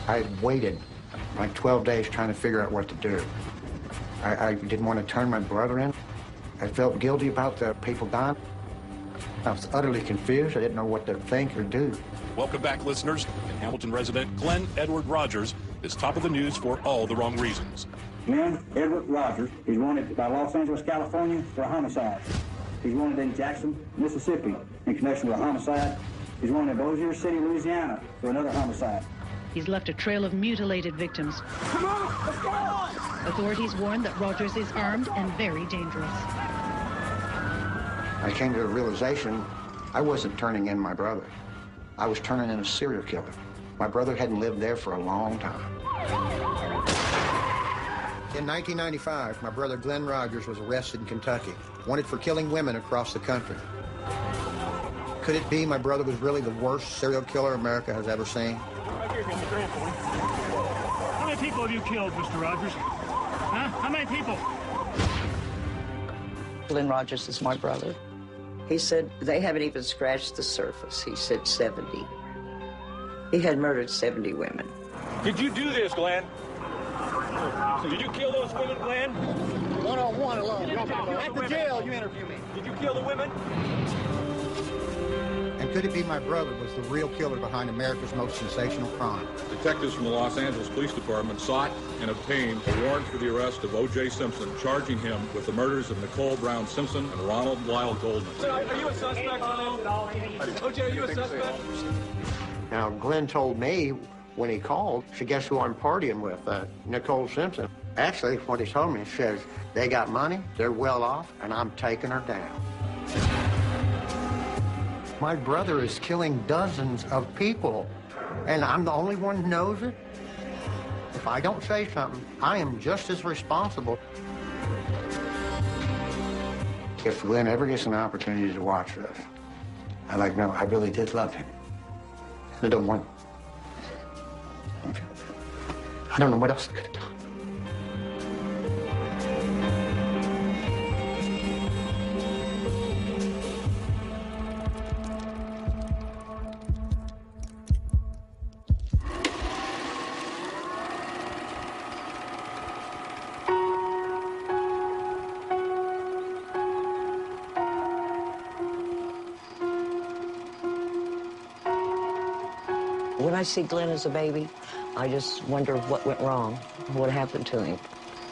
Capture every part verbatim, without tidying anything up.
I had waited like twelve days trying to figure out what to do. I, I didn't want to turn my brother in. I felt guilty about the people dying. I was utterly confused. I didn't know what to think or do. Welcome back, listeners. And Hamilton resident Glen Edward Rogers is top of the news for all the wrong reasons. Glen Edward Rogers is wanted by Los Angeles, California for a homicide. He's wanted in Jackson, Mississippi in connection with a homicide. He's wanted in Bossier City, Louisiana for another homicide. He's left a trail of mutilated victims. Come on, let's go! Authorities warn that Rogers is armed and very dangerous. I came to the realization I wasn't turning in my brother. I was turning in a serial killer. My brother hadn't lived there for a long time. In nineteen ninety-five, my brother Glen Rodgers was arrested in Kentucky, wanted for killing women across the country. Could it be my brother was really the worst serial killer America has ever seen? How many people have you killed, Mister Rogers? Huh? How many people? Glen Rodgers is my brother. He said they haven't even scratched the surface. He said seventy. He had murdered seventy women. Did you do this, Glen? Did you kill those women, Glen? One-on-one alone. At the jail, you interview me. Did you kill the women? And could it be my brother was the real killer behind America's most sensational crime? Detectives from the Los Angeles Police Department sought and obtained a warrant for the arrest of O J Simpson, charging him with the murders of Nicole Brown Simpson and Ronald Lyle Goldman. So are you a suspect? O J, are you a suspect? Now, Glen told me when he called, she guess who I'm partying with, uh, Nicole Simpson. Actually, what he told me, he says, they got money, they're well off, and I'm taking her down. My brother is killing dozens of people, and I'm the only one who knows it. If I don't say something, I am just as responsible. If Glen ever gets an opportunity to watch this, I'd like to know I really did love him. I don't want... I don't know what else I could have done. When I see Glen as a baby, I just wonder what went wrong, what happened to him.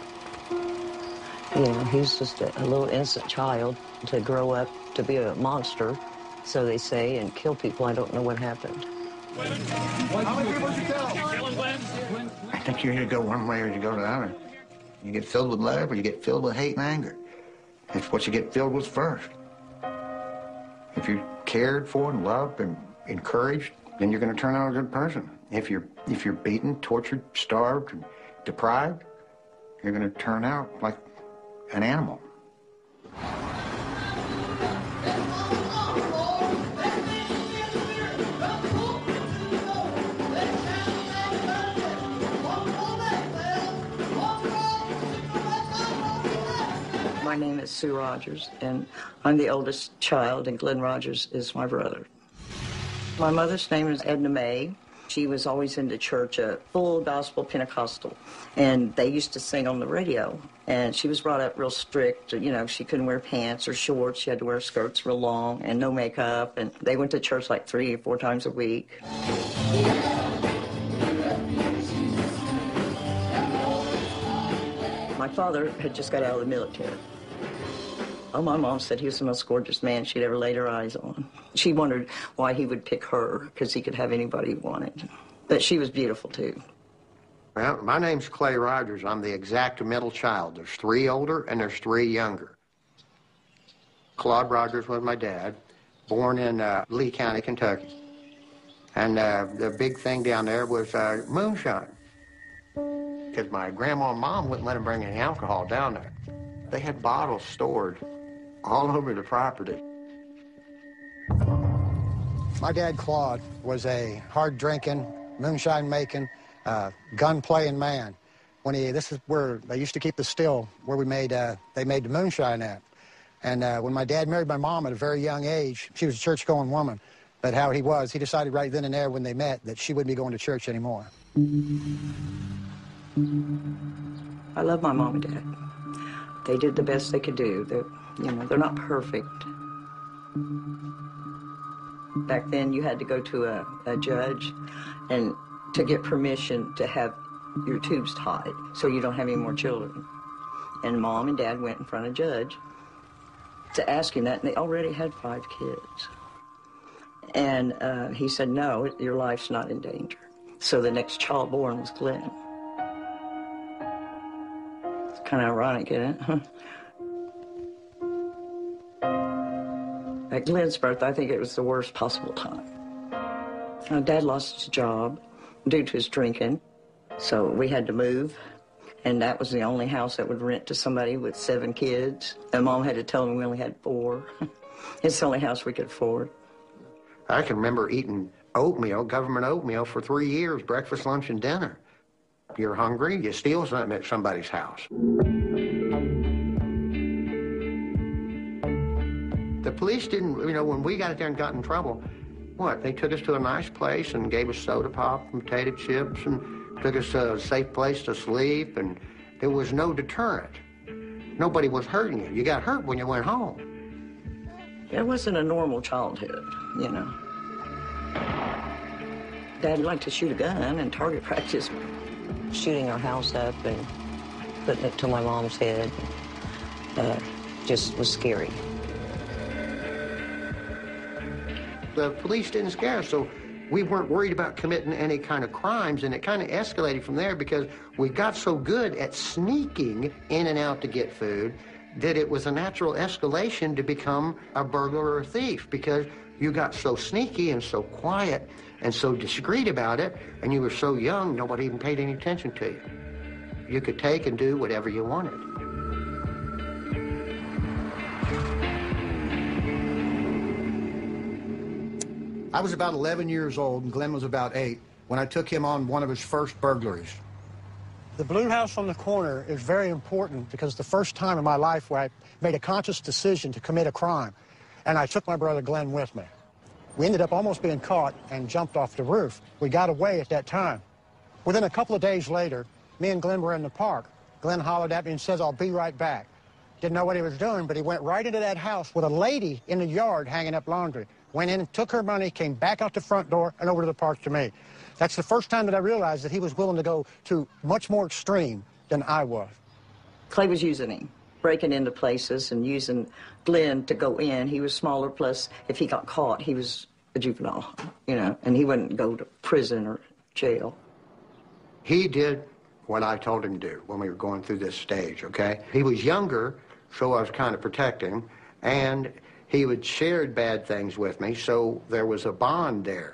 You know, he's just a, a little innocent child to grow up to be a monster, so they say, and kill people. I don't know what happened. How many people did you kill? I think you either go one way or you go the other. You get filled with love or you get filled with hate and anger. It's what you get filled with first. If you're cared for and loved and encouraged, then you're going to turn out a good person. If you're, if you're beaten, tortured, starved, and deprived, you're going to turn out like an animal. My name is Sue Rogers, and I'm the oldest child, and Glen Rodgers is my brother. My mother's name is Edna Mae. She was always into church, a full gospel Pentecostal, and they used to sing on the radio. And she was brought up real strict. You know, she couldn't wear pants or shorts. She had to wear skirts real long and no makeup. And they went to church like three or four times a week. My father had just got out of the military. Oh, my mom said he was the most gorgeous man she'd ever laid her eyes on. She wondered why he would pick her, because he could have anybody he wanted. But she was beautiful, too. Well, my name's Clay Rogers. I'm the exact middle child. There's three older and there's three younger. Claude Rogers was my dad, born in uh, Lee County, Kentucky. And uh, the big thing down there was uh, moonshine, because my grandma and mom wouldn't let him bring any alcohol down there. They had bottles stored all over the property. My dad, Claude, was a hard-drinking, moonshine-making, uh, gun-playing man. When he, this is where they used to keep the still where we made, uh, they made the moonshine at. And uh, when my dad married my mom at a very young age, she was a church-going woman. But how he was, he decided right then and there when they met that she wouldn't be going to church anymore. I love my mom and dad. They did the best they could do. They're, you know, they're not perfect. Back then, you had to go to a, a judge and to get permission to have your tubes tied so you don't have any more children. And Mom and Dad went in front of a judge to ask him that, and they already had five kids. And uh, he said, no, your life's not in danger. So the next child born was Glen. It's kind of ironic, isn't it? At Glen's birth, I think it was the worst possible time. Uh, Dad lost his job due to his drinking, so we had to move, and that was the only house that would rent to somebody with seven kids. And Mom had to tell him we only had four. It's the only house we could afford. I can remember eating oatmeal, government oatmeal, for three years, breakfast, lunch, and dinner. You're hungry, you steal something at somebody's house. The police didn't, you know, when we got there and got in trouble, what, they took us to a nice place and gave us soda pop and potato chips and took us to a safe place to sleep, and there was no deterrent. Nobody was hurting you. You got hurt when you went home. It wasn't a normal childhood, you know. Dad liked to shoot a gun and target practice. Shooting our house up and putting it to my mom's head uh, just was scary. The police didn't scare us, so we weren't worried about committing any kind of crimes, and it kind of escalated from there because we got so good at sneaking in and out to get food that it was a natural escalation to become a burglar or a thief, because you got so sneaky and so quiet and so discreet about it, and you were so young, nobody even paid any attention to you. You could take and do whatever you wanted. I was about eleven years old, and Glen was about eight, when I took him on one of his first burglaries. The blue house on the corner is very important because it's the first time in my life where I made a conscious decision to commit a crime, and I took my brother Glen with me. We ended up almost being caught and jumped off the roof. We got away at that time. Within a couple of days later, me and Glen were in the park. Glen hollered at me and says, "I'll be right back." Didn't know what he was doing, but he went right into that house with a lady in the yard hanging up laundry. Went in, took her money, came back out the front door and over to the park to me. That's the first time that I realized that he was willing to go to much more extreme than I was. Clay was using him, breaking into places and using Glen to go in. He was smaller, plus if he got caught, he was a juvenile, you know, and he wouldn't go to prison or jail. He did what I told him to do when we were going through this stage, okay? He was younger, so I was kind of protecting, and he would share bad things with me, so there was a bond there.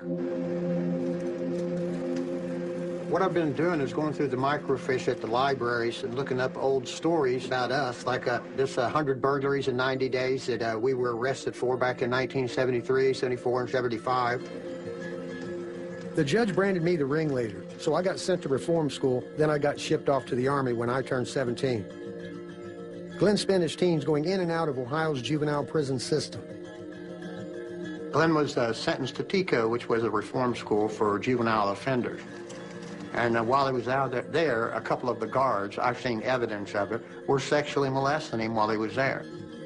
What I've been doing is going through the microfiche at the libraries and looking up old stories about us, like uh, this one hundred burglaries in ninety days that uh, we were arrested for back in nineteen seventy-three, seventy-four, and seventy-five. The judge branded me the ringleader, so I got sent to reform school, then I got shipped off to the Army when I turned seventeen. Glen spent his teens going in and out of Ohio's juvenile prison system. Glen was uh, sentenced to TICO, which was a reform school for juvenile offenders. And uh, while he was out there, a couple of the guards, I've seen evidence of it, were sexually molesting him while he was there.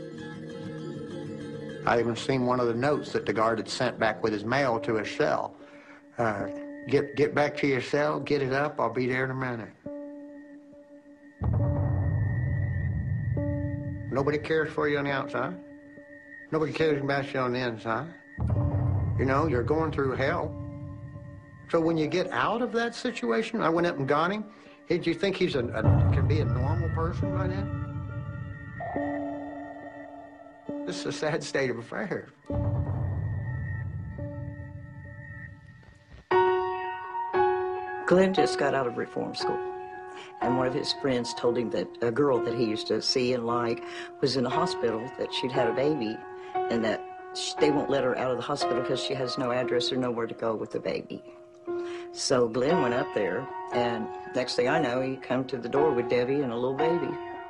I even seen one of the notes that the guard had sent back with his mail to his cell. Uh, get, get back to your cell, get it up, I'll be there in a minute. Nobody cares for you on the outside. Nobody cares about you on the inside. You know, you're going through hell. So when you get out of that situation, I went up and got him. Did you think he's a, a can be a normal person by then? This is a sad state of affairs. Glen just got out of reform school, and one of his friends told him that a girl that he used to see and like was in the hospital, that she'd had a baby, and that they won't let her out of the hospital because she has no address or nowhere to go with the baby. So Glen went up there, and next thing I know, he come to the door with Debbie and a little baby.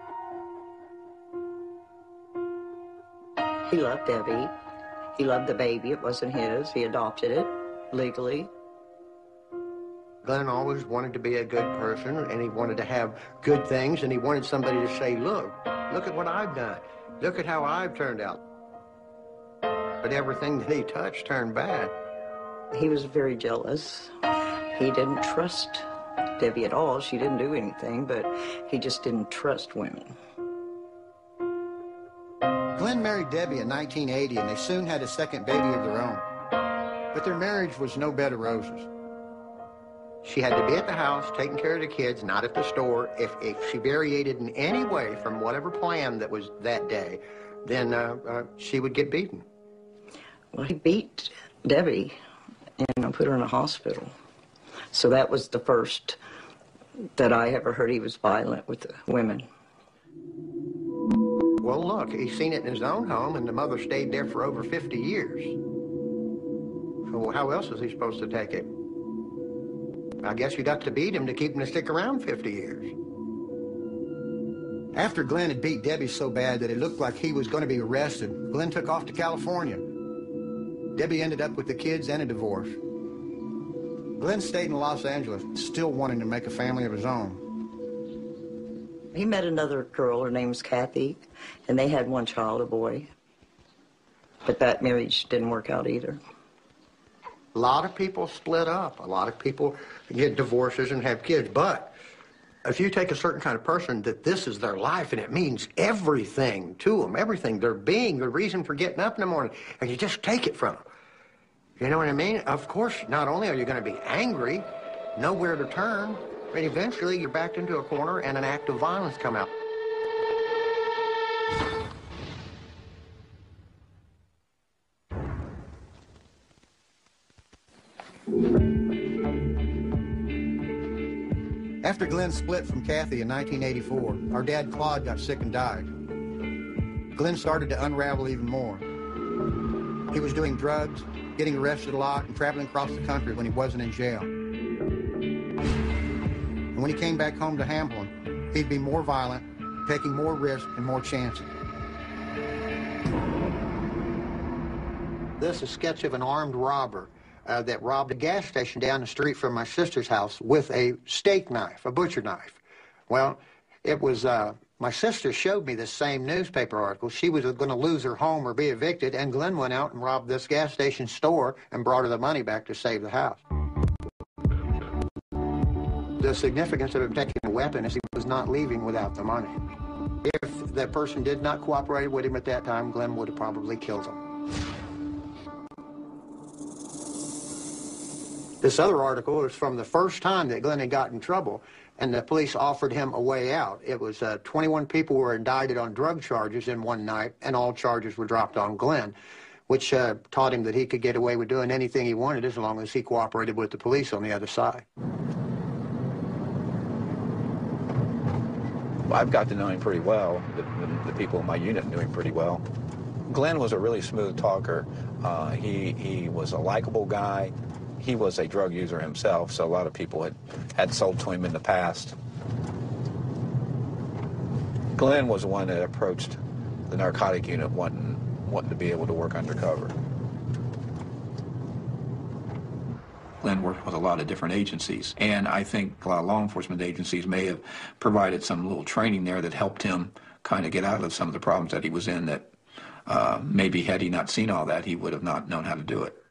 He loved Debbie. He loved the baby. It wasn't his. He adopted it legally. Glen always wanted to be a good person, and he wanted to have good things, and he wanted somebody to say, look, look at what I've done. Look at how I've turned out. But everything that he touched turned bad. He was very jealous. He didn't trust Debbie at all. She didn't do anything, but he just didn't trust women. Glen married Debbie in nineteen eighty, and they soon had a second baby of their own. But their marriage was no bed of roses. She had to be at the house taking care of the kids, not at the store. If, if she variated in any way from whatever plan that was that day, then uh, uh, she would get beaten. Well, he beat Debbie and put her in a hospital. So that was the first that I ever heard he was violent with the women. Well, look, he's seen it in his own home, and the mother stayed there for over fifty years. So how else is he supposed to take it? I guess you got to beat him to keep him to stick around fifty years. After Glen had beat Debbie so bad that it looked like he was going to be arrested, Glen took off to California. Debbie ended up with the kids and a divorce. Glen stayed in Los Angeles, still wanting to make a family of his own. He met another girl, her name was Kathy, and they had one child, a boy. But that marriage didn't work out either. A lot of people split up. A lot of people get divorces and have kids. But if you take a certain kind of person that this is their life and it means everything to them, everything, their being, the reason for getting up in the morning, and you just take it from them. You know what I mean? Of course, not only are you going to be angry, nowhere to turn, but eventually you're backed into a corner and an act of violence come out. After Glen split from Kathy in nineteen eighty-four, our dad Claude got sick and died. Glen started to unravel even more. He was doing drugs, getting arrested a lot, and traveling across the country when he wasn't in jail. And when he came back home to Hamlin, he'd be more violent, taking more risks and more chances. This is a sketch of an armed robber uh, that robbed a gas station down the street from my sister's house with a steak knife, a butcher knife. Well, it was, uh, my sister showed me this same newspaper article. She was going to lose her home or be evicted, and Glen went out and robbed this gas station store and brought her the money back to save the house. The significance of him taking a weapon is he was not leaving without the money. If that person did not cooperate with him at that time, Glen would have probably killed him. This other article is from the first time that Glen had got in trouble, and the police offered him a way out. It was uh, twenty-one people were indicted on drug charges in one night, and all charges were dropped on Glen, which uh, taught him that he could get away with doing anything he wanted as long as he cooperated with the police on the other side. I've got to know him pretty well. The, the, the people in my unit knew him pretty well. Glen was a really smooth talker. Uh, he, he was a likable guy. He was a drug user himself, so a lot of people had, had sold to him in the past. Glen was the one that approached the narcotic unit wanting, wanting to be able to work undercover. Glen worked with a lot of different agencies, and I think a lot of law enforcement agencies may have provided some little training there that helped him kind of get out of some of the problems that he was in that uh, maybe had he not seen all that, he would have not known how to do it.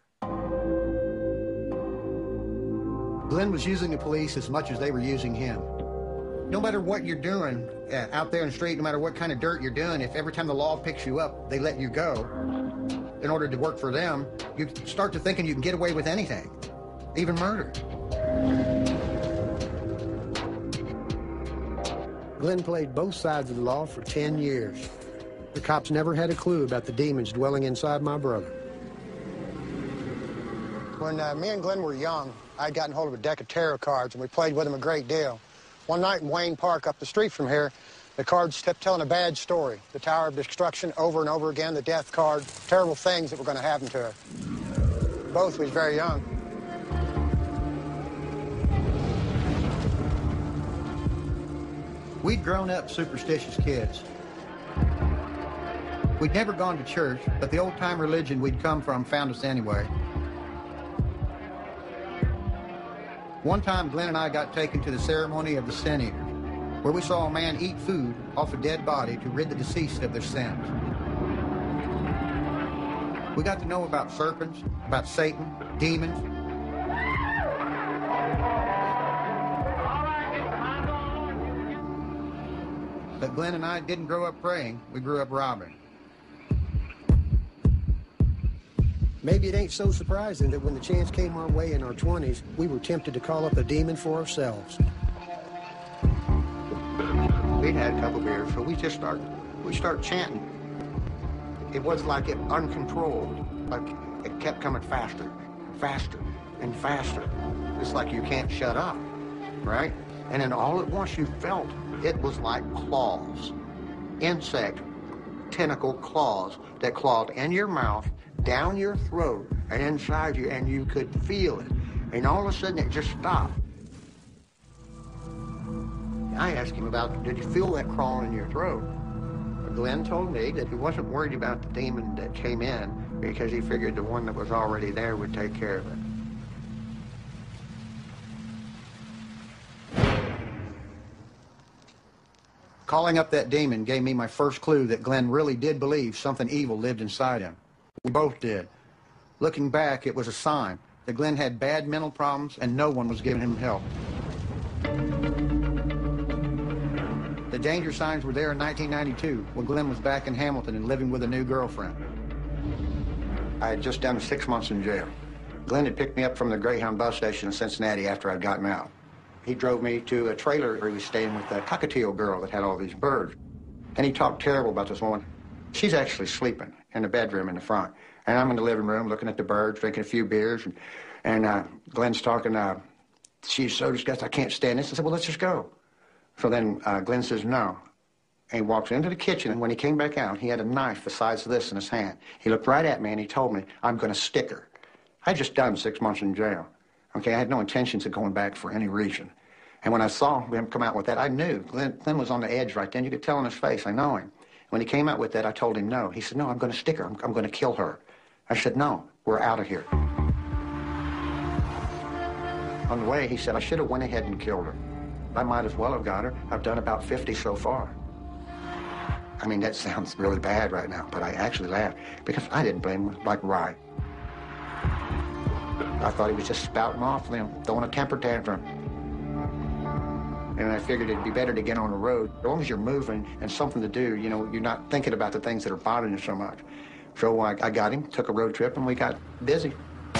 Glen was using the police as much as they were using him. No matter what you're doing uh, out there in the street, no matter what kind of dirt you're doing, if every time the law picks you up, they let you go in order to work for them, you start to thinking you can get away with anything, even murder. Glen played both sides of the law for ten years. The cops never had a clue about the demons dwelling inside my brother. When uh, me and Glen were young, I'd gotten hold of a deck of tarot cards, and we played with them a great deal. One night in Wayne Park up the street from here, the cards kept telling a bad story. The Tower of Destruction over and over again, the death card, terrible things that were going to happen to us. Both was very young. We'd grown up superstitious kids. We'd never gone to church, but the old-time religion we'd come from found us anyway. One time, Glen and I got taken to the ceremony of the sin eaters, where we saw a man eat food off a dead body to rid the deceased of their sins. We got to know about serpents, about Satan, demons. But Glen and I didn't grow up praying, we grew up robbing. Maybe it ain't so surprising that when the chance came our way in our twenties, we were tempted to call up a demon for ourselves. We'd had a couple beers, so we just started, we started chanting. It was like it uncontrolled, like it kept coming faster, faster, and faster. It's like you can't shut up, right? And then all at once you felt it was like claws, insect, tentacle claws that clawed in your mouth, down your throat, and inside you, and you could feel it. And all of a sudden it just stopped. I asked him about, did you feel that crawling in your throat? Glen told me that he wasn't worried about the demon that came in because he figured the one that was already there would take care of it. Calling up that demon gave me my first clue that Glen really did believe something evil lived inside him. We both did. Looking back, it was a sign that Glen had bad mental problems and no one was giving him help. The danger signs were there in nineteen ninety-two when Glen was back in Hamilton and living with a new girlfriend. I had just done six months in jail. Glen had picked me up from the Greyhound bus station in Cincinnati after I'd gotten out. He drove me to a trailer where he was staying with a cockatiel girl that had all these birds. And he talked terrible about this woman. She's actually sleeping in the bedroom in the front. And I'm in the living room looking at the birds, drinking a few beers. And, and uh, Glen's talking, uh, she's so disgusted, I can't stand this. I said, well, let's just go. So then uh, Glen says, no. And he walks into the kitchen, and when he came back out, he had a knife the size of this in his hand. He looked right at me, and he told me, I'm going to stick her. I'd just done six months in jail. Okay, I had no intentions of going back for any reason. And when I saw him come out with that, I knew. Glen, Glen was on the edge right then. You could tell on his face, I know him. When he came out with that, I told him no. He said, no, I'm going to stick her. I'm, I'm going to kill her. I said, no, we're out of here. On the way, he said, I should have went ahead and killed her. I might as well have got her. I've done about fifty so far. I mean, that sounds really bad right now, but I actually laughed because I didn't blame him like right. I thought he was just spouting off them, throwing a temper tantrum. And I figured it'd be better to get on the road. As long as you're moving and something to do, you know, you're not thinking about the things that are bothering you so much. So I, I got him, took a road trip, and we got busy.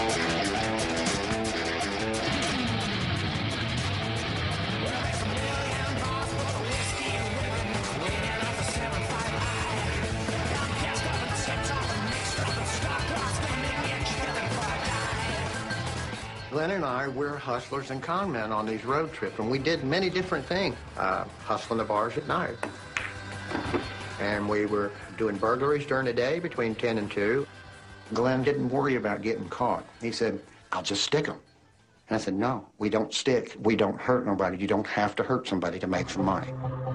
Glen and I, we're hustlers and con men on these road trips, and we did many different things. Uh, hustling the bars at night. And we were doing burglaries during the day between ten and two. Glen didn't worry about getting caught. He said, I'll just stick them. And I said, no, we don't stick. We don't hurt nobody. You don't have to hurt somebody to make some money.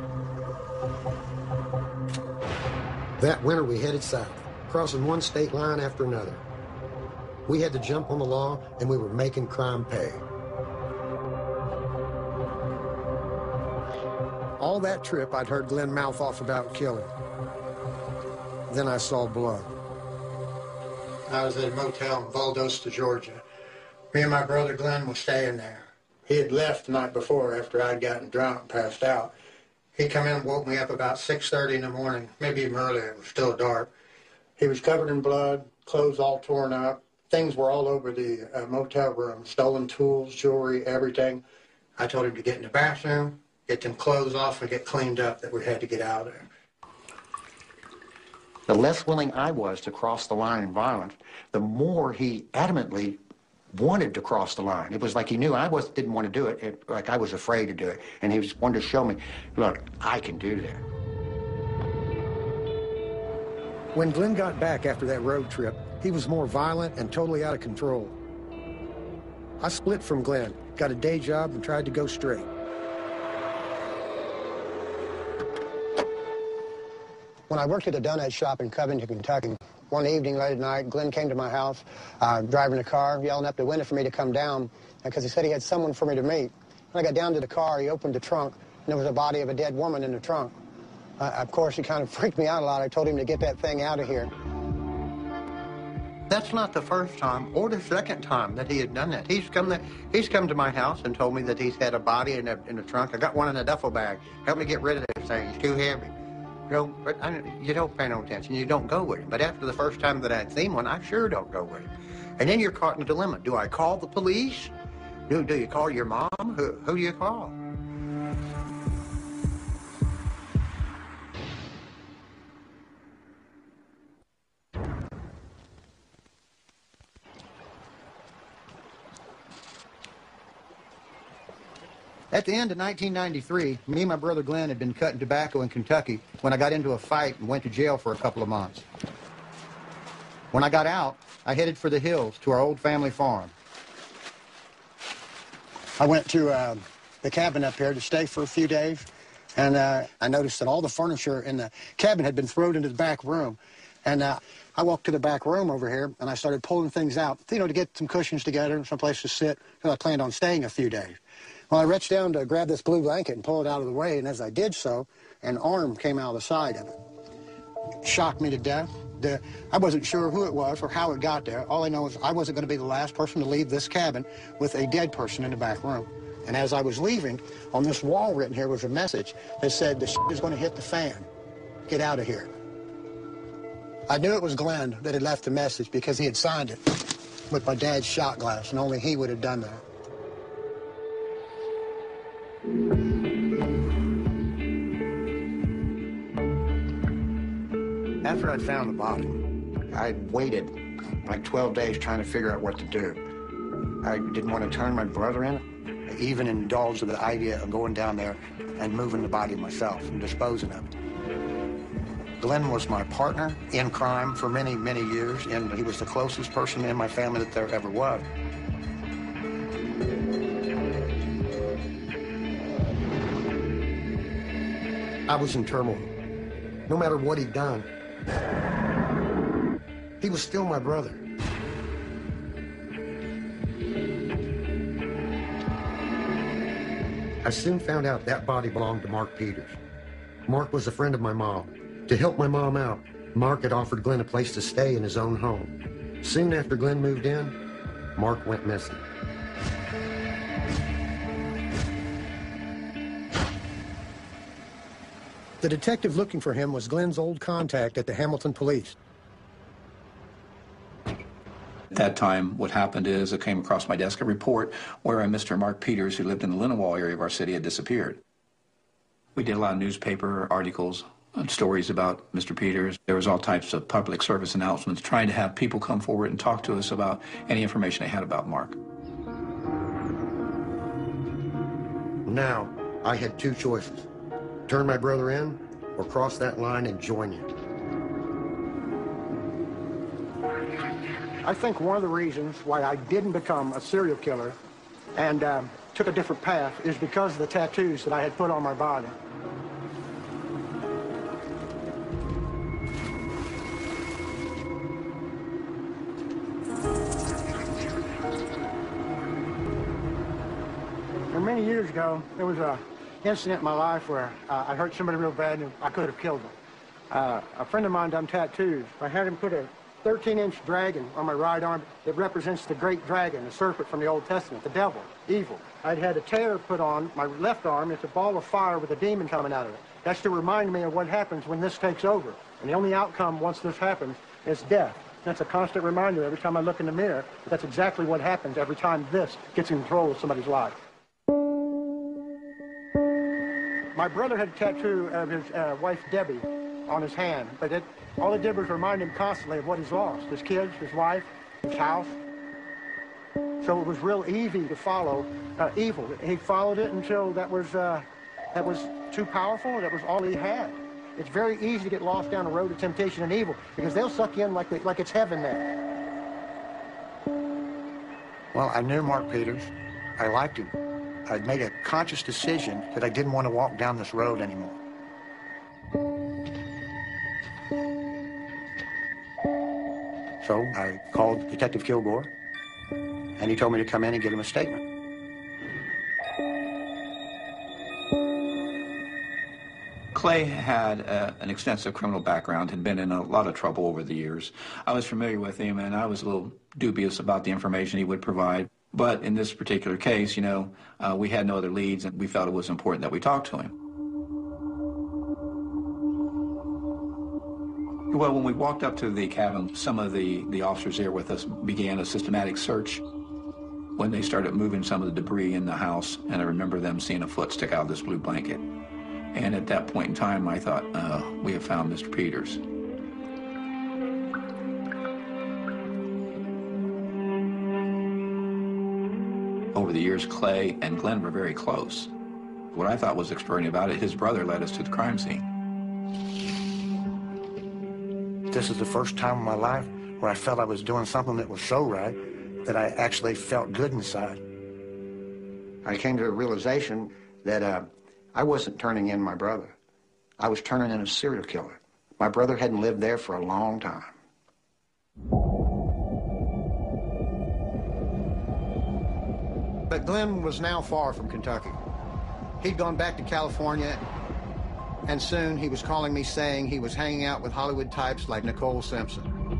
That winter, we headed south, crossing one state line after another. We had to jump on the law, and we were making crime pay. All that trip, I'd heard Glen mouth off about killing. Then I saw blood. I was at a motel in Valdosta, Georgia. Me and my brother Glen was staying there. He had left the night before after I'd gotten drunk and passed out. He come in and woke me up about six thirty in the morning, maybe even earlier. It was still dark. He was covered in blood, clothes all torn up. Things were all over the uh, motel room, stolen tools, jewelry, everything. I told him to get in the bathroom, get them clothes off, and get cleaned up, that we had to get out of there. The less willing I was to cross the line in violence, the more he adamantly wanted to cross the line. It was like he knew I was, didn't want to do it, it, like I was afraid to do it. And he was wanted to show me, look, I can do that. When Glen got back after that road trip, he was more violent and totally out of control. I split from Glen, got a day job, and tried to go straight. When I worked at a donut shop in Covington, Kentucky, One evening late at night, Glen came to my house, uh, driving the car, yelling up the window for me to come down because he said he had someone for me to meet. When I got down to the car, he opened the trunk, and there was a body of a dead woman in the trunk. Uh, of course, he kind of freaked me out a lot. I told him to get that thing out of here. That's not the first time or the second time that he had done that. He's come to, he's come to my house and told me that he's had a body in the, in the trunk. I got one in a duffel bag. Help me get rid of this thing. It's too heavy. You know, but I, you don't pay no attention. You don't go with him. But after the first time that I'd seen one, I sure don't go with him. And then you're caught in a dilemma. Do I call the police? Do, do you call your mom? Who, who do you call? At the end of nineteen ninety-three, me and my brother Glen had been cutting tobacco in Kentucky when I got into a fight and went to jail for a couple of months. When I got out, I headed for the hills to our old family farm. I went to uh, the cabin up here to stay for a few days, and uh, I noticed that all the furniture in the cabin had been thrown into the back room. And uh, I walked to the back room over here, and I started pulling things out, you know, to get some cushions together, some place to sit, because I planned on staying a few days. Well, I reached down to grab this blue blanket and pull it out of the way, and as I did so, an arm came out of the side of it. It shocked me to death. The, I wasn't sure who it was or how it got there. All I know is I wasn't going to be the last person to leave this cabin with a dead person in the back room. And as I was leaving, on this wall written here was a message that said, "The shit is going to hit the fan. Get out of here." I knew it was Glen that had left the message because he had signed it with my dad's shot glass, and only he would have done that. After I'd found the body, I waited like twelve days trying to figure out what to do. I didn't want to turn my brother in. I even indulged in the idea of going down there and moving the body myself and disposing of it. Glen was my partner in crime for many, many years, and he was the closest person in my family that there ever was. I was in turmoil. No matter what he'd done, he was still my brother. I soon found out that body belonged to Mark Peters. Mark was a friend of my mom. To help my mom out, Mark had offered Glen a place to stay in his own home. Soon after Glen moved in, Mark went missing. The detective looking for him was Glen's old contact at the Hamilton Police. At that time, what happened is it came across my desk a report where a Mister Mark Peters, who lived in the Linawall area of our city, had disappeared. We did a lot of newspaper articles and stories about Mister Peters. There was all types of public service announcements trying to have people come forward and talk to us about any information they had about Mark. Now, I had two choices. Turn my brother in or cross that line and join you. I think one of the reasons why I didn't become a serial killer and um, took a different path is because of the tattoos that I had put on my body. And many years ago, there was a incident in my life where uh, I hurt somebody real bad and I could have killed them. Uh, a friend of mine done tattoos. I had him put a thirteen inch dragon on my right arm. It represents the great dragon, the serpent from the Old Testament, the devil, evil. I'd had a tear put on my left arm. It's a ball of fire with a demon coming out of it. That's to remind me of what happens when this takes over. And the only outcome once this happens is death. That's a constant reminder every time I look in the mirror. That's exactly what happens every time this gets in control of somebody's life. My brother had a tattoo of his uh, wife, Debbie, on his hand, but it, all it did was remind him constantly of what he's lost, his kids, his wife, his house. So it was real easy to follow uh, evil. He followed it until that was, uh, that was too powerful, that was all he had. It's very easy to get lost down the road of temptation and evil because they'll suck you in like, they, like it's heaven there. Well, I knew Mark Peters. I liked him. I'd made a conscious decision that I didn't want to walk down this road anymore. So I called Detective Kilgore, and he told me to come in and give him a statement. Clay had uh, an extensive criminal background, had been in a lot of trouble over the years. I was familiar with him, and I was a little dubious about the information he would provide. But in this particular case, you know, uh, we had no other leads, and we felt it was important that we talk to him. Well, when we walked up to the cabin, some of the, the officers there with us began a systematic search when they started moving some of the debris in the house, and I remember them seeing a foot stick out of this blue blanket. And at that point in time, I thought, uh, we have found Mister Peters. Over the years, Clay and Glen were very close. What I thought was extraordinary about it, his brother led us to the crime scene. This is the first time in my life where I felt I was doing something that was so right that I actually felt good inside. I came to a realization that uh, I wasn't turning in my brother. I was turning in a serial killer. My brother hadn't lived there for a long time. But Glen was now far from Kentucky. He'd gone back to California, and soon he was calling me saying he was hanging out with Hollywood types like Nicole Simpson.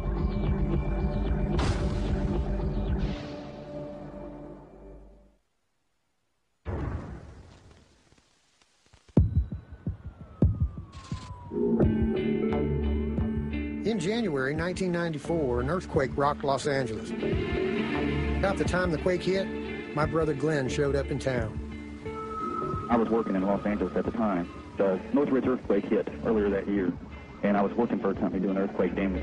In January nineteen ninety-four, an earthquake rocked Los Angeles. About the time the quake hit, my brother Glen showed up in town. I was working in Los Angeles at the time. The Northridge earthquake hit earlier that year, and I was working for a company doing earthquake damage.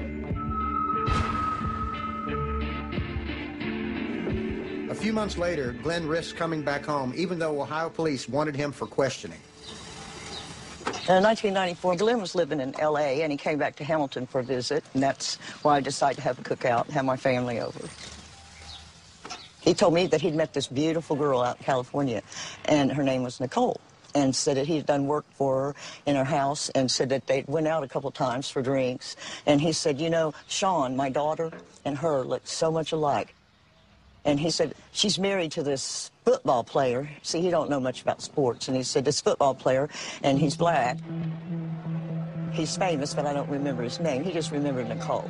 A few months later, Glen risked coming back home, even though Ohio police wanted him for questioning. In nineteen ninety-four, Glen was living in L A, and he came back to Hamilton for a visit, and that's why I decided to have a cookout and have my family over. He told me that he'd met this beautiful girl out in California, and her name was Nicole, and said that he'd done work for her in her house, and said that they went out a couple times for drinks. And he said, you know, Sean, my daughter, and her look so much alike. And he said, she's married to this football player. See, he don't know much about sports. And he said, this football player, and he's black. He's famous, but I don't remember his name. He just remembered Nicole.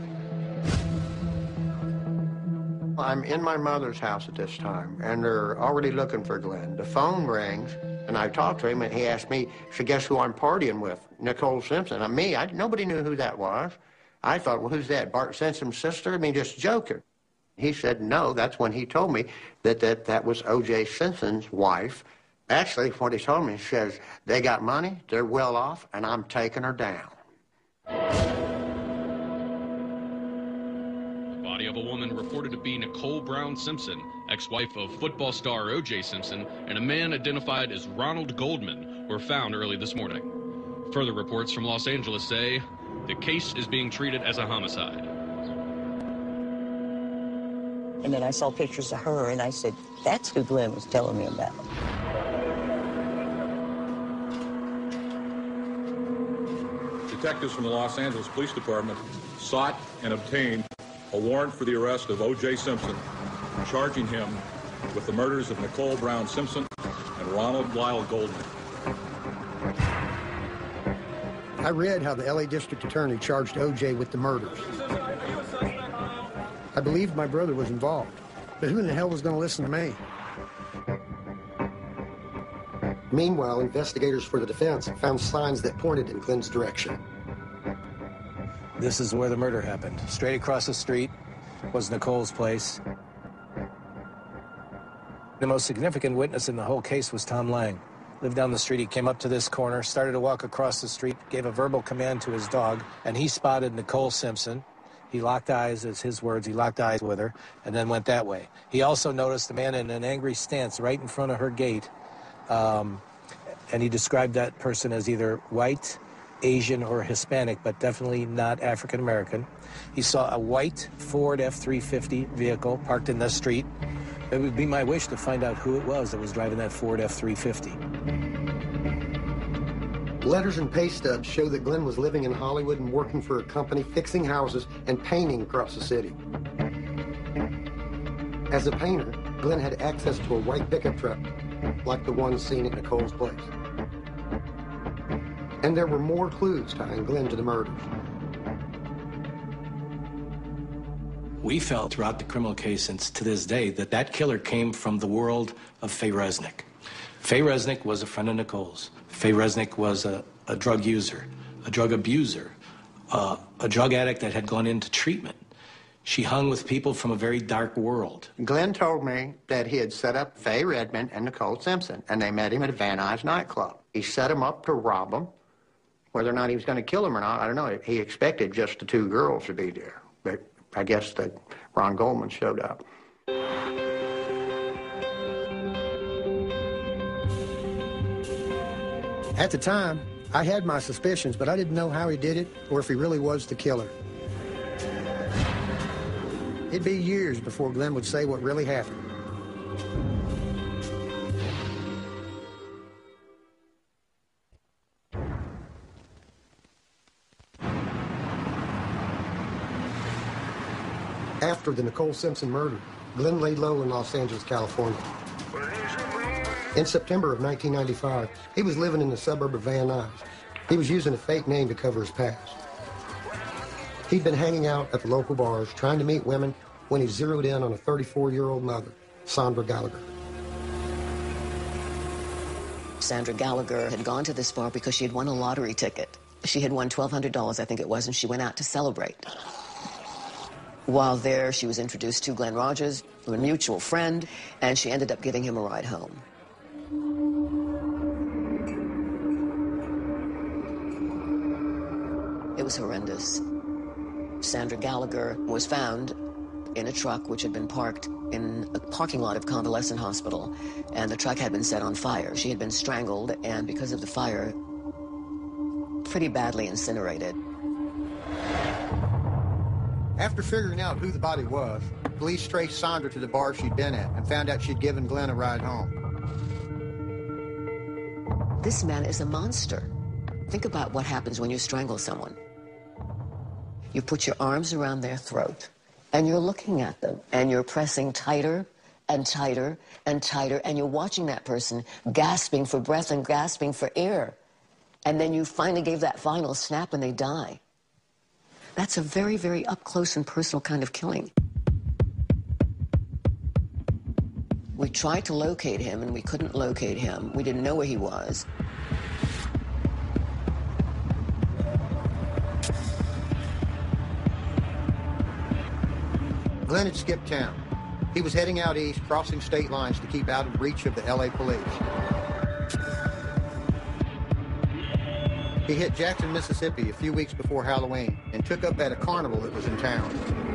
I'm in my mother's house at this time, and they're already looking for Glen. The phone rings, and I talked to him, and he asked me, so guess who I'm partying with? Nicole Simpson. And me, I, nobody knew who that was. I thought, well, who's that, Bart Simpson's sister? I mean, just joking. He said, no, that's when he told me that that, that was O J Simpson's wife. Actually, what he told me, he says, they got money, they're well off, and I'm taking her down. The body of a woman reported to be Nicole Brown Simpson, ex-wife of football star O J Simpson, and a man identified as Ronald Goldman were found early this morning. Further reports from Los Angeles say the case is being treated as a homicide. And then I saw pictures of her, and I said, that's who Glen was telling me about. Detectives from the Los Angeles Police Department sought and obtained a warrant for the arrest of O J Simpson, charging him with the murders of Nicole Brown Simpson and Ronald Lyle Goldman. I read how the L A District Attorney charged O J with the murders. I believed my brother was involved, but who in the hell was going to listen to me? Meanwhile, investigators for the defense found signs that pointed in Glen's direction. This is where the murder happened. Straight across the street was Nicole's place. The most significant witness in the whole case was Tom Lang. Lived down the street, he came up to this corner, started to walk across the street, gave a verbal command to his dog, and he spotted Nicole Simpson. He locked eyes, as his words, he locked eyes with her, and then went that way. He also noticed a man in an angry stance right in front of her gate, um, and he described that person as either white, Asian, or Hispanic, but definitely not African-American. He saw a white Ford F three fifty vehicle parked in the street. It would be my wish to find out who it was that was driving that Ford F three fifty. Letters and pay stubs show that Glen was living in Hollywood and working for a company fixing houses and painting across the city. As a painter, Glen had access to a white pickup truck, like the one seen at Nicole's place. And there were more clues tying Glen to the murders. We felt throughout the criminal case and to this day that that killer came from the world of Faye Resnick. Faye Resnick was a friend of Nicole's. Faye Resnick was a, a drug user, a drug abuser, uh, a drug addict that had gone into treatment. She hung with people from a very dark world. Glen told me that he had set up Faye Redmond and Nicole Simpson, and they met him at a Van Nuys nightclub. He set them up to rob them. Whether or not he was going to kill them or not, I don't know. He expected just the two girls to be there. But I guess that Ron Goldman showed up. At the time, I had my suspicions, but I didn't know how he did it or if he really was the killer. It'd be years before Glen would say what really happened. After the Nicole Simpson murder, Glen laid low in Los Angeles, California. In September of nineteen ninety-five, he was living in the suburb of Van Nuys. He was using a fake name to cover his past. He'd been hanging out at the local bars, trying to meet women, when he zeroed in on a thirty-four-year-old mother, Sandra Gallagher. Sandra Gallagher had gone to this bar because she had won a lottery ticket. She had won twelve hundred dollars, I think it was, and she went out to celebrate. While there, she was introduced to Glen Rodgers, a mutual friend, and she ended up giving him a ride home. It was horrendous. Sandra Gallagher was found in a truck which had been parked in a parking lot of Convalescent Hospital, and the truck had been set on fire. She had been strangled, and because of the fire, pretty badly incinerated. After figuring out who the body was, police traced Sandra to the bar she'd been at and found out she'd given Glen a ride home. This man is a monster. Think about what happens when you strangle someone. You put your arms around their throat, and you're looking at them, and you're pressing tighter and tighter and tighter, and you're watching that person gasping for breath and gasping for air. And then you finally gave that final snap and they die. That's a very, very up-close and personal kind of killing. We tried to locate him, and we couldn't locate him. We didn't know where he was. Glen had skipped town. He was heading out east, crossing state lines to keep out of reach of the L A police. He hit Jackson, Mississippi a few weeks before Halloween and took up at a carnival that was in town.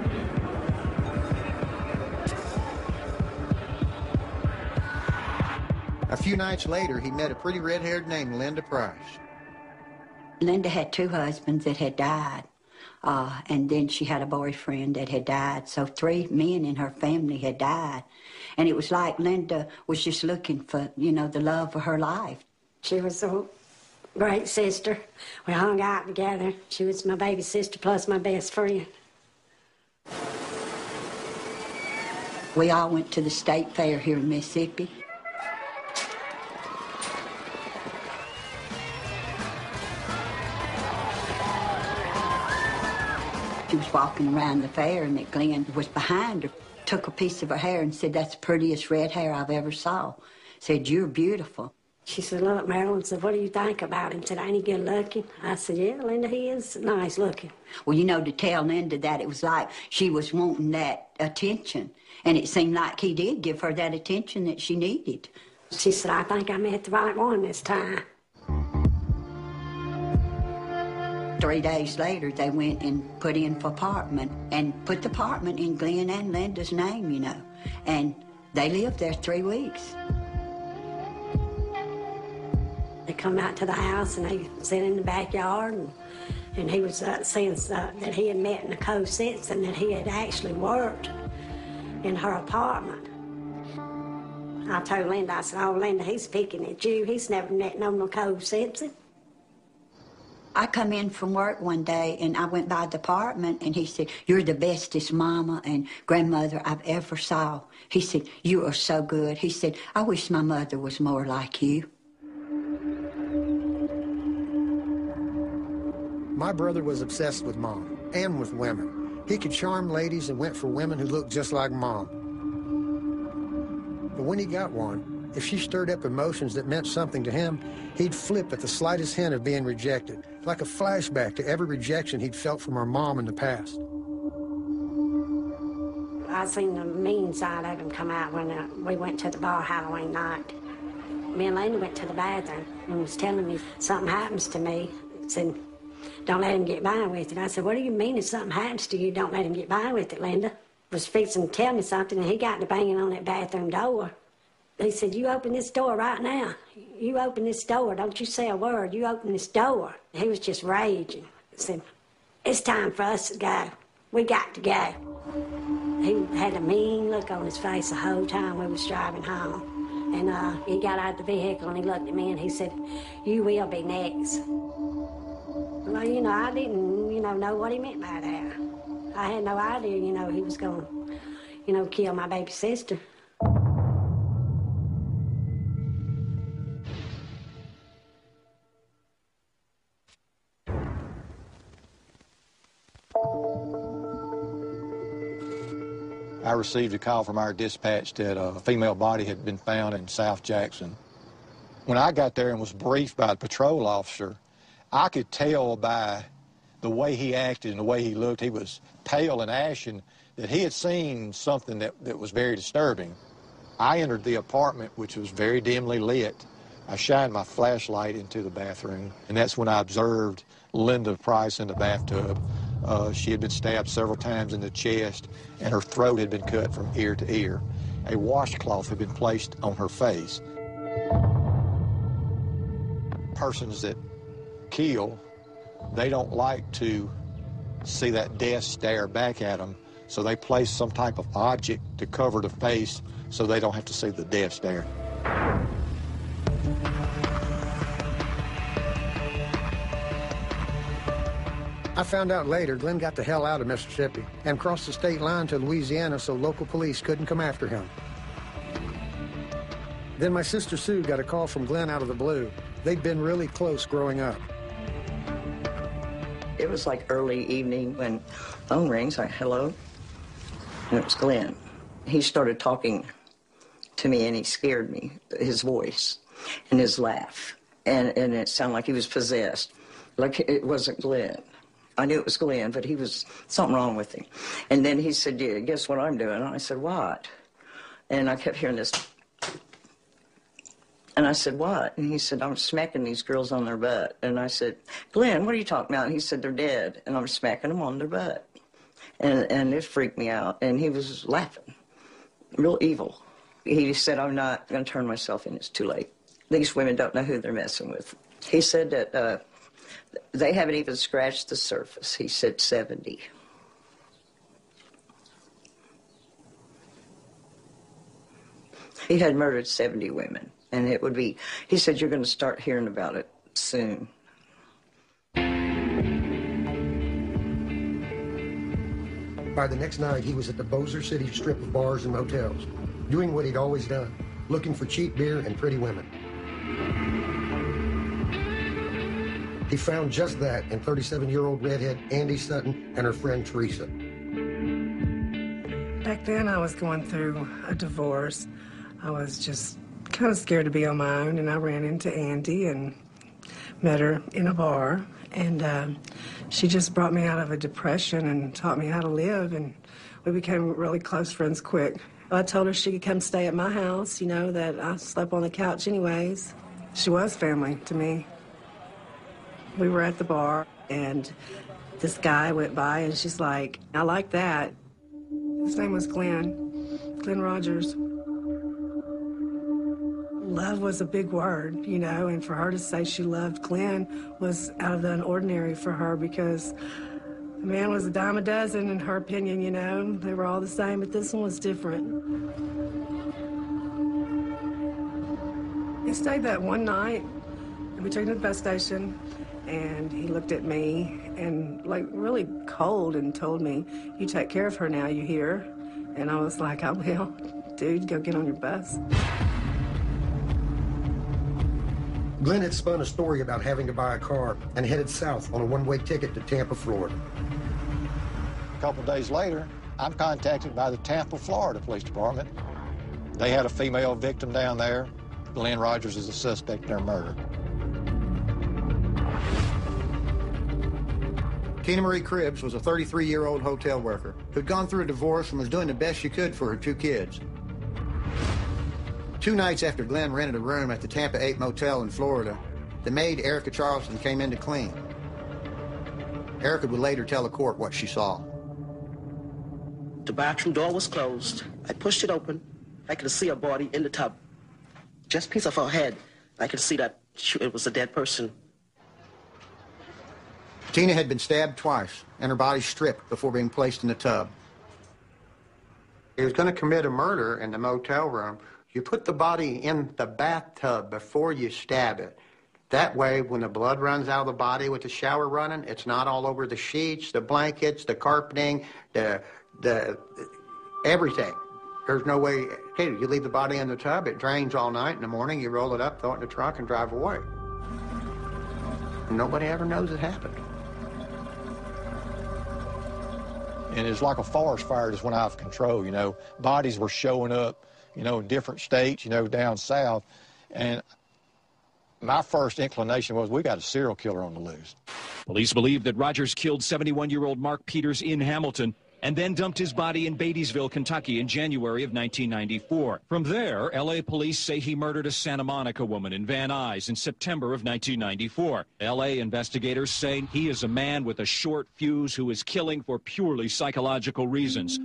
A few nights later, he met a pretty red-haired named Linda Price. Linda had two husbands that had died, uh, and then she had a boyfriend that had died. So three men in her family had died. And it was like Linda was just looking for, you know, the love of her life. She was a great sister. We hung out together. She was my baby sister plus my best friend. We all went to the state fair here in Mississippi. She was walking around the fair, and that Glen was behind her, took a piece of her hair and said, "That's the prettiest red hair I've ever saw." Said, "You're beautiful." She said, "Look, Marilyn," said, "what do you think about him?" Said, "Ain't he good looking?" I said, "Yeah, Linda, he is nice looking." Well, you know, to tell Linda that, it was like she was wanting that attention. And it seemed like he did give her that attention that she needed. She said, "I think I met the right one this time." Three days later, they went and put in for apartment and put the apartment in Glen and Linda's name, you know. And they lived there three weeks. They come out to the house, and they sit in the backyard, and, and he was uh, saying uh, that he had met Nicole Simpson, that he had actually worked in her apartment. I told Linda, I said, "Oh, Linda, he's picking at you. He's never met no Nicole Simpson." I come in from work one day, and I went by the apartment, and he said, "You're the bestest mama and grandmother I've ever saw." He said, "You are so good." He said, "I wish my mother was more like you." My brother was obsessed with Mom and with women. He could charm ladies and went for women who looked just like Mom. But when he got one, if she stirred up emotions that meant something to him, he'd flip at the slightest hint of being rejected, like a flashback to every rejection he'd felt from our mom in the past. I seen the mean side of him come out when uh, we went to the bar Halloween night. Me and Lena went to the bathroom and was telling me something happens to me. Said, "Don't let him get by with it." I said, "What do you mean if something happens to you, don't let him get by with it, Linda?" Was fixing to tell me something, and he got to banging on that bathroom door. He said, "You open this door right now. You open this door. Don't you say a word. You open this door." He was just raging. He said, "It's time for us to go. We got to go." He had a mean look on his face the whole time we was driving home. And uh, he got out of the vehicle and he looked at me and he said, "You will be next." Well, you know, I didn't, you know, know what he meant by that. I had no idea, you know, he was going to, you know, kill my baby sister. I received a call from our dispatch that a female body had been found in South Jackson. When I got there and was briefed by the patrol officer, I could tell by the way he acted and the way he looked, he was pale and ashen, that he had seen something that, that was very disturbing. I entered the apartment, which was very dimly lit. I shined my flashlight into the bathroom, and that's when I observed Linda Price in the bathtub. Uh, she had been stabbed several times in the chest, and her throat had been cut from ear to ear. A washcloth had been placed on her face. Persons that kill, they don't like to see that death stare back at them, so they place some type of object to cover the face so they don't have to see the death stare. I found out later Glen got the hell out of Mississippi and crossed the state line to Louisiana so local police couldn't come after him. Then my sister Sue got a call from Glen out of the blue. They'd been really close growing up. It was like early evening when phone rings, like, hello? And it was Glen. He started talking to me and he scared me, his voice and his laugh. And, and it sounded like he was possessed, like it wasn't Glen. I knew it was Glen, but he was something wrong with him. And then he said, yeah, guess what I'm doing? And I said, what? And I kept hearing this. And I said, what? And he said, I'm smacking these girls on their butt. And I said, Glen, what are you talking about? And he said, they're dead. And I'm smacking them on their butt. And, and it freaked me out. And he was laughing, real evil. He said, I'm not going to turn myself in. It's too late. These women don't know who they're messing with. He said that uh, they haven't even scratched the surface. He said seventy. He had murdered seventy women. And it would be, he said, you're going to start hearing about it soon. By the next night, he was at the Bossier City strip of bars and motels, doing what he'd always done, looking for cheap beer and pretty women. He found just that in thirty-seven-year-old redhead Andy Sutton and her friend Teresa. Back then, I was going through a divorce. I was just kind of scared to be on my own, and I ran into Andy and met her in a bar, and uh, she just brought me out of a depression and taught me how to live, and we became really close friends quick. I told her she could come stay at my house, you know, that I slept on the couch anyways. She was family to me. We were at the bar, and this guy went by, and she's like, I like that. His name was Glen, Glen Rodgers. Love was a big word, you know, and for her to say she loved Glen was out of the ordinary for her because the man was a dime a dozen in her opinion, you know. They were all the same, but this one was different. He stayed that one night, and we took him to the bus station, and he looked at me and like really cold and told me, "You take care of her now, you hear?" And I was like, "I will, dude, go get on your bus." Glen had spun a story about having to buy a car and headed south on a one-way ticket to Tampa, Florida. A couple days later, I'm contacted by the Tampa, Florida Police Department. They had a female victim down there. Glen Rodgers is a suspect in their murder. Tina Marie Cribbs was a thirty-three-year-old hotel worker who'd gone through a divorce and was doing the best she could for her two kids. Two nights after Glen rented a room at the Tampa eight Motel in Florida, the maid, Erica Charleston, came in to clean. Erica would later tell the court what she saw. The bathroom door was closed. I pushed it open. I could see a body in the tub. Just a piece of her head. I could see that she, it was a dead person. Tina had been stabbed twice and her body stripped before being placed in the tub. He was going to commit a murder in the motel room. You put the body in the bathtub before you stab it. That way, when the blood runs out of the body with the shower running, it's not all over the sheets, the blankets, the carpeting, the, the, everything. There's no way, hey, you leave the body in the tub, it drains all night. In the morning, you roll it up, throw it in the trunk, and drive away. Nobody ever knows it happened. And it's like a forest fire just went out of control, you know. Bodies were showing up, you know, in different states, you know, down south. And my first inclination was, we got a serial killer on the loose. Police believe that Rogers killed seventy-one-year-old Mark Peters in Hamilton and then dumped his body in Beattiesville, Kentucky in January of nineteen ninety-four. From there, L A police say he murdered a Santa Monica woman in Van Nuys in September of nineteen ninety-four. L A investigators say he is a man with a short fuse who is killing for purely psychological reasons.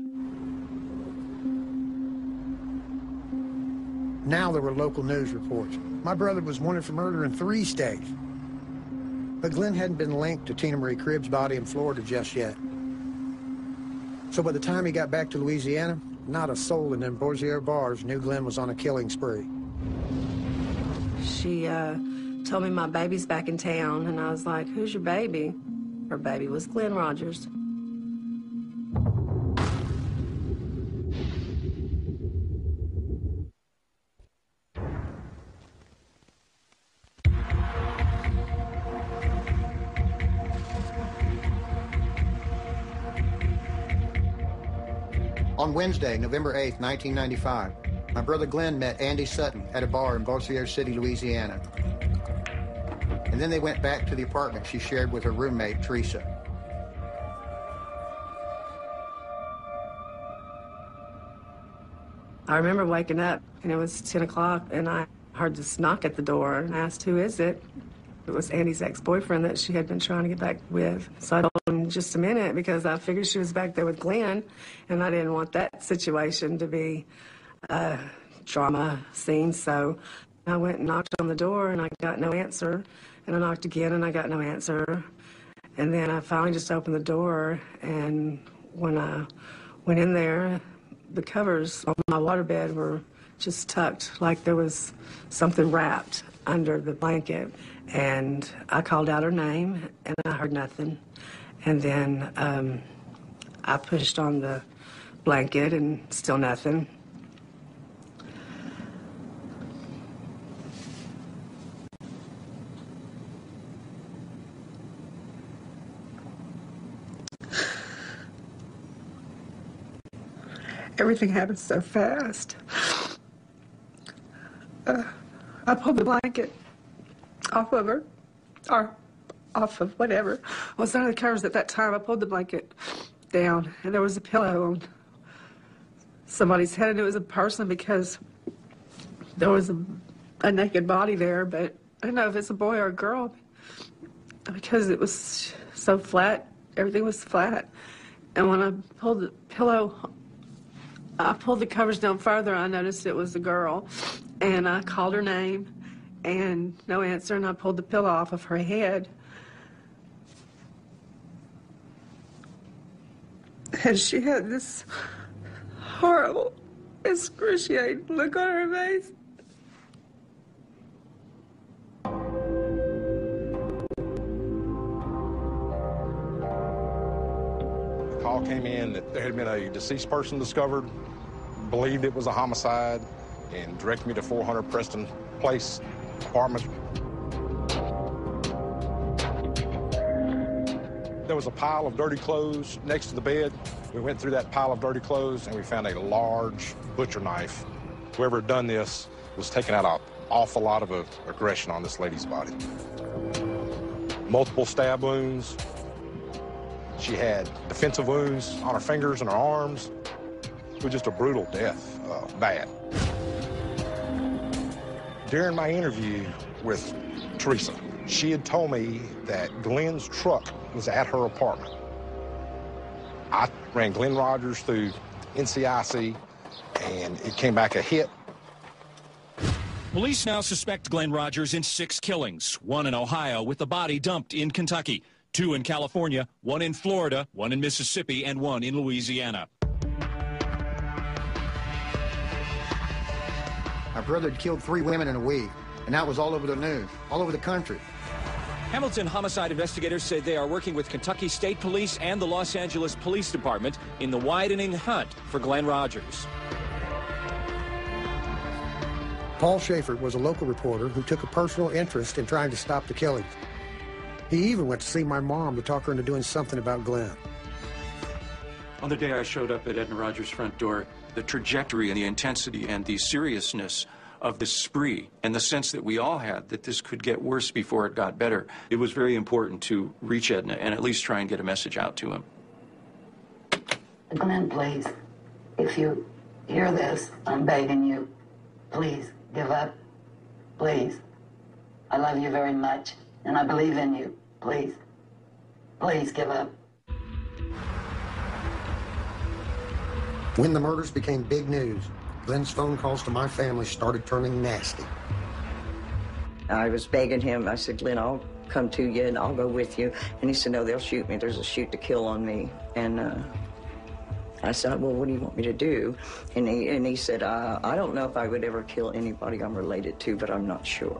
Now there were local news reports. My brother was wanted for murder in three states. But Glen hadn't been linked to Tina Marie Cribbs' body in Florida just yet. So by the time he got back to Louisiana, not a soul in them Bossier bars knew Glen was on a killing spree. She uh, told me my baby's back in town, and I was like, "Who's your baby?" Her baby was Glen Rodgers. On Wednesday, November eighth, nineteen ninety-five, my brother Glen met Andy Sutton at a bar in Bossier City, Louisiana. And then they went back to the apartment she shared with her roommate, Teresa. I remember waking up, and it was ten o'clock, and I heard this knock at the door and asked, "Who is it?" It was Andy's ex-boyfriend that she had been trying to get back with. So I told him just a minute because I figured she was back there with Glen, and I didn't want that situation to be a drama scene. So I went and knocked on the door, and I got no answer. And I knocked again, and I got no answer. And then I finally just opened the door, and when I went in there, the covers on my waterbed were just tucked like there was something wrapped under the blanket. And I called out her name, and I heard nothing. And then um, I pushed on the blanket, and still nothing. Everything happened so fast. Uh, I pulled the blanket off of her, or off of whatever was under the covers at that time. I pulled the blanket down, and there was a pillow on somebody's head, and it was a person because there was a, a naked body there, but I don't know if it's a boy or a girl because it was so flat. Everything was flat. And when I pulled the pillow, I pulled the covers down further, I noticed it was a girl, and I called her name, and no answer, and I pulled the pillow off of her head. And she had this horrible, excruciating look on her face. call came in that there had been a deceased person discovered, believed it was a homicide, and directed me to four hundred Preston Place apartment. There was a pile of dirty clothes next to the bed. We went through that pile of dirty clothes and we found a large butcher knife. Whoever had done this was taking out an awful lot of uh, aggression on this lady's body. Multiple stab wounds. She had defensive wounds on her fingers and her arms. It was just a brutal death, uh, bad. During my interview with Teresa, she had told me that Glen's truck was at her apartment. I ran Glen Rodgers through N C I C, and it came back a hit. Police now suspect Glen Rodgers in six killings, one in Ohio with the body dumped in Kentucky, two in California, one in Florida, one in Mississippi, and one in Louisiana. My brother had killed three women in a week, and that was all over the news, all over the country. Hamilton homicide investigators say they are working with Kentucky State Police and the Los Angeles Police Department in the widening hunt for Glen Rodgers. Paul Schaefer was a local reporter who took a personal interest in trying to stop the killings. He even went to see my mom to talk her into doing something about Glen. On the day I showed up at Edna Rogers' front door, the trajectory and the intensity and the seriousness of the spree and the sense that we all had that this could get worse before it got better, it was very important to reach Edna and at least try and get a message out to him. Glen, please, if you hear this, I'm begging you, please give up, please. I love you very much, and I believe in you. Please, please give up. When the murders became big news, Glen's phone calls to my family started turning nasty. I was begging him. I said, Glen, I'll come to you and I'll go with you. And he said, no, they'll shoot me. There's a shoot to kill on me. And uh, I said, well, what do you want me to do? And he, and he said, uh, I don't know if I would ever kill anybody I'm related to, but I'm not sure.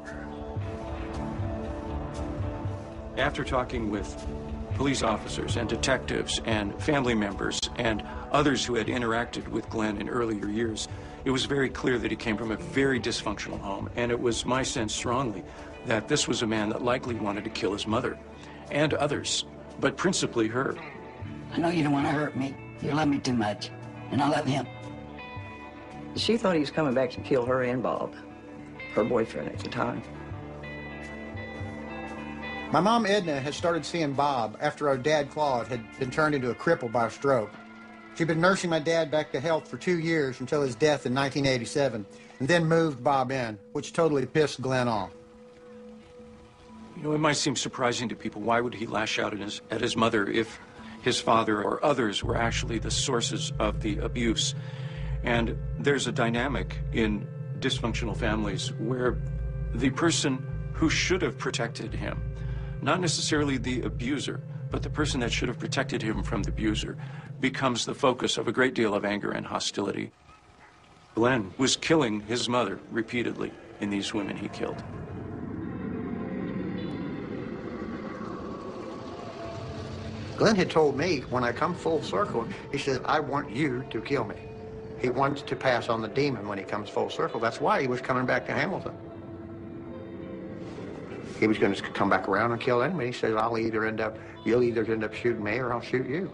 After talking with police officers and detectives and family members and others who had interacted with Glen in earlier years, it was very clear that he came from a very dysfunctional home, and it was my sense strongly that this was a man that likely wanted to kill his mother and others, but principally her. I know you don't want to hurt me. You love me too much, and I love him. She thought he was coming back to kill her and Bob, her boyfriend at the time. My mom, Edna, had started seeing Bob after our dad, Claude, had been turned into a cripple by a stroke. She'd been nursing my dad back to health for two years until his death in nineteen eighty-seven, and then moved Bob in, which totally pissed Glen off. You know, it might seem surprising to people. Why would he lash out at his, at his mother if his father or others were actually the sources of the abuse? And there's a dynamic in dysfunctional families where the person who should have protected him, not necessarily the abuser, but the person that should have protected him from the abuser, becomes the focus of a great deal of anger and hostility. Glen was killing his mother repeatedly in these women he killed. Glen had told me when I come full circle, he said, I want you to kill me. He wants to pass on the demon when he comes full circle. That's why he was coming back to Hamilton. He was going to come back around and kill anybody. He said, I'll either end up, you'll either end up shooting me or I'll shoot you.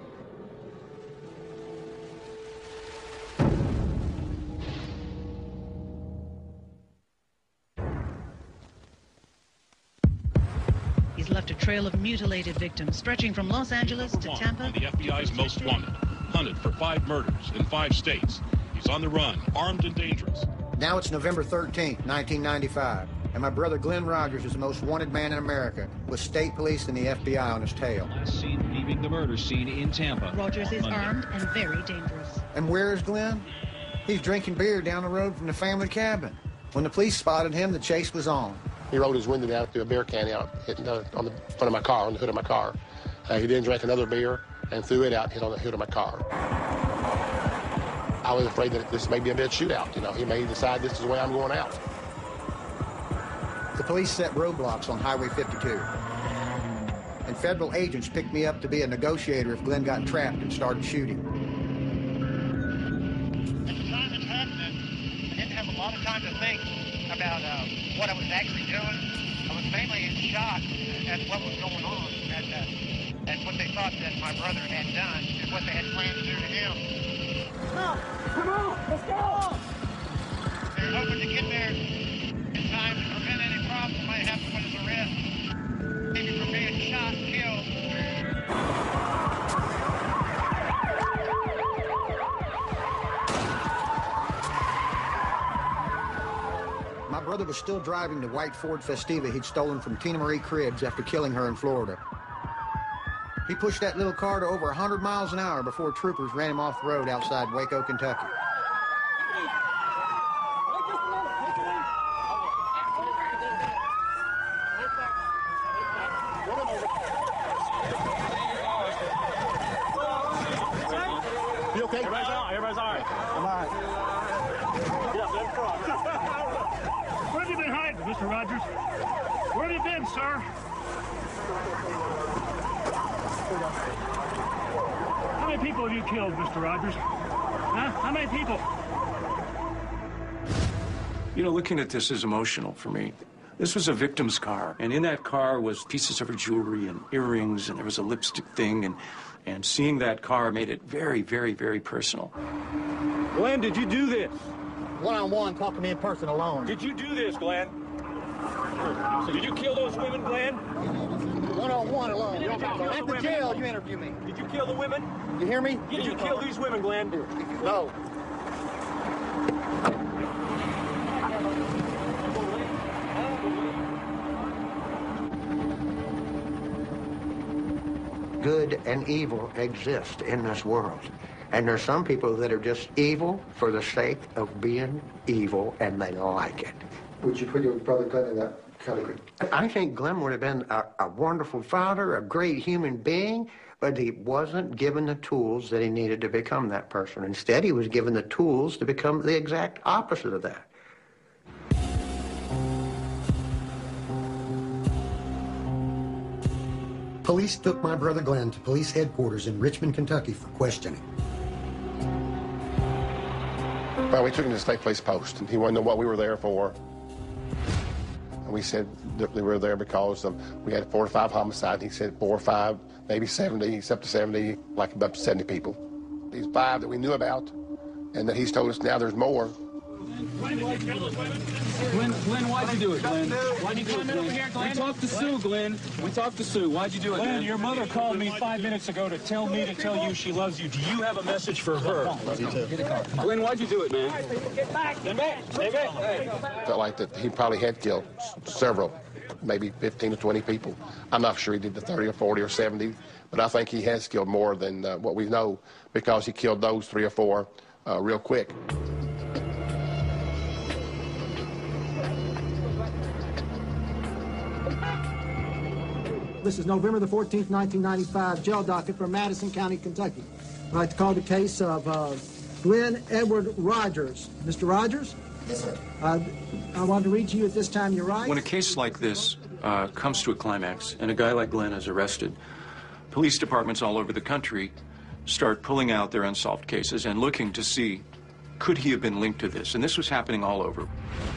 He's left a trail of mutilated victims stretching from Los Angeles to Tampa. On the F B I's most wanted, hunted for five murders in five states. He's on the run, armed and dangerous. Now it's November thirteenth, nineteen ninety-five, and my brother Glen Rodgers is the most wanted man in America, with state police and the F B I on his tail. Last seen leaving the murder scene in Tampa. Rodgers is armed and very dangerous. And where is Glen? He's drinking beer down the road from the family cabin. When the police spotted him, the chase was on. He rolled his window down threw a beer can out, hitting the, on the front of my car, on the hood of my car. Uh, he then drank another beer and threw it out and hit on the hood of my car. I was afraid that this may be a bad shootout. You know, he may decide this is the way I'm going out. The police set roadblocks on Highway fifty-two. and federal agents picked me up to be a negotiator if Glen got trapped and started shooting. At the time it's happening, I didn't have a lot of time to think about uh, what I was actually doing. I was mainly in shock at what was going on and, uh, and what they thought that my brother had done and what they had planned to do to him. Come on, come on, let's go! They were hoping to get there in time to prevent any problem that might happen with his arrest, maybe from being shot and killed. My brother was still driving the white Ford Festiva he'd stolen from Tina Marie Cribbs after killing her in Florida. He pushed that little car to over one hundred miles an hour before troopers ran him off the road outside Waco, Kentucky. You okay? Everybody's all right. Everybody's all right. I'm all right. Get up, let's cross. Where have you been hiding, Mister Rogers? Where have you been, sir? How many people have you killed, Mister Rogers? Huh? How many people? You know, looking at this is emotional for me. This was a victim's car, and in that car was pieces of her jewelry and earrings, and there was a lipstick thing, and, and seeing that car made it very, very, very personal. Glenn, did you do this? One-on-one, talk to me in person alone. Did you do this, Glenn? Did you kill those women, Glenn? One-on-one alone. Did you kill the At the women? jail, you interview me. Did you kill the women? You hear me? Did you kill these women, Glenn? No. Good and evil exist in this world. And there's some people that are just evil for the sake of being evil, and they like it. Would you put your brother Glenn in that category? I think Glen would have been a, a wonderful father, a great human being, but he wasn't given the tools that he needed to become that person. Instead, he was given the tools to become the exact opposite of that. Police took my brother Glenn to police headquarters in Richmond, Kentucky for questioning. Well, we took him to the state police post, and he wanted to know what we were there for. And we said that we were there because of, we had four or five homicides. He said four or five, maybe seventy, he's up to seventy, like up to seventy people. These five that we knew about, and that he's told us now there's more. Glenn, Glenn, why'd you do it, Glenn? Why'd you do it, Glenn? We talked to Sue, Glenn. We talked to Sue. Why'd you do it, Glenn? Your mother called me five minutes ago to tell me to tell you she loves you. Do you have a message for her? Love you too. Glenn, why'd you do it, man? Get back. Get back. Get back. Hey. Felt like that he probably had killed several, maybe fifteen or twenty people. I'm not sure he did the thirty or forty or seventy, but I think he has killed more than uh, what we know because he killed those three or four uh, real quick. This is November the fourteenth, nineteen ninety-five, jail docket for Madison County, Kentucky. I'd like to call the case of uh, Glen Edward Rogers. Mister Rogers? Yes, sir. Uh, I want to read to you at this time your rights. When a case like this uh, comes to a climax and a guy like Glen is arrested, police departments all over the country start pulling out their unsolved cases and looking to see, could he have been linked to this? And this was happening all over.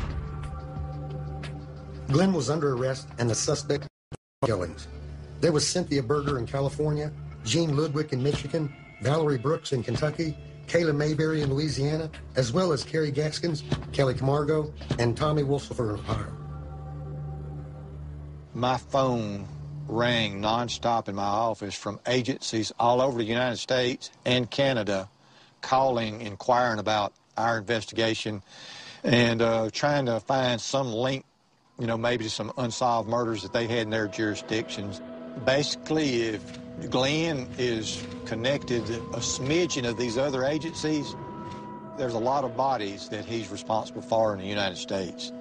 Glen was under arrest and the suspect killings. There was Cynthia Berger in California, Jean Ludwig in Michigan, Valerie Brooks in Kentucky, Kayla Mayberry in Louisiana, as well as Carrie Gaskins, Kelly Camargo, and Tommy Wolsifer in Ohio. My phone rang nonstop in my office from agencies all over the United States and Canada calling, inquiring about our investigation and uh, trying to find some link, you know, maybe to some unsolved murders that they had in their jurisdictions. Basically, if Glen is connected a smidgen of these other agencies, there's a lot of bodies that he's responsible for in the United States.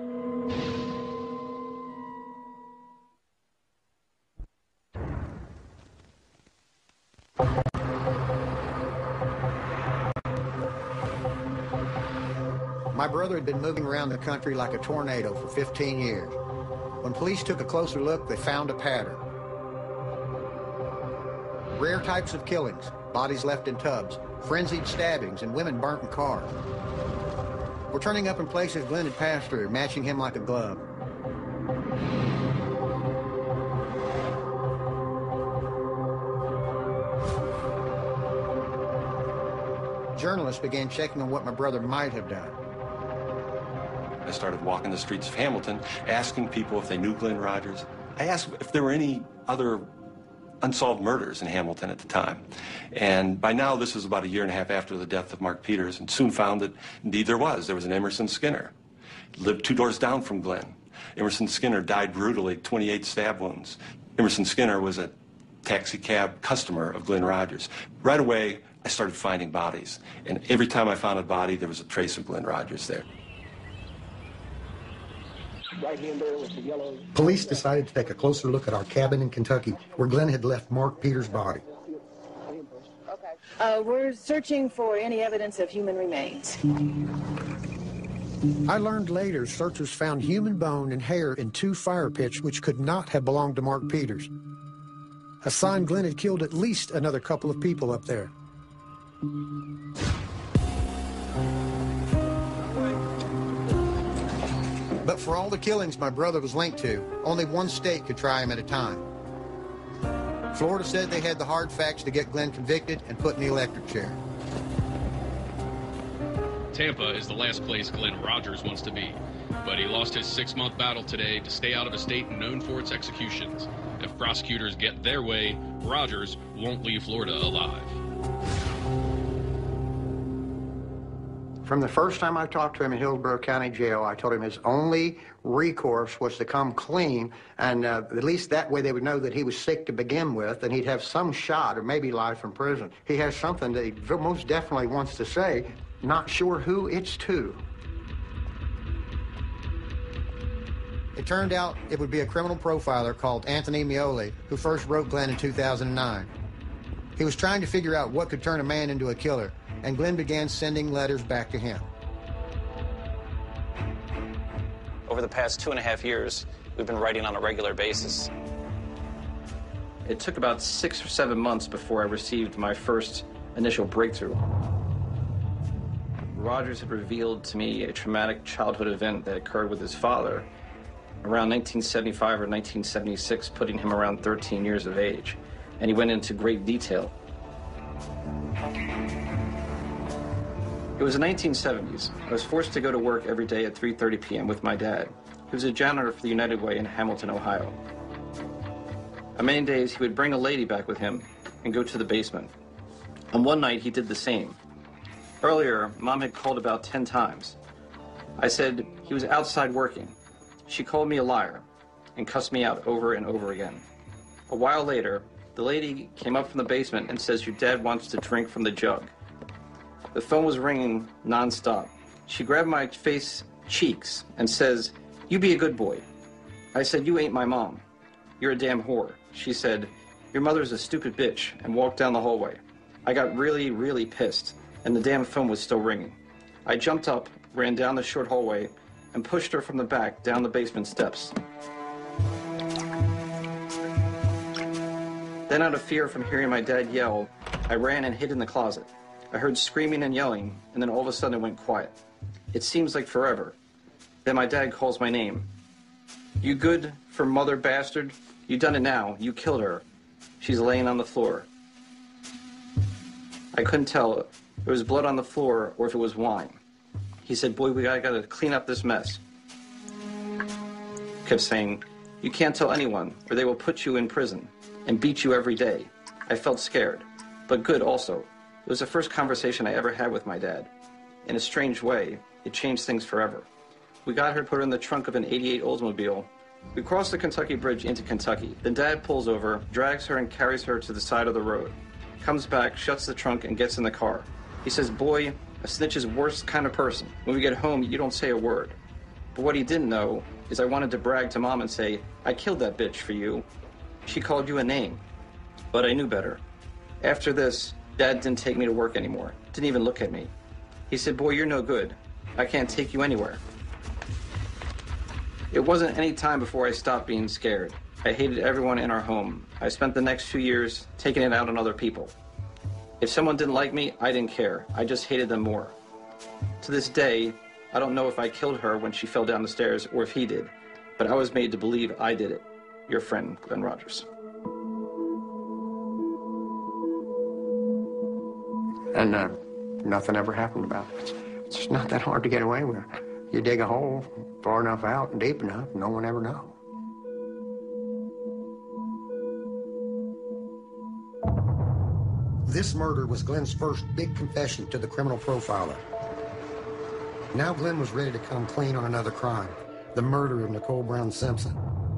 My brother had been moving around the country like a tornado for fifteen years. When police took a closer look, they found a pattern. Rare types of killings, bodies left in tubs, frenzied stabbings, and women burnt in cars. We're turning up in places Glen had passed through, matching him like a glove. Journalists began checking on what my brother might have done. I started walking the streets of Hamilton, asking people if they knew Glen Rodgers. I asked if there were any other unsolved murders in Hamilton at the time. And by now, this was about a year and a half after the death of Mark Peters, and soon found that indeed there was. There was an Emerson Skinner. Lived two doors down from Glen. Emerson Skinner died brutally, twenty-eight stab wounds. Emerson Skinner was a taxi cab customer of Glen Rodgers. Right away, I started finding bodies. And every time I found a body, there was a trace of Glen Rodgers there. Right in there with the yellow. Police decided to take a closer look at our cabin in Kentucky, where Glen had left Mark Peters' body. Uh, we're searching for any evidence of human remains. I learned later searchers found human bone and hair in two fire pits which could not have belonged to Mark Peters. A sign Glen had killed at least another couple of people up there. But for all the killings my brother was linked to, only one state could try him at a time. Florida said they had the hard facts to get Glen convicted and put in the electric chair. Tampa is the last place Glen Rodgers wants to be, but he lost his six-month battle today to stay out of a state known for its executions. If prosecutors get their way, Rodgers won't leave Florida alive. From the first time I talked to him in Hillsborough County Jail, I told him his only recourse was to come clean, and uh, at least that way they would know that he was sick to begin with, and he'd have some shot or maybe life in prison. He has something that he most definitely wants to say, not sure who it's to. It turned out it would be a criminal profiler called Anthony Mioli who first wrote Glen in two thousand nine. He was trying to figure out what could turn a man into a killer, and Glen began sending letters back to him. Over the past two and a half years, we've been writing on a regular basis. It took about six or seven months before I received my first initial breakthrough. Rodgers had revealed to me a traumatic childhood event that occurred with his father around nineteen seventy-five or nineteen seventy-six, putting him around thirteen years of age. And he went into great detail. It was the nineteen seventies. I was forced to go to work every day at three thirty p m with my dad. He was a janitor for the United Way in Hamilton, Ohio. On many days, he would bring a lady back with him and go to the basement. On one night, he did the same. Earlier, Mom had called about ten times. I said he was outside working. She called me a liar and cussed me out over and over again. A while later, the lady came up from the basement and says, "Your dad wants to drink from the jug." The phone was ringing nonstop. She grabbed my face cheeks and says, "You be a good boy." I said, "You ain't my mom. You're a damn whore." She said, "Your mother's a stupid bitch," and walked down the hallway. I got really, really pissed, and the damn phone was still ringing. I jumped up, ran down the short hallway, and pushed her from the back down the basement steps. Then, out of fear from hearing my dad yell, I ran and hid in the closet. I heard screaming and yelling, and then all of a sudden it went quiet. It seems like forever. Then my dad calls my name. "You good for mother bastard? You done it now. You killed her. She's laying on the floor." I couldn't tell if it was blood on the floor or if it was wine. He said, "Boy, we gotta, gotta clean up this mess." Kept saying, "You can't tell anyone or they will put you in prison and beat you every day." I felt scared, but good also. It was the first conversation I ever had with my dad. In a strange way, it changed things forever. We got her, put her in the trunk of an eighty-eight Oldsmobile. We crossed the Kentucky Bridge into Kentucky. Then Dad pulls over, drags her and carries her to the side of the road. Comes back, shuts the trunk, and gets in the car. He says, "Boy, a snitch is the worst kind of person. When we get home, you don't say a word." But what he didn't know is I wanted to brag to Mom and say, "I killed that bitch for you. She called you a name." But I knew better. After this, Dad didn't take me to work anymore. Didn't even look at me. He said, "Boy, you're no good. I can't take you anywhere." It wasn't any time before I stopped being scared. I hated everyone in our home. I spent the next few years taking it out on other people. If someone didn't like me, I didn't care. I just hated them more. To this day, I don't know if I killed her when she fell down the stairs or if he did, but I was made to believe I did it. Your friend, Glen Rodgers. And uh, nothing ever happened about it. It's just not that hard to get away with. You dig a hole far enough out and deep enough, no one ever knows. This murder was Glen's first big confession to the criminal profiler. Now Glen was ready to come clean on another crime, the murder of Nicole Brown Simpson.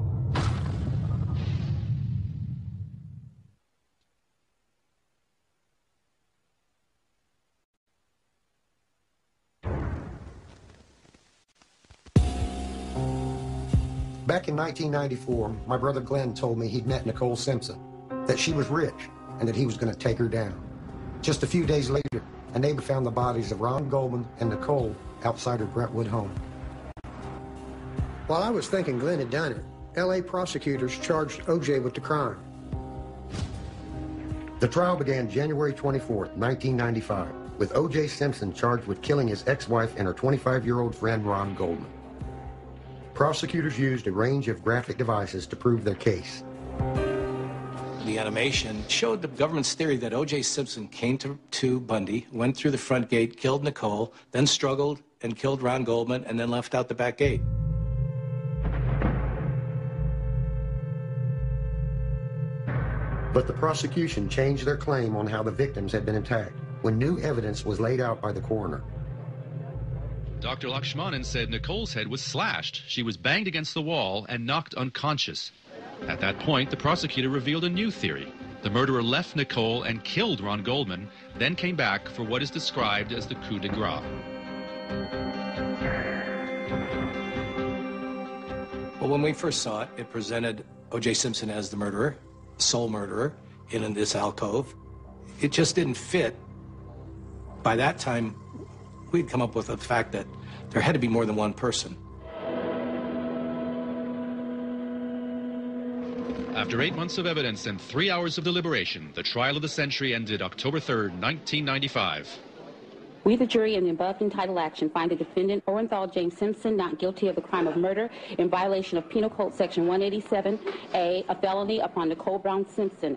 Back in nineteen ninety-four, my brother Glen told me he'd met Nicole Simpson, that she was rich, and that he was going to take her down. Just a few days later, a neighbor found the bodies of Ron Goldman and Nicole outside her Brentwood home. While I was thinking Glen had done it, L A prosecutors charged O J with the crime. The trial began January twenty-fourth, nineteen ninety-five, with O J Simpson charged with killing his ex-wife and her twenty-five-year-old friend Ron Goldman. Prosecutors used a range of graphic devices to prove their case. The animation showed the government's theory that O J Simpson came to, to Bundy, went through the front gate, killed Nicole, then struggled and killed Ron Goldman, and then left out the back gate. But the prosecution changed their claim on how the victims had been attacked when new evidence was laid out by the coroner. Doctor Lakshmanan said Nicole's head was slashed. She was banged against the wall and knocked unconscious. At that point, the prosecutor revealed a new theory. The murderer left Nicole and killed Ron Goldman, then came back for what is described as the coup de grace. Well, when we first saw it, it presented O J Simpson as the murderer, sole murderer, in this alcove. It just didn't fit. By that time, we'd come up with the fact that there had to be more than one person. After eight months of evidence and three hours of deliberation, the trial of the century ended October third, nineteen ninety-five. We, the jury, in the above entitled action, find the defendant, Orenthal James Simpson, not guilty of the crime of murder in violation of Penal Code Section one eighty-seven A, a felony upon Nicole Brown Simpson.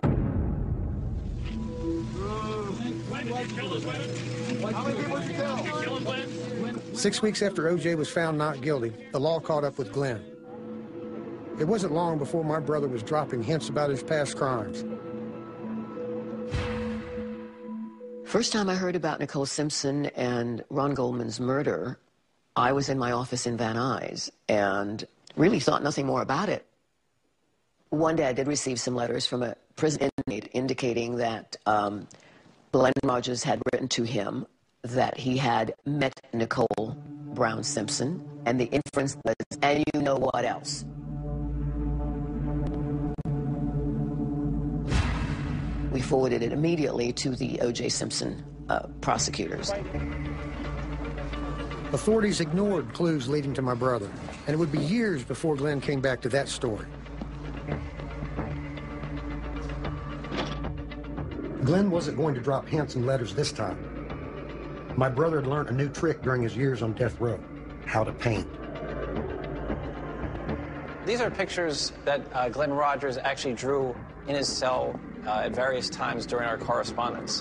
Six weeks after O J was found not guilty, the law caught up with Glen. It wasn't long before my brother was dropping hints about his past crimes. First time I heard about Nicole Simpson and Ron Goldman's murder, I was in my office in Van Nuys and really thought nothing more about it. One day I did receive some letters from a prison inmate indicating that um, Glen Rodgers had written to him that he had met Nicole Brown Simpson, and the inference was, and you know what else? We forwarded it immediately to the O J Simpson uh, prosecutors. Authorities ignored clues leading to my brother, and it would be years before Glen came back to that story. Glen wasn't going to drop hints and letters this time. My brother had learned a new trick during his years on death row: how to paint. These are pictures that uh, Glen Rodgers actually drew in his cell uh, at various times during our correspondence.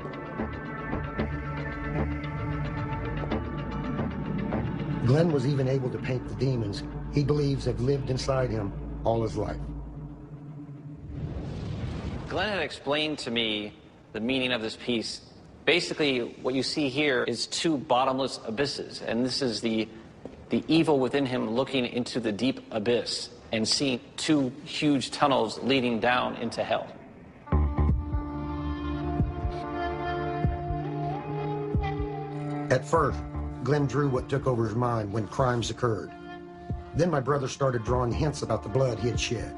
Glen was even able to paint the demons he believes have lived inside him all his life. Glen had explained to me the meaning of this piece. Basically, what you see here is two bottomless abysses, and this is the, the evil within him looking into the deep abyss and seeing two huge tunnels leading down into hell. At first, Glen drew what took over his mind when crimes occurred. Then my brother started drawing hints about the blood he had shed.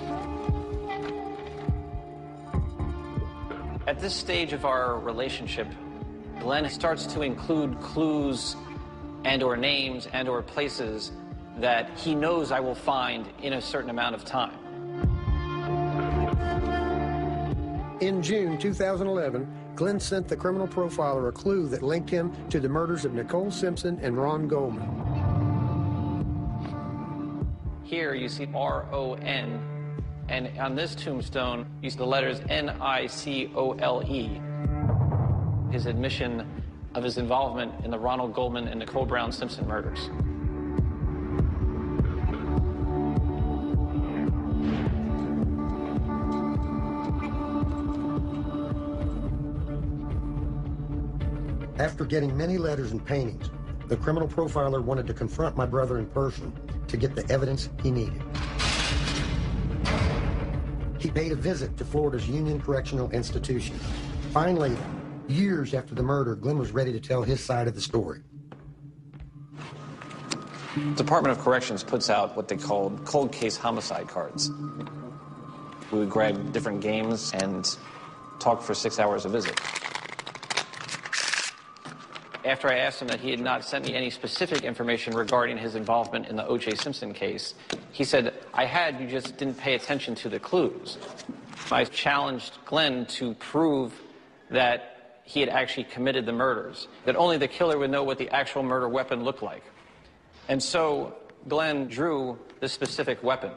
At this stage of our relationship, Glen starts to include clues and or names and or places that he knows I will find in a certain amount of time. In June two thousand eleven, Glen sent the criminal profiler a clue that linked him to the murders of Nicole Simpson and Ron Goldman. Here you see R O N, and on this tombstone, you see the letters N I C O L E. His admission of his involvement in the Ronald Goldman and Nicole Brown Simpson murders. After getting many letters and paintings, the criminal profiler wanted to confront my brother in person to get the evidence he needed. He paid a visit to Florida's Union Correctional Institution. Finally, years after the murder, Glen was ready to tell his side of the story. Department of Corrections puts out what they called cold case homicide cards. We would grab different games and talk for six hours a visit. After I asked him that he had not sent me any specific information regarding his involvement in the O J Simpson case, he said, I had, you just didn't pay attention to the clues. I challenged Glen to prove that he had actually committed the murders, that only the killer would know what the actual murder weapon looked like. And so Glen drew the specific weapon.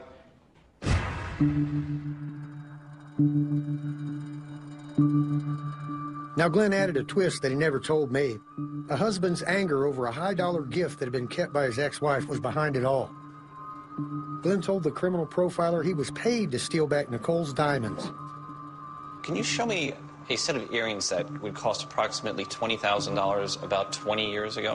Now, Glen added a twist that he never told me. A husband's anger over a high-dollar gift that had been kept by his ex-wife was behind it all. Glen told the criminal profiler he was paid to steal back Nicole's diamonds. Can you show me a set of earrings that would cost approximately twenty thousand dollars about twenty years ago?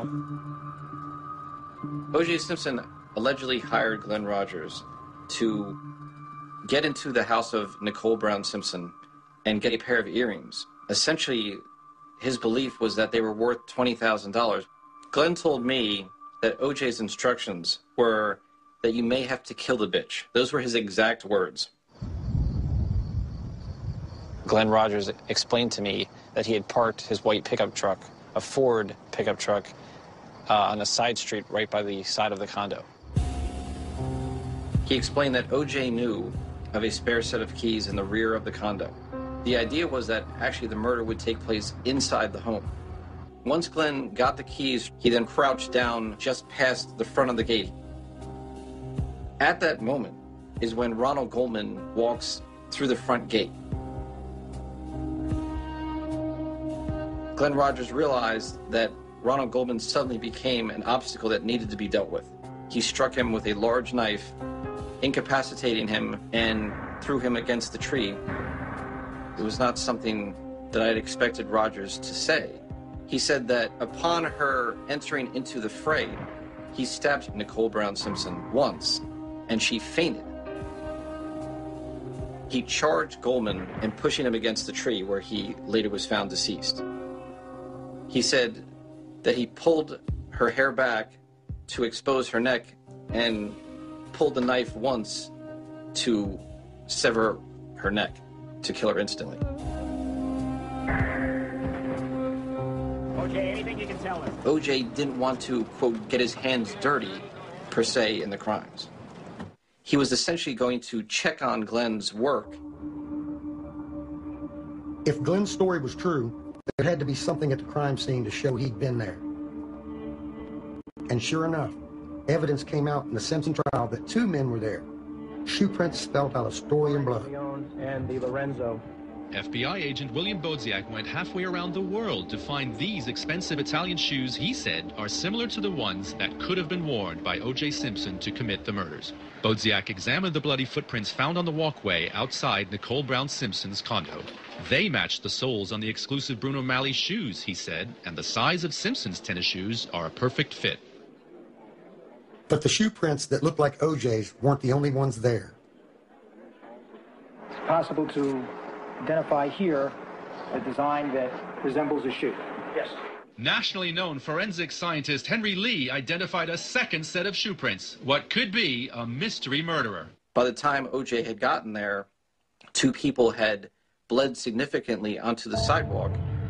O J Simpson allegedly hired Glen Rodgers to get into the house of Nicole Brown Simpson and get a pair of earrings. Essentially, his belief was that they were worth twenty thousand dollars. Glen told me that O J's instructions were that you may have to kill the bitch. Those were his exact words. Glen Rodgers explained to me that he had parked his white pickup truck, a Ford pickup truck, uh, on a side street right by the side of the condo. He explained that O J knew of a spare set of keys in the rear of the condo. The idea was that actually the murder would take place inside the home. Once Glen got the keys, he then crouched down just past the front of the gate. At that moment is when Ronald Goldman walks through the front gate. Glen Rodgers realized that Ronald Goldman suddenly became an obstacle that needed to be dealt with. He struck him with a large knife, incapacitating him, and threw him against the tree. It was not something that I had expected Rodgers to say. He said that upon her entering into the fray, he stabbed Nicole Brown Simpson once, and she fainted. He charged Goldman and pushing him against the tree, where he later was found deceased. He said that he pulled her hair back to expose her neck and pulled the knife once to sever her neck, to kill her instantly. O J, anything you can tell us? O J didn't want to, quote, get his hands dirty, per se, in the crimes. He was essentially going to check on Glen's work. If Glen's story was true, there had to be something at the crime scene to show he'd been there. And sure enough, evidence came out in the Simpson trial that two men were there. Shoe prints spelled out a story in blood. And the Lorenzo. F B I agent William Bodziak went halfway around the world to find these expensive Italian shoes he said are similar to the ones that could have been worn by O J Simpson to commit the murders. Bodziak examined the bloody footprints found on the walkway outside Nicole Brown Simpson's condo. They matched the soles on the exclusive Bruno Malley shoes, he said, and the size of Simpson's tennis shoes are a perfect fit. But the shoe prints that looked like O J's weren't the only ones there. It's possible to identify here a design that resembles a shoe. Yes. Nationally known forensic scientist Henry Lee identified a second set of shoe prints, what could be a mystery murderer. By the time O J had gotten there, two people had bled significantly onto the sidewalk.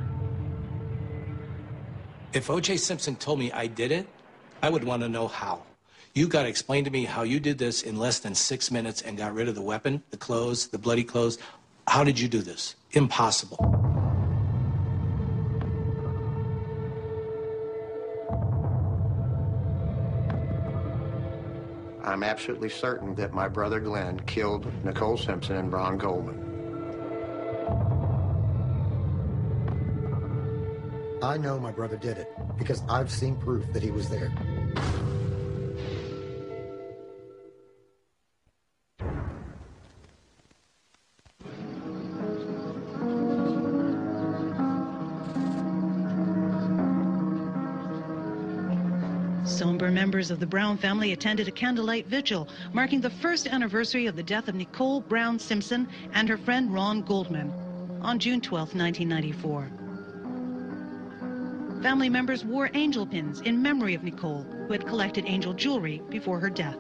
If O J Simpson told me I did it, I would want to know how. You got to explain to me how you did this in less than six minutes and got rid of the weapon, the clothes, the bloody clothes, How did you do this? Impossible. I'm absolutely certain that my brother Glen killed Nicole Simpson and Ron Goldman. I know my brother did it because I've seen proof that he was there. Somber members of the Brown family attended a candlelight vigil marking the first anniversary of the death of Nicole Brown Simpson and her friend Ron Goldman on June twelfth, nineteen ninety-four. Family members wore angel pins in memory of Nicole, who had collected angel jewelry before her death.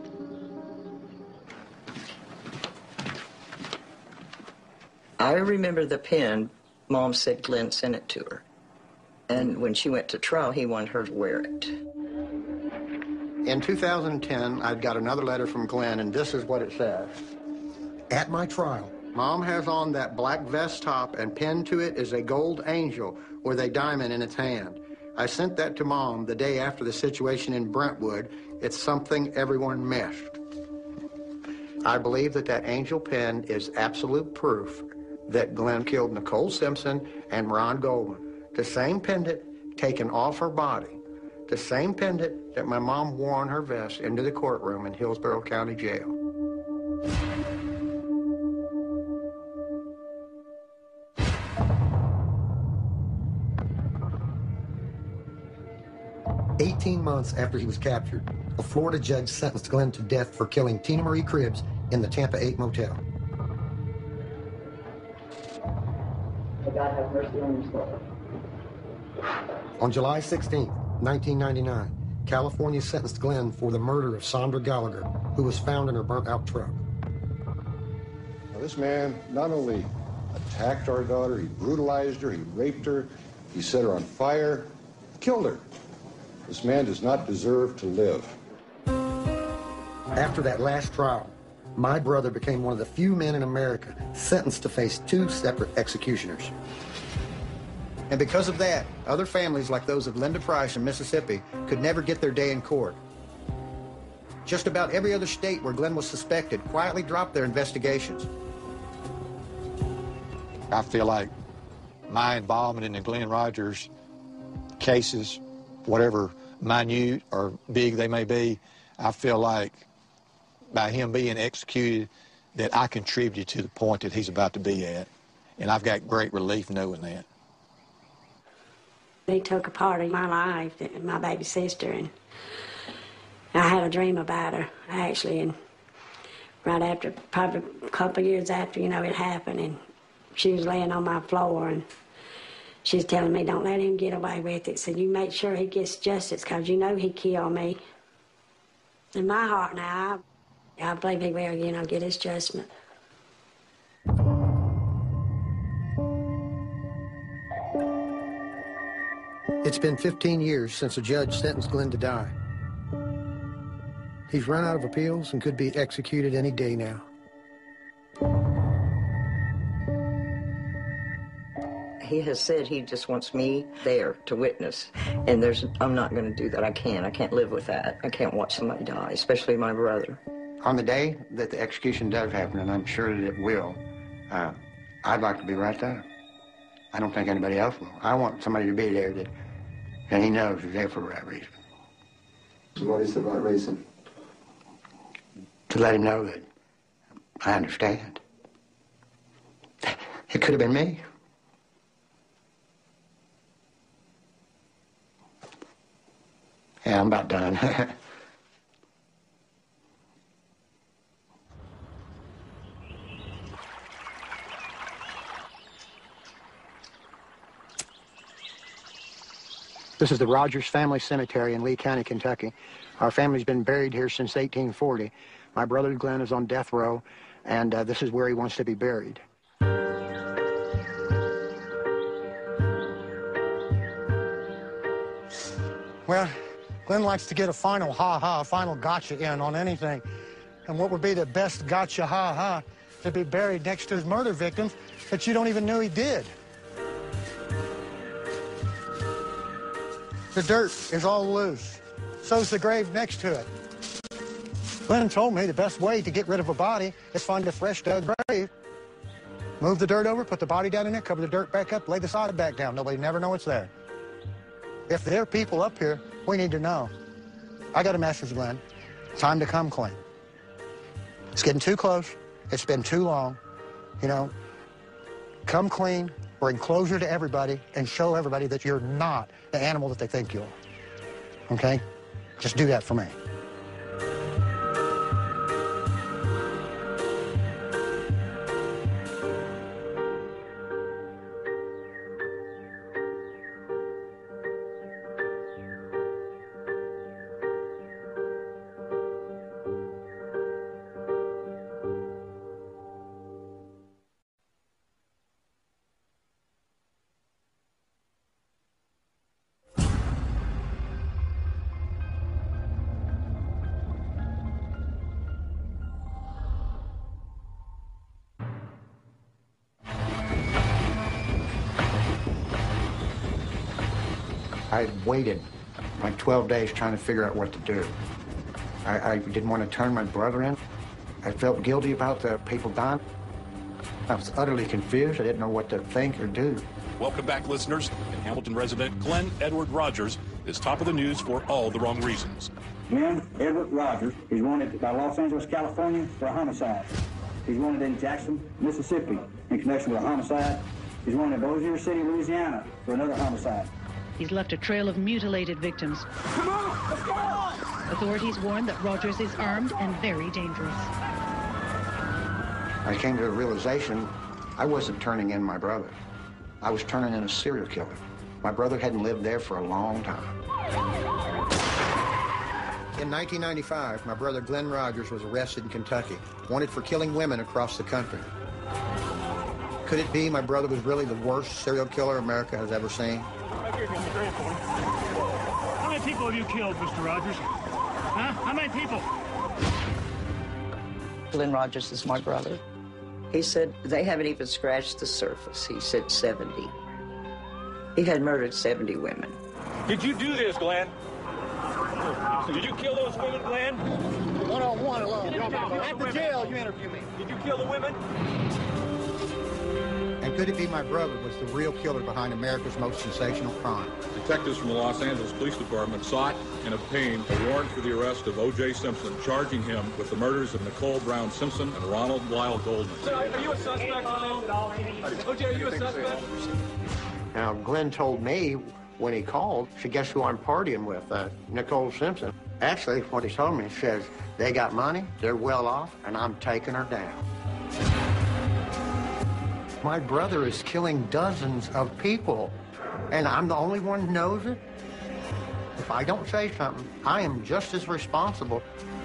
I remember the pin. Mom said Glen sent it to her. And when she went to trial, he wanted her to wear it. In two thousand ten, I got another letter from Glen, and this is what it says. At my trial, Mom has on that black vest top, and pinned to it is a gold angel with a diamond in its hand. I sent that to Mom the day after the situation in Brentwood. It's something everyone missed. I believe that that angel pin is absolute proof that Glen killed Nicole Simpson and Ron Goldman. The same pendant taken off her body. The same pendant that my mom wore on her vest into the courtroom in Hillsborough County Jail. eighteen months after he was captured, a Florida judge sentenced Glen to death for killing Tina Marie Cribbs in the Tampa eight motel. May God have mercy on your soul. On July sixteenth, nineteen ninety-nine, California sentenced Glen for the murder of Sandra Gallagher, who was found in her burnt-out truck. Now, this man not only attacked our daughter, he brutalized her, he raped her, he set her on fire, killed her. This man does not deserve to live. After that last trial, my brother became one of the few men in America sentenced to face two separate executioners. And because of that, other families like those of Linda Price in Mississippi could never get their day in court. Just about every other state where Glen was suspected quietly dropped their investigations. I feel like my involvement in the Glen Rodgers cases, whatever minute or big they may be, I feel like by him being executed that I contributed to the point that he's about to be at. And I've got great relief knowing that. He took a part of my life, my baby sister, and I had a dream about her, actually, and right after, probably a couple of years after, you know, it happened, and she was laying on my floor, and she was telling me, don't let him get away with it. So you make sure he gets justice, because you know he killed me. In my heart now, I, I believe he will, you know, get his judgment. It's been fifteen years since a judge sentenced Glen to die. He's run out of appeals and could be executed any day now. He has said he just wants me there to witness, and there's, I'm not going to do that. I can't. I can't live with that. I can't watch somebody die, especially my brother. On the day that the execution does happen, and I'm sure that it will, uh, I'd like to be right there. I don't think anybody else will. I want somebody to be there that, that he knows is there for the right reason. What is the right reason? To let him know that I understand. It could have been me. Yeah, I'm about done. This is the Rogers Family Cemetery in Lee County, Kentucky. Our family's been buried here since eighteen forty. My brother Glen is on death row, and uh, this is where he wants to be buried. Well, Glen likes to get a final ha-ha, a final gotcha in on anything. And what would be the best gotcha ha-ha to be buried next to his murder victims that you don't even know he did. The dirt is all loose. So's the grave next to it. Glenn told me the best way to get rid of a body is find a fresh dug grave. Move the dirt over, put the body down in there, cover the dirt back up, lay the sod back down. Nobody never know it's there. If there are people up here, we need to know. I got a message, Glenn. Time to come clean. It's getting too close. It's been too long. You know, come clean, bring closure to everybody, and show everybody that you're not the animal that they think you are. Okay? Just do that for me. I waited like twelve days trying to figure out what to do. I, I didn't want to turn my brother in. I felt guilty about the people dying. I was utterly confused. I didn't know what to think or do. Welcome back, listeners. And Hamilton resident Glen Edward Rogers is top of the news for all the wrong reasons. Glen Edward Rogers is wanted by Los Angeles, California for a homicide. He's wanted in Jackson, Mississippi in connection with a homicide. He's wanted in Bossier City, Louisiana for another homicide. He's left a trail of mutilated victims. Come on, let's go! Authorities warn that Rogers is armed and very dangerous. I came to the realization I wasn't turning in my brother. I was turning in a serial killer. My brother hadn't lived there for a long time. In nineteen ninety-five, my brother Glen Rodgers was arrested in Kentucky, wanted for killing women across the country. Could it be my brother was really the worst serial killer America has ever seen? How many people have you killed, Mister Rogers? Huh? How many people? Glen Rodgers is my brother. He said they haven't even scratched the surface. He said seventy. He had murdered seventy women. Did you do this, Glenn? Did you kill those women, Glenn? One-on-one alone. At the jail, you interview me. Did you kill the women? And could it be my brother was the real killer behind America's most sensational crime? Detectives from the Los Angeles Police Department sought and obtained a warrant for the arrest of O J Simpson, charging him with the murders of Nicole Brown Simpson and Ronald Goldman. So are you a suspect? O J, are you a suspect? Now, Glenn told me when he called, she guess who I'm partying with, uh, Nicole Simpson. Actually, what he told me, he says, they got money, they're well off, and I'm taking her down. My brother is killing dozens of people, and I'm the only one who knows it. If I don't say something, I am just as responsible.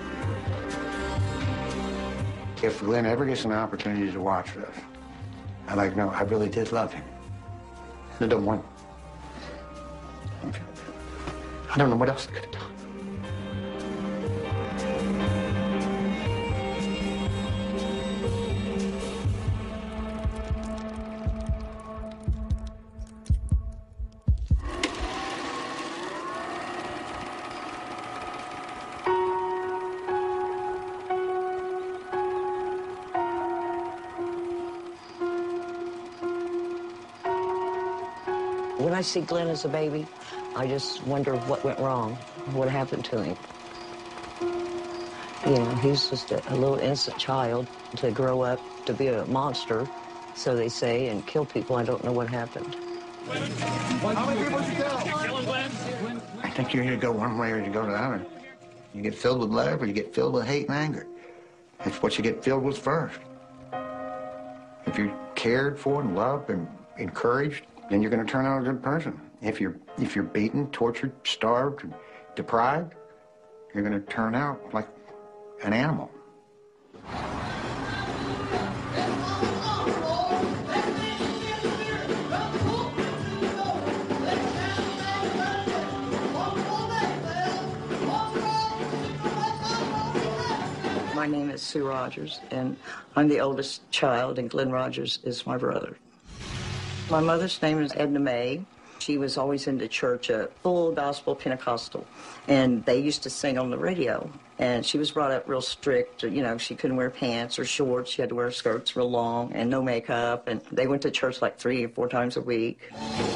If Glenn ever gets an opportunity to watch this, I'd like to know I really did love him. I don't want... I don't know what else I could have done. When I see Glenn as a baby, I just wonder what went wrong, what happened to him. You know, he's just a, a little innocent child to grow up to be a monster, so they say, and kill people. I don't know what happened. How many people did you kill? I think you either go one way or you go the other. You get filled with love or you get filled with hate and anger. It's what you get filled with first. If you're cared for and loved and encouraged, then you're going to turn out a good person. If you're, if you're beaten, tortured, starved, deprived, you're going to turn out like an animal. My name is Sue Rogers, and I'm the oldest child, and Glen Rodgers is my brother. My mother's name is Edna Mae. She was always into church, a full gospel Pentecostal, and they used to sing on the radio. And she was brought up real strict. You know, she couldn't wear pants or shorts. She had to wear skirts real long and no makeup. And they went to church like three or four times a week.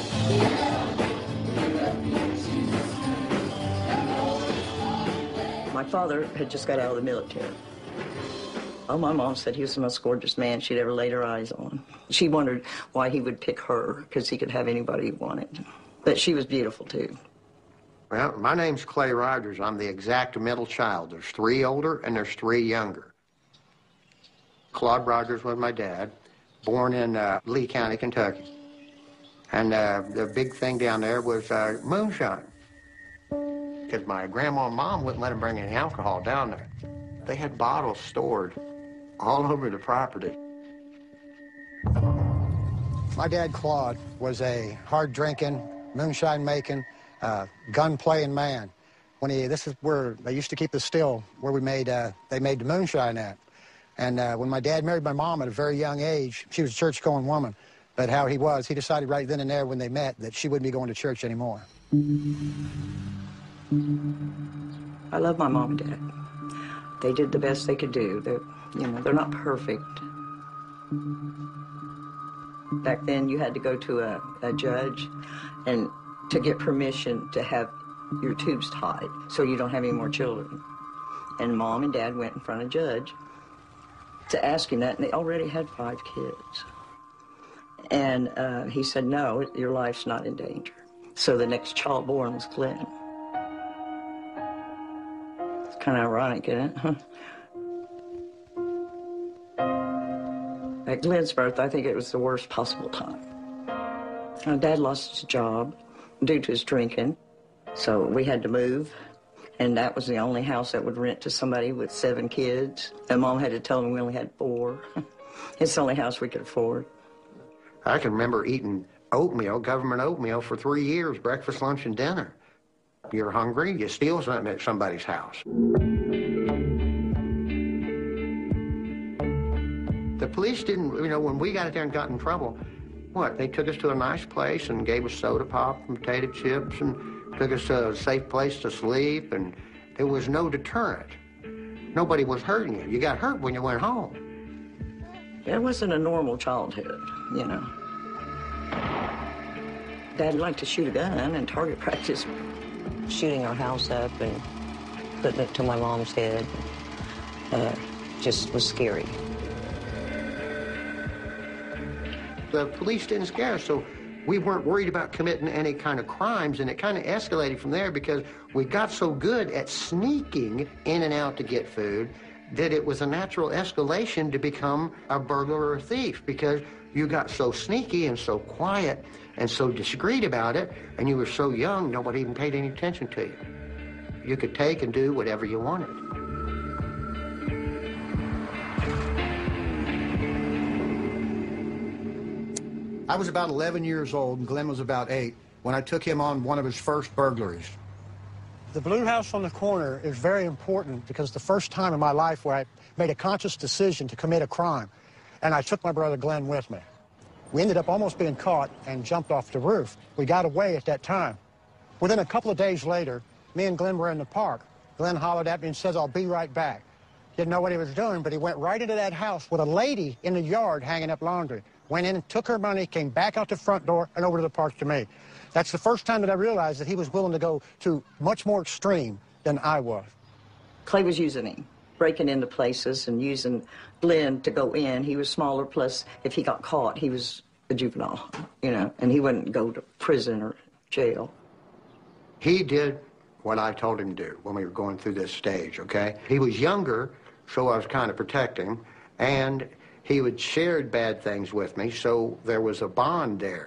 My father had just got out of the military. Oh, my mom said he was the most gorgeous man she'd ever laid her eyes on. She wondered why he would pick her, because he could have anybody he wanted. But she was beautiful, too. Well, my name's Clay Rodgers. I'm the exact middle child. There's three older and there's three younger. Claude Rogers was my dad, born in uh, Lee County, Kentucky. And uh, the big thing down there was uh, moonshine. Because my grandma and mom wouldn't let them bring any alcohol down there. They had bottles stored all over the property. My dad, Claude, was a hard-drinking, moonshine-making, uh, gun-playing man. When he, this is where they used to keep the still, where we made, uh, they made the moonshine at. And uh, when my dad married my mom at a very young age, she was a church-going woman. But how he was, he decided right then and there when they met that she wouldn't be going to church anymore. I love my mom and dad. They did the best they could do. They're, you know, they're not perfect. Back then, you had to go to a, a judge and to get permission to have your tubes tied so you don't have any more children. And mom and dad went in front of a judge to ask him that, and they already had five kids. And uh, he said, no, your life's not in danger. So the next child born was Glen. It's kind of ironic, isn't it? Huh? At Glen's birth, I think it was the worst possible time. My dad lost his job due to his drinking, so we had to move, and that was the only house that would rent to somebody with seven kids. And Mom had to tell him we only had four. It's the only house we could afford. I can remember eating oatmeal, government oatmeal, for three years, breakfast, lunch, and dinner. You're hungry, you steal something at somebody's house. The police didn't, you know, when we got there and got in trouble, what, they took us to a nice place and gave us soda pop and potato chips and took us to a safe place to sleep, and there was no deterrent. Nobody was hurting you. You got hurt when you went home. It wasn't a normal childhood, you know. Dad liked to shoot a gun and target practice. Shooting our house up and putting it to my mom's head uh, just was scary. The police didn't scare us, so we weren't worried about committing any kind of crimes, and it kind of escalated from there because we got so good at sneaking in and out to get food that it was a natural escalation to become a burglar or a thief, because you got so sneaky and so quiet and so discreet about it, and you were so young, nobody even paid any attention to you. You could take and do whatever you wanted. I was about eleven years old, and Glen was about eight, when I took him on one of his first burglaries. The blue house on the corner is very important because the first time in my life where I made a conscious decision to commit a crime, and I took my brother Glen with me. We ended up almost being caught and jumped off the roof. We got away at that time. Within a couple of days later, me and Glen were in the park. Glen hollered at me and says, "I'll be right back." Didn't know what he was doing, but he went right into that house with a lady in the yard hanging up laundry. Went in, took her money, came back out the front door and over to the park to me. That's the first time that I realized that he was willing to go to much more extreme than I was. Clay was using him, breaking into places and using Glen to go in. He was smaller, plus if he got caught, he was a juvenile, you know, and he wouldn't go to prison or jail. He did what I told him to do when we were going through this stage, okay? He was younger, so I was kind of protecting him, and he would share bad things with me, so there was a bond there.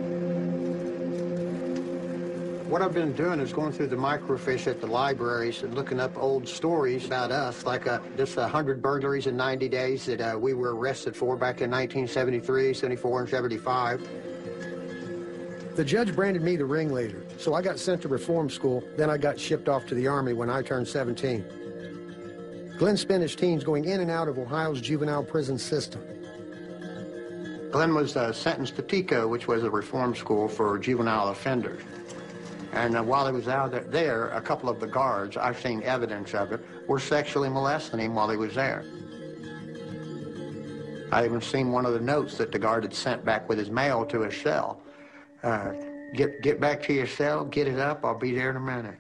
What I've been doing is going through the microfiche at the libraries and looking up old stories about us, like uh, this one hundred burglaries in ninety days that uh, we were arrested for back in nineteen seventy-three, seventy-four, and seventy-five. The judge branded me the ringleader, so I got sent to reform school. Then I got shipped off to the Army when I turned seventeen. Glen spent his teens going in and out of Ohio's juvenile prison system. Glen was uh, sentenced to TICO, which was a reform school for juvenile offenders. And uh, while he was out there, a couple of the guards, I've seen evidence of it, were sexually molesting him while he was there. I even seen one of the notes that the guard had sent back with his mail to his cell. Uh, get, get back to your cell, get it up, I'll be there in a minute.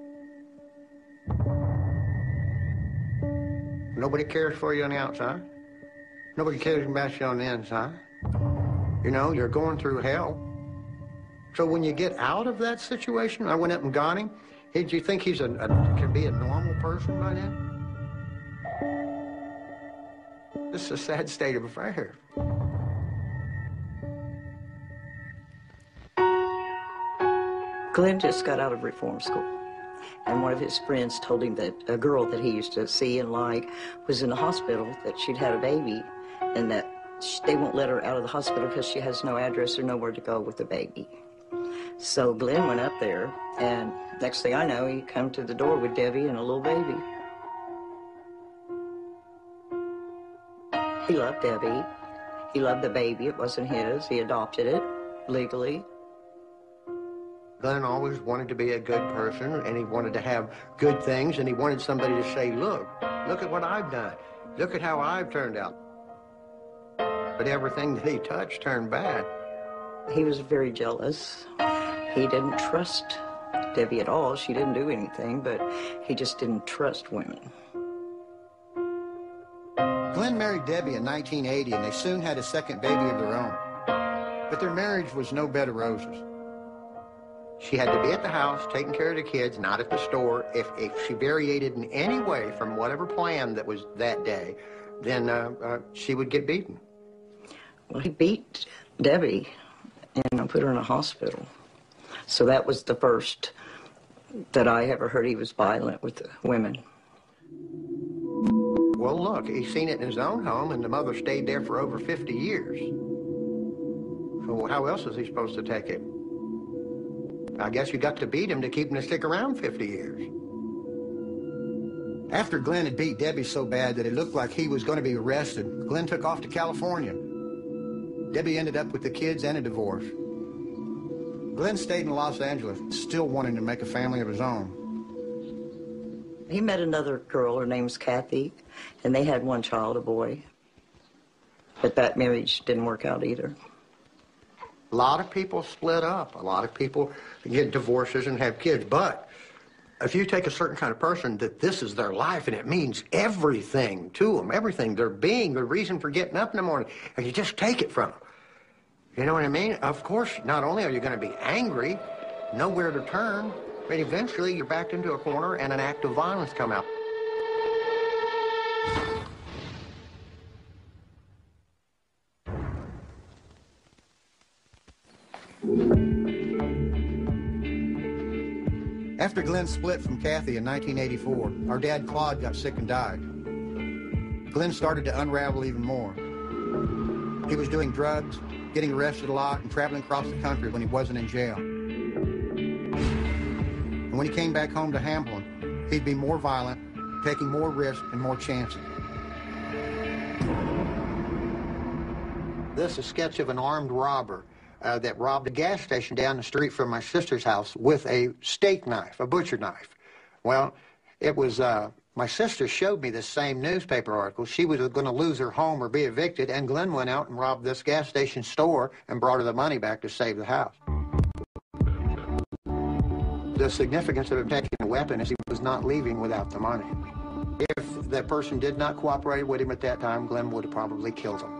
Nobody cares for you on the outside. Nobody cares about you on the inside. You know, you're going through hell. So when you get out of that situation, I went up and got him. Did you think he's a, a can be a normal person by now? This is a sad state of affairs. Glen just got out of reform school, and one of his friends told him that a girl that he used to see and like was in the hospital, that she'd had a baby, and that they won't let her out of the hospital because she has no address or nowhere to go with the baby. So Glen went up there, and next thing I know, he come to the door with Debbie and a little baby. He loved Debbie. He loved the baby. It wasn't his. He adopted it legally. Glen always wanted to be a good person, and he wanted to have good things, and he wanted somebody to say, look, look at what I've done. Look at how I've turned out. But everything that he touched turned bad. He was very jealous. He didn't trust Debbie at all. She didn't do anything, but he just didn't trust women. Glen married Debbie in nineteen eighty, and they soon had a second baby of their own. But their marriage was no bed of roses. She had to be at the house, taking care of the kids, not at the store. If, if she variated in any way from whatever plan that was that day, then uh, uh, she would get beaten. Well, he beat Debbie and put her in a hospital. So that was the first that I ever heard he was violent with the women. Well, look, he's seen it in his own home, and the mother stayed there for over fifty years. So how else is he supposed to take it? I guess you got to beat him to keep him to stick around fifty years. After Glen had beat Debbie so bad that it looked like he was going to be arrested, Glen took off to California. Debbie ended up with the kids and a divorce. Glen stayed in Los Angeles, still wanting to make a family of his own. He met another girl, her name's Kathy, and they had one child, a boy. But that marriage didn't work out either. A lot of people split up. A lot of people get divorces and have kids. But if you take a certain kind of person that this is their life and it means everything to them, everything, their being, their reason for getting up in the morning, and you just take it from them. You know what I mean? Of course, not only are you going to be angry, nowhere to turn, but eventually you're backed into a corner and an act of violence come out. After Glen split from Kathy in nineteen eighty-four, our dad Claude got sick and died. Glen started to unravel even more. He was doing drugs, getting arrested a lot, and traveling across the country when he wasn't in jail. And when he came back home to Hamlin, he'd be more violent, taking more risk and more chances. This is a sketch of an armed robber uh, that robbed a gas station down the street from my sister's house with a steak knife, a butcher knife. Well, it was, uh, my sister showed me this same newspaper article. She was going to lose her home or be evicted, and Glen went out and robbed this gas station store and brought her the money back to save the house. The significance of him taking a weapon is he was not leaving without the money. If that person did not cooperate with him at that time, Glen would have probably killed him.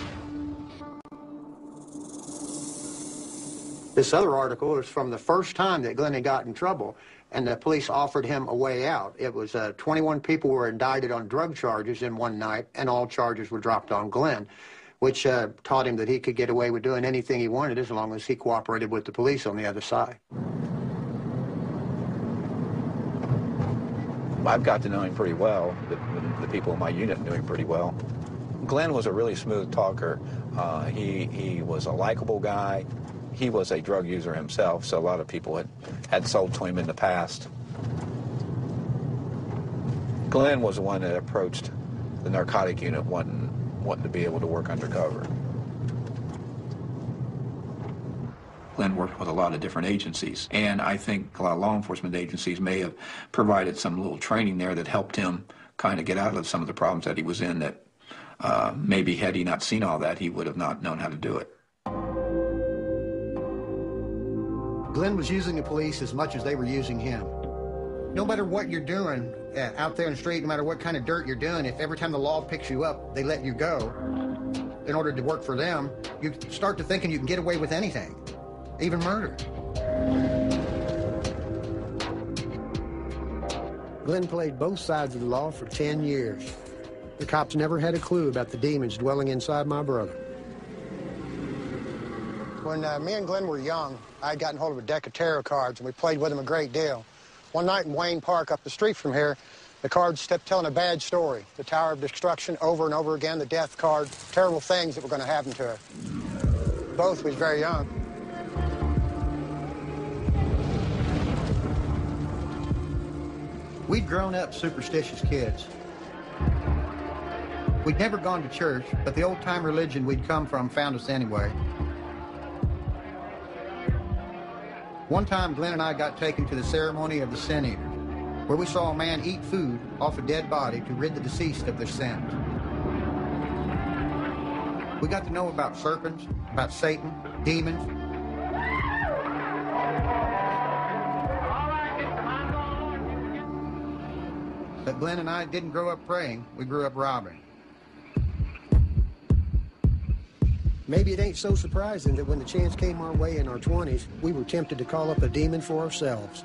This other article is from the first time that Glen had got in trouble, and the police offered him a way out. It was uh, twenty-one people were indicted on drug charges in one night, and all charges were dropped on Glen, which uh, taught him that he could get away with doing anything he wanted as long as he cooperated with the police on the other side. I've got to know him pretty well. The, the people in my unit knew him pretty well. Glen was a really smooth talker. Uh, he, he was a likable guy. He was a drug user himself, so a lot of people had, had sold to him in the past. Glen was the one that approached the narcotic unit wanting, wanting to be able to work undercover. Glen worked with a lot of different agencies, and I think a lot of law enforcement agencies may have provided some little training there that helped him kind of get out of some of the problems that he was in that uh, maybe had he not seen all that, he would have not known how to do it. Glen was using the police as much as they were using him. No matter what you're doing uh, out there in the street, no matter what kind of dirt you're doing, if every time the law picks you up, they let you go in order to work for them, you start to thinking you can get away with anything, even murder. Glen played both sides of the law for ten years. The cops never had a clue about the demons dwelling inside my brother. When uh, me and Glen were young, I had gotten hold of a deck of tarot cards, and we played with them a great deal. One night in Wayne Park up the street from here, the cards kept telling a bad story. The Tower of Destruction over and over again, the death card, terrible things that were going to happen to her. Both was very young. We'd grown up superstitious kids. We'd never gone to church, but the old-time religion we'd come from found us anyway. One time, Glen and I got taken to the ceremony of the Sin Eater, where we saw a man eat food off a dead body to rid the deceased of their sins. We got to know about serpents, about Satan, demons. But Glen and I didn't grow up praying, we grew up robbing. Maybe it ain't so surprising that when the chance came our way in our twenties, we were tempted to call up a demon for ourselves.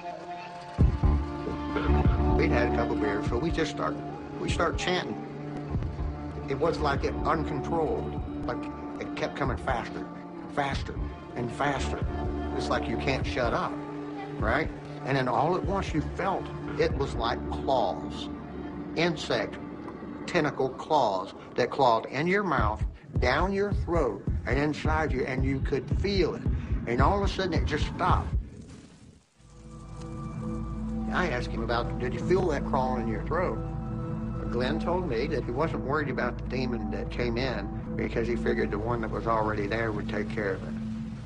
We'd had a couple beers, so we just start, we start chanting. It was like it uncontrolled, like it kept coming faster, faster, and faster. It's like you can't shut up, right? And then all at once you felt it was like claws, insect, tentacle claws that clawed in your mouth, down your throat, and inside you, and you could feel it. And all of a sudden it just stopped. I asked him about, did you feel that crawling in your throat? Glen told me that he wasn't worried about the demon that came in because he figured the one that was already there would take care of it.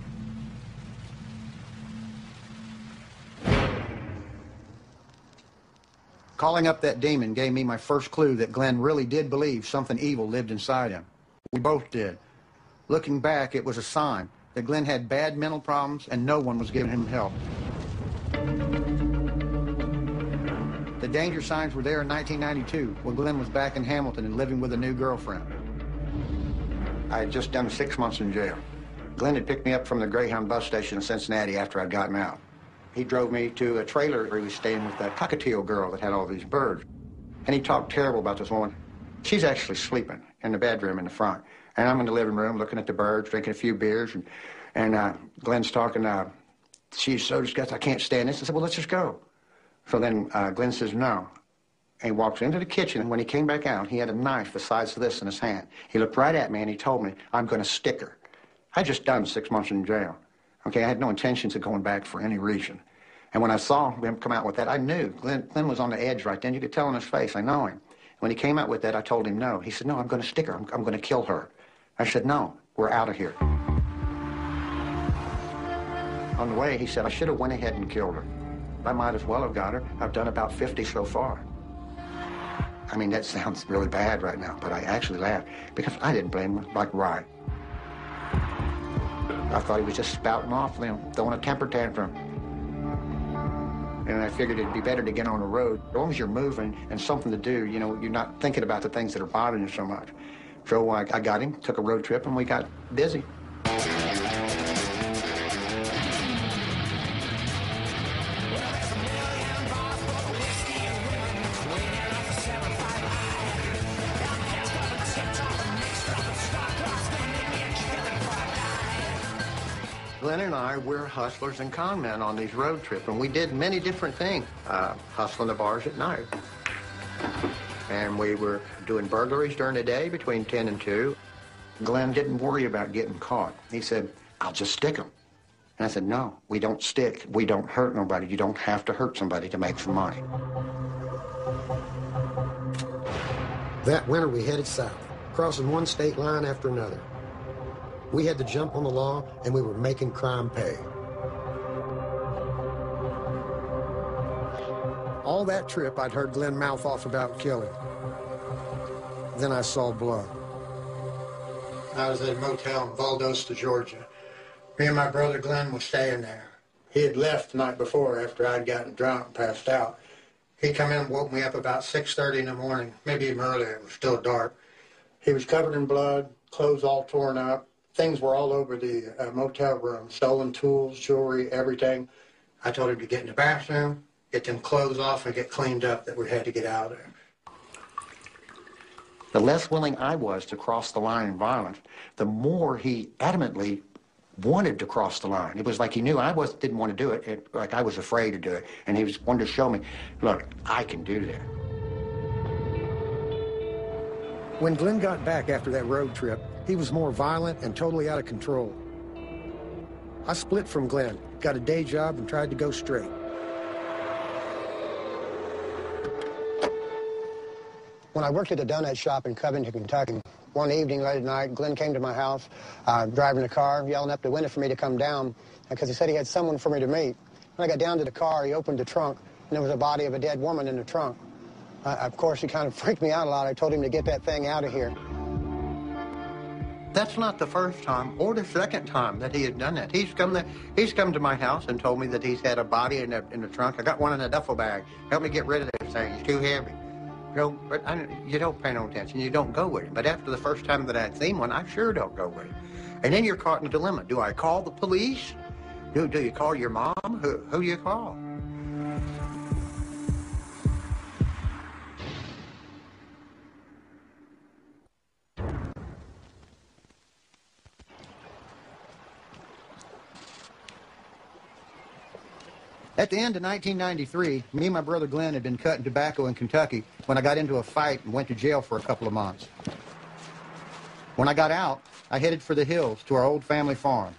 Calling up that demon gave me my first clue that Glen really did believe something evil lived inside him. We both did. Looking back, it was a sign that Glen had bad mental problems and no one was giving him help. The danger signs were there in nineteen ninety-two, when Glen was back in Hamilton and living with a new girlfriend. I had just done six months in jail. Glen had picked me up from the Greyhound bus station in Cincinnati after I'd gotten out. He drove me to a trailer where he was staying with that cockatiel girl that had all these birds. And he talked terrible about this woman. She's actually sleeping in the bedroom in the front. And I'm in the living room looking at the birds, drinking a few beers, and, and uh, Glen's talking, uh, she's so disgusted, I can't stand this. I said, well, let's just go. So then uh, Glen says, no. And he walks into the kitchen, and when he came back out, he had a knife the size of this in his hand. He looked right at me, and he told me, I'm going to stick her. I'd just done six months in jail. Okay, I had no intentions of going back for any reason. And when I saw him come out with that, I knew. Glen, Glen was on the edge right then. You could tell on his face, I know him. When he came out with that, I told him no. He said, no, I'm going to stick her. I'm, I'm going to kill her. I said, no, we're out of here. On the way, he said, I should have went ahead and killed her. I might as well have got her. I've done about fifty so far. I mean, that sounds really bad right now, but I actually laughed because I didn't blame him, like, right. I thought he was just spouting off, you know, throwing a temper tantrum. And I figured it'd be better to get on the road. As long as you're moving and something to do, you know, you're not thinking about the things that are bothering you so much. So I, I got him, took a road trip, and we got busy. Glen and I, we're hustlers and con men on these road trips, and we did many different things. Uh, hustling the bars at night. And we were doing burglaries during the day between ten and two. Glen didn't worry about getting caught. He said, I'll just stick them. And I said, no, we don't stick. We don't hurt nobody. You don't have to hurt somebody to make some money. That winter, we headed south, crossing one state line after another. We had to jump on the law, and we were making crime pay. All that trip, I'd heard Glen mouth off about killing. Then I saw blood. I was at a motel in Valdosta, Georgia. Me and my brother Glen was staying there. He had left the night before after I'd gotten drunk and passed out. He come in and woke me up about six thirty in the morning, maybe even earlier. It was still dark. He was covered in blood, clothes all torn up. Things were all over the uh, motel room, stolen tools, jewelry, everything. I told him to get in the bathroom, get them clothes off, and get cleaned up, that we had to get out of there. The less willing I was to cross the line in violence, the more he adamantly wanted to cross the line. It was like he knew I was, didn't want to do it, it, like I was afraid to do it. And he was wanted to show me, look, I can do that. When Glen got back after that road trip, he was more violent and totally out of control. I split from Glen, got a day job, and tried to go straight. When I worked at a donut shop in Covington, Kentucky, one evening late at night, Glen came to my house, uh, driving a car, yelling up the window for me to come down, because he said he had someone for me to meet. When I got down to the car, he opened the trunk, and there was a body of a dead woman in the trunk. Uh, of course, he kind of freaked me out a lot. I told him to get that thing out of here. That's not the first time or the second time that he had done that. He's come to, he's come to my house and told me that he's had a body in the, in the trunk. I got one in a duffel bag. Help me get rid of this thing. It's too heavy. You don't, but I, you don't pay no attention. You don't go with him. But after the first time that I'd seen one, I sure don't go with him. And then you're caught in a dilemma. Do I call the police? Do, do you call your mom? Who, who do you call? At the end of nineteen ninety-three, me and my brother Glen had been cutting tobacco in Kentucky when I got into a fight and went to jail for a couple of months. When I got out, I headed for the hills to our old family farm.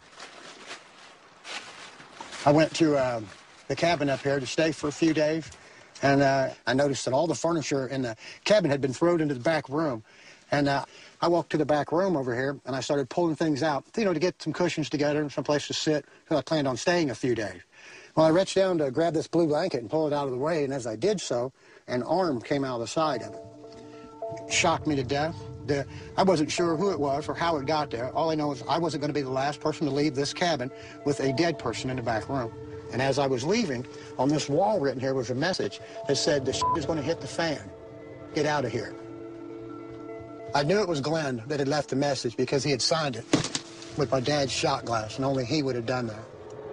I went to uh, the cabin up here to stay for a few days, and uh, I noticed that all the furniture in the cabin had been thrown into the back room. And uh, I walked to the back room over here, and I started pulling things out, you know, to get some cushions together and some place to sit, because I planned on staying a few days. Well, I reached down to grab this blue blanket and pull it out of the way, and as I did so, an arm came out of the side of it. It shocked me to death. The, I wasn't sure who it was or how it got there. All I know is I wasn't going to be the last person to leave this cabin with a dead person in the back room. And as I was leaving, on this wall written here was a message that said, "The shit is going to hit the fan. Get out of here." I knew it was Glen that had left the message because he had signed it with my dad's shot glass, and only he would have done that.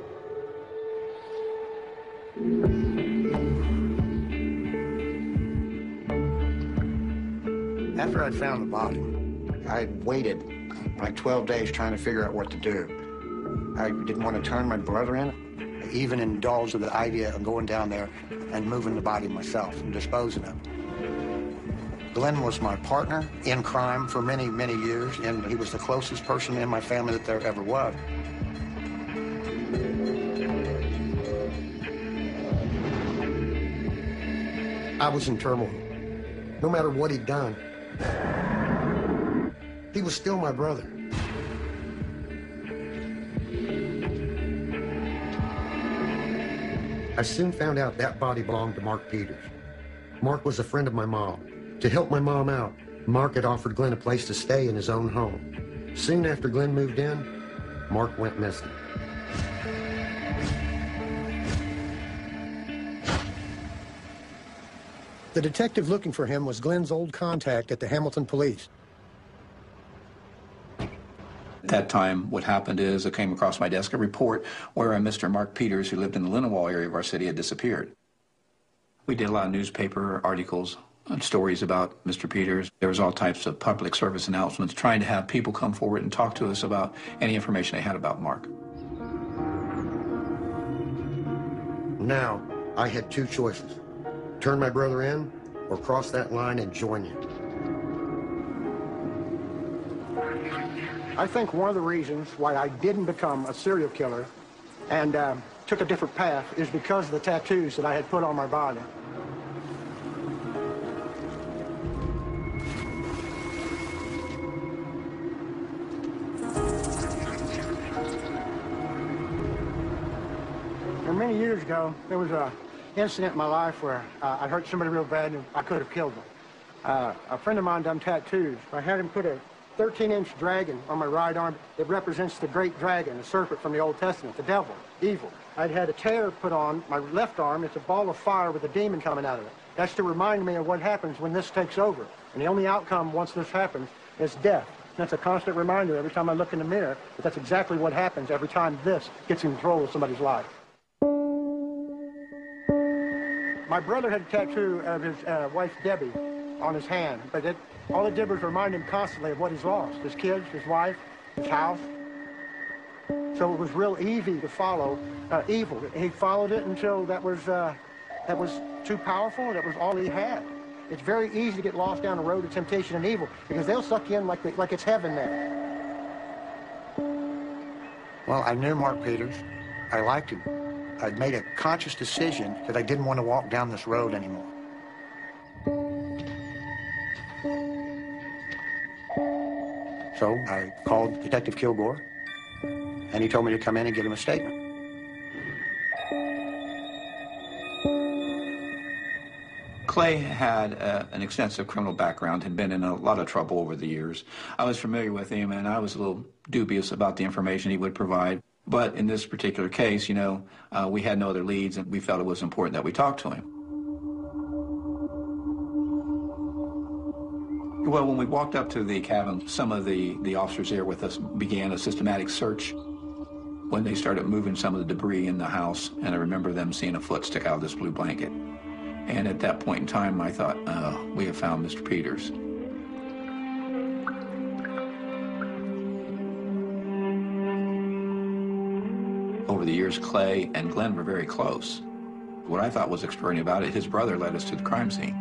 After I'd found the body, I waited like twelve days trying to figure out what to do. I didn't want to turn my brother in. I even indulged with the idea of going down there and moving the body myself and disposing of it. Glen was my partner in crime for many, many years, and he was the closest person in my family that there ever was. I was in turmoil. No matter what he'd done, he was still my brother. I soon found out that body belonged to Mark Peters. Mark was a friend of my mom. To help my mom out, Mark had offered Glen a place to stay in his own home. Soon after Glen moved in, Mark went missing. The detective looking for him was Glen's old contact at the Hamilton Police. At that time, what happened is it came across my desk a report where a Mister Mark Peters, who lived in the Lindenwall area of our city, had disappeared. We did a lot of newspaper articles and stories about Mister Peters. There was all types of public service announcements trying to have people come forward and talk to us about any information they had about Mark. Now, I had two choices. Turn my brother in, or cross that line and join you. I think one of the reasons why I didn't become a serial killer and uh, took a different path is because of the tattoos that I had put on my body. many years ago, there was a incident in my life where uh, I hurt somebody real bad and I could have killed them. Uh, a friend of mine done tattoos. I had him put a thirteen inch dragon on my right arm. It represents the great dragon, the serpent from the Old Testament, the devil, evil. I'd had a tear put on my left arm. It's a ball of fire with a demon coming out of it. That's to remind me of what happens when this takes over. And the only outcome once this happens is death. That's a constant reminder every time I look in the mirror that that's exactly what happens every time this gets in control of somebody's life. My brother had a tattoo of his uh, wife, Debbie, on his hand, but it, all it did was remind him constantly of what he's lost, his kids, his wife, his house. So it was real easy to follow uh, evil. He followed it until that was, uh, that was too powerful, that was all he had. It's very easy to get lost down the road of temptation and evil because they'll suck you in like, the, like it's heaven there. Well, I knew Mark Peters. I liked him. I'd made a conscious decision that I didn't want to walk down this road anymore. So I called Detective Kilgore, and he told me to come in and give him a statement. Clay had uh, an extensive criminal background, had been in a lot of trouble over the years. I was familiar with him, and I was a little dubious about the information he would provide. But in this particular case, you know, uh, we had no other leads, and we felt it was important that we talk to him. Well, when we walked up to the cabin, some of the, the officers there with us began a systematic search when they started moving some of the debris in the house, and I remember them seeing a foot stick out of this blue blanket. And at that point in time, I thought, oh, we have found Mister Peters. Over the years, Clay and Glen were very close. What I thought was extraordinary about it, his brother led us to the crime scene.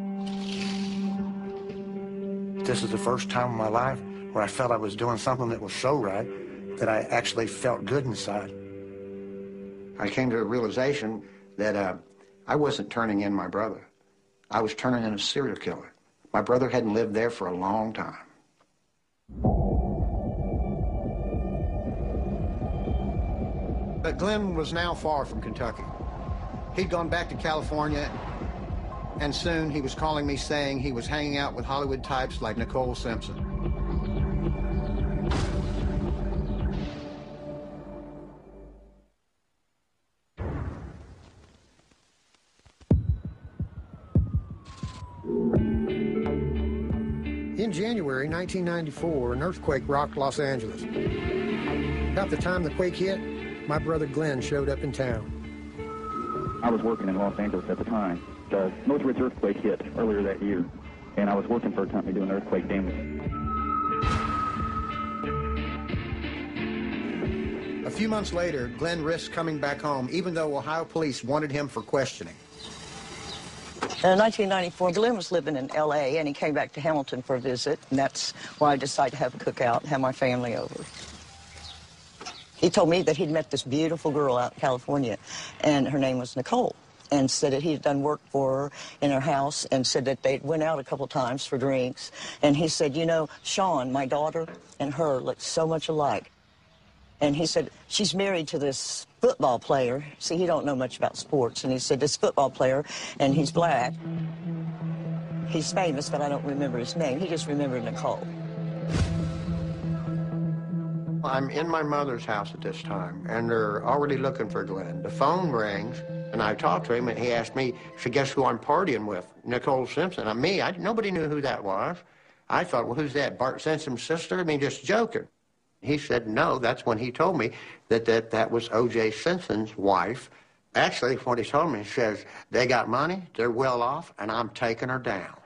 This is the first time in my life where I felt I was doing something that was so right that I actually felt good inside. I came to a realization that uh, I wasn't turning in my brother. I was turning in a serial killer. My brother hadn't lived there for a long time. But Glen was now far from Kentucky. He'd gone back to California, and soon he was calling me saying he was hanging out with Hollywood types like Nicole Simpson. In January nineteen ninety-four, an earthquake rocked Los Angeles. About the time the quake hit, my brother Glen showed up in town. I was working in Los Angeles at the time. The Northridge earthquake hit earlier that year, and I was working for a company doing earthquake damage. A few months later, Glen risked coming back home, even though Ohio police wanted him for questioning. In nineteen ninety-four, Glen was living in L A, and he came back to Hamilton for a visit, and that's why I decided to have a cookout and have my family over. He told me that he'd met this beautiful girl out in California, and her name was Nicole, and said that he'd done work for her in her house, and said that they went out a couple times for drinks. And he said, you know, Sean, my daughter, and her look so much alike. And he said, she's married to this football player. See, he don't know much about sports. And he said, this football player, and he's black. He's famous, but I don't remember his name. He just remembered Nicole. I'm in my mother's house at this time, and they're already looking for Glen. The phone rings, and I talked to him, and he asked me, so guess who I'm partying with? Nicole Simpson. And me, I, nobody knew who that was. I thought, well, who's that, Bart Simpson's sister? I mean, just joking. He said, no. That's when he told me that that, that was O J Simpson's wife. Actually, what he told me, he says, they got money, they're well off, and I'm taking her down.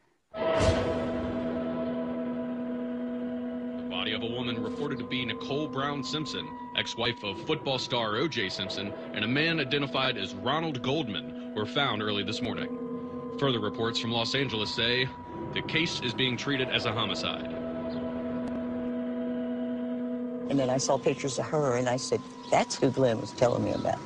The body of a woman reported to be Nicole Brown Simpson, ex-wife of football star O J Simpson, and a man identified as Ronald Goldman were found early this morning. Further reports from Los Angeles say the case is being treated as a homicide. And then I saw pictures of her, and I said, that's who Glen was telling me about.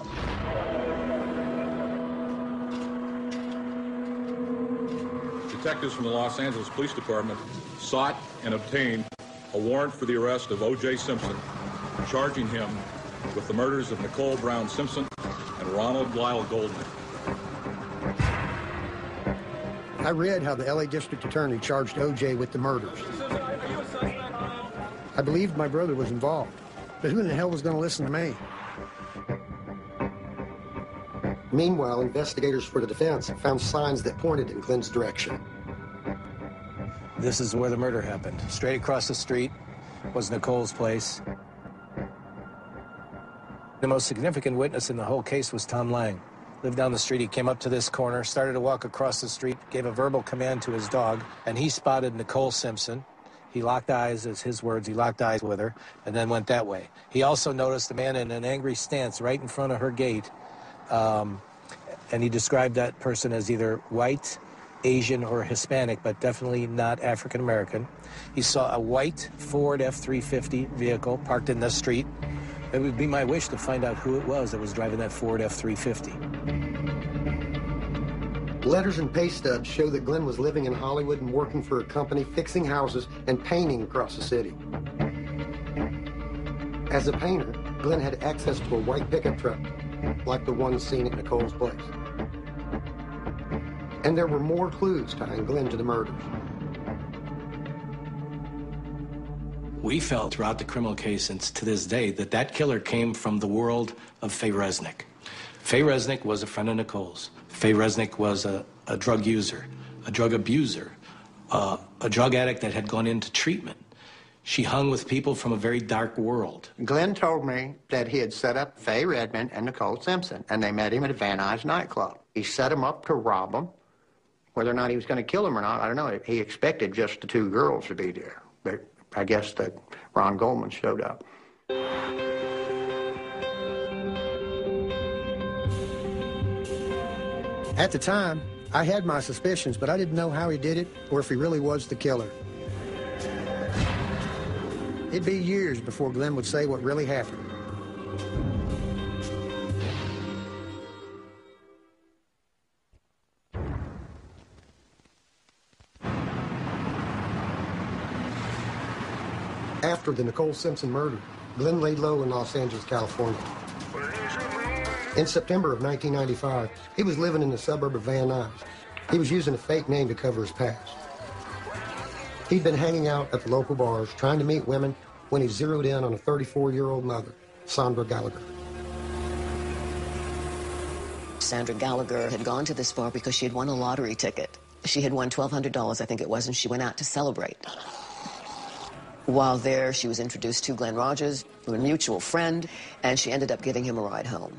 Detectives from the Los Angeles Police Department sought and obtained a warrant for the arrest of O J Simpson, charging him with the murders of Nicole Brown Simpson and Ronald Lyle Goldman. I read how the L A District Attorney charged O J with the murders. I believed my brother was involved, but who in the hell was going to listen to me? Meanwhile, investigators for the defense found signs that pointed in Glen's direction. This is where the murder happened. Straight across the street was Nicole's place. The most significant witness in the whole case was Tom Lang. Lived down the street, he came up to this corner, started to walk across the street, gave a verbal command to his dog, and he spotted Nicole Simpson. He locked eyes, as his words, he locked eyes with her, and then went that way. He also noticed a man in an angry stance right in front of her gate, um, and he described that person as either white, Asian, or Hispanic, but definitely not African American. He saw a white Ford F three fifty vehicle parked in the street. It would be my wish to find out who it was that was driving that Ford F three fifty. Letters and pay stubs show that Glen was living in Hollywood and working for a company fixing houses and painting across the city. As a painter, Glen had access to a white pickup truck, like the one seen at Nicole's place. And there were more clues tying Glen to the murders. We felt throughout the criminal case and to this day that that killer came from the world of Faye Resnick. Faye Resnick was a friend of Nicole's. Faye Resnick was a, a drug user, a drug abuser, uh, a drug addict that had gone into treatment. She hung with people from a very dark world. Glen told me that he had set up Faye Redmond and Nicole Simpson, and they met him at a Van Nuys nightclub. He set them up to rob them. Whether or not he was going to kill them or not, I don't know. He expected just the two girls to be there. But I guess that Ron Goldman showed up. At the time, I had my suspicions, but I didn't know how he did it or if he really was the killer. It'd be years before Glen would say what really happened. After the Nicole Simpson murder, Glen laid low in Los Angeles, California. In September of nineteen ninety-five, he was living in the suburb of Van Nuys. He was using a fake name to cover his past. He'd been hanging out at the local bars, trying to meet women, when he zeroed in on a thirty-four-year-old mother, Sandra Gallagher. Sandra Gallagher had gone to this bar because she had won a lottery ticket. She had won twelve hundred dollars, I think it was, and she went out to celebrate. While there, she was introduced to Glen Rodgers, a mutual friend, and she ended up giving him a ride home.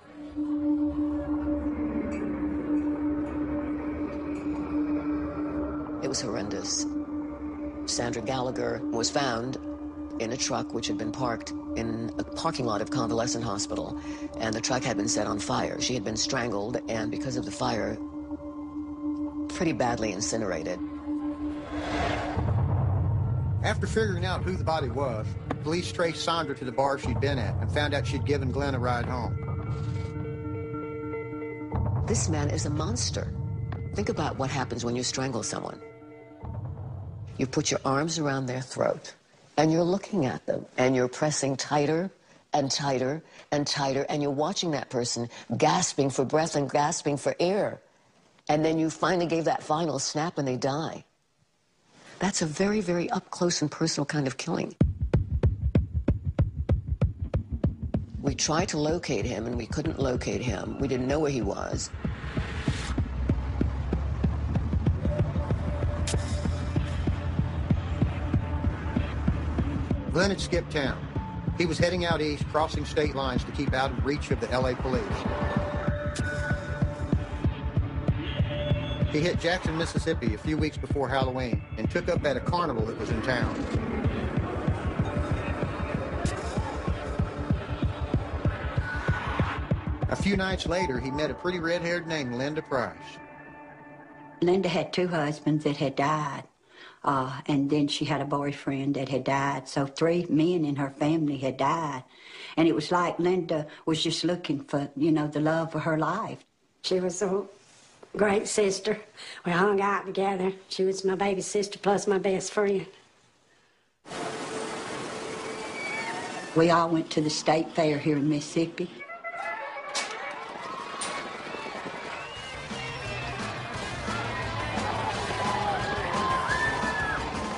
It was horrendous. Sandra Gallagher was found in a truck which had been parked in a parking lot of Convalescent Hospital, and the truck had been set on fire. She had been strangled, and because of the fire, pretty badly incinerated. After figuring out who the body was, police traced Sandra to the bar she'd been at and found out she'd given Glen a ride home. This man is a monster. Think about what happens when you strangle someone. You put your arms around their throat, and you're looking at them, and you're pressing tighter and tighter and tighter, and you're watching that person gasping for breath and gasping for air. And then you finally gave that final snap and they die. That's a very, very up-close and personal kind of killing. We tried to locate him, and we couldn't locate him. We didn't know where he was. Glen had skipped town. He was heading out east, crossing state lines to keep out of reach of the L A police. He hit Jackson, Mississippi a few weeks before Halloween and took up at a carnival that was in town. A few nights later, he met a pretty red-haired named Linda Price. Linda had two husbands that had died, uh, and then she had a boyfriend that had died. So three men in her family had died. And it was like Linda was just looking for, you know, the love of her life. She was a great sister. We hung out together. She was my baby sister plus my best friend. We all went to the state fair here in Mississippi.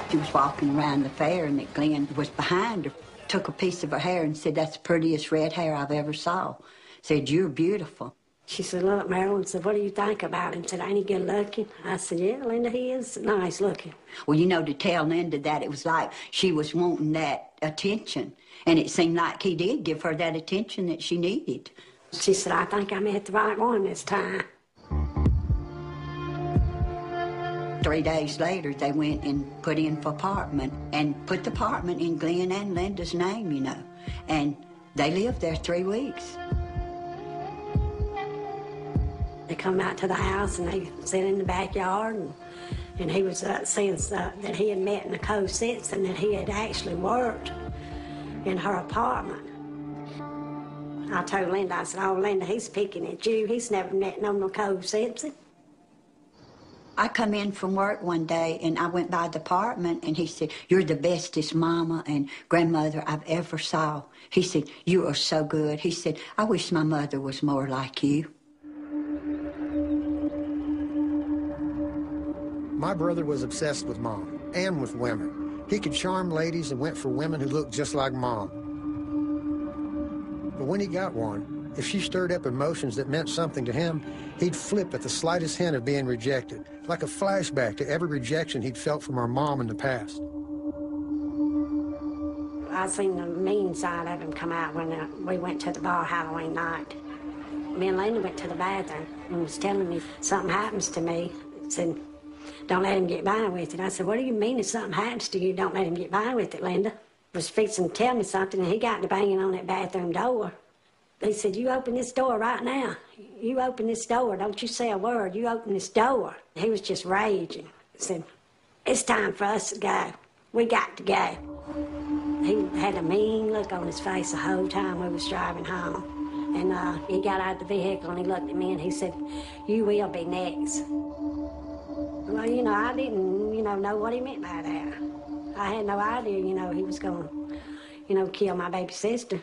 She was walking around the fair, and that Glen was behind her, took a piece of her hair and said, "That's the prettiest red hair I've ever saw." Said, "You're beautiful." She said, "Look, Marilyn," said, "what do you think about him?" Said, "Ain't he good looking?" I said, "Yeah, Linda, he is nice looking." Well, you know, to tell Linda that, it was like she was wanting that attention. And it seemed like he did give her that attention that she needed. She said, "I think I met the right one this time." Three days later, they went and put in for apartment and put the apartment in Glen and Linda's name, you know. And they lived there three weeks. They come out to the house and they sit in the backyard, and, and he was uh, saying uh, that he had met Nicole Simpson, that he had actually worked in her apartment. I told Linda, I said, "Oh, Linda, he's picking at you. He's never met no Nicole Simpson." I come in from work one day, and I went by the apartment, and he said, "You're the bestest mama and grandmother I've ever saw." He said, "You are so good." He said, "I wish my mother was more like you." My brother was obsessed with Mom and with women. He could charm ladies and went for women who looked just like Mom. But when he got one, if she stirred up emotions that meant something to him, he'd flip at the slightest hint of being rejected, like a flashback to every rejection he'd felt from our mom in the past. I seen the mean side of him come out when uh, we went to the bar Halloween night. Me and Linda went to the bathroom and was telling me, "Something happens to me." Said, "Don't let him get by with it." I said, "What do you mean if something happens to you, don't let him get by with it, Linda?" Was fixing to tell me something, and he got to banging on that bathroom door. He said, "You open this door right now. You open this door. Don't you say a word. You open this door." He was just raging. He said, "It's time for us to go. We got to go." He had a mean look on his face the whole time we was driving home. And uh, he got out of the vehicle and he looked at me and he said, "You will be next." Well, you know, I didn't, you know, know what he meant by that. I had no idea, you know, he was going to, you know, kill my baby sister.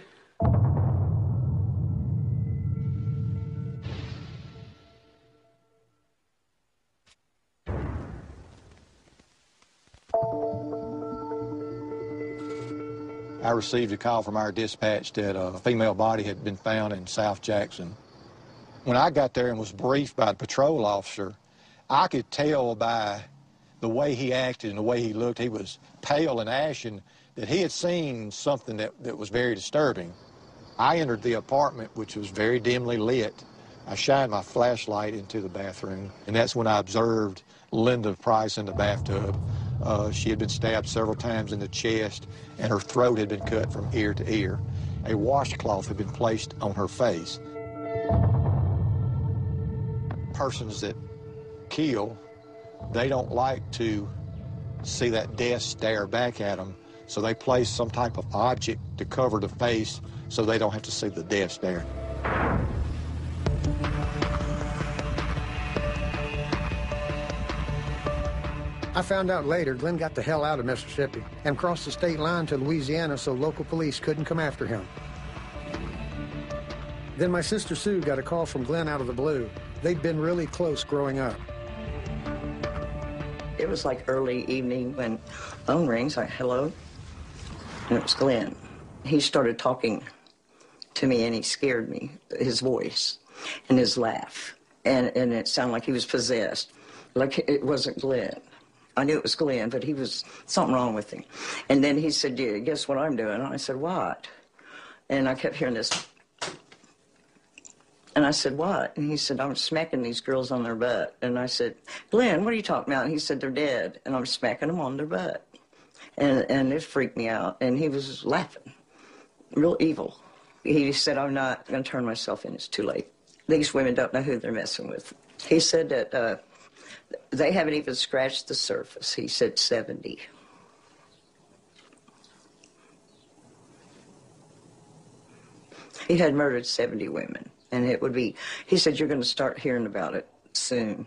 I received a call from our dispatch that a female body had been found in South Jackson. When I got there and was briefed by the patrol officer, I could tell by the way he acted and the way he looked, he was pale and ashen, that he had seen something that, that was very disturbing. I entered the apartment, which was very dimly lit. I shined my flashlight into the bathroom, and that's when I observed Linda Price in the bathtub. Uh, she had been stabbed several times in the chest, and her throat had been cut from ear to ear. A washcloth had been placed on her face. Persons that kill, they don't like to see that death stare back at them, so they place some type of object to cover the face so they don't have to see the death stare. I found out later Glen got the hell out of Mississippi and crossed the state line to Louisiana so local police couldn't come after him. Then my sister Sue got a call from Glen out of the blue. They'd been really close growing up. It was like early evening when phone rings, like, hello? And it was Glen. He started talking to me and he scared me, his voice and his laugh. And, and it sounded like he was possessed, like it wasn't Glen. I knew it was Glen, but he was something wrong with him. And then he said, yeah, guess what I'm doing? And I said, what? And I kept hearing this. And I said, what? And he said, I'm smacking these girls on their butt. And I said, Glen, what are you talking about? And he said, they're dead. And I'm smacking them on their butt. And, and it freaked me out. And he was laughing, real evil. He said, I'm not going to turn myself in. It's too late. These women don't know who they're messing with. He said that uh, they haven't even scratched the surface. He said seventy. He had murdered seventy women. And it would be, he said, you're going to start hearing about it soon.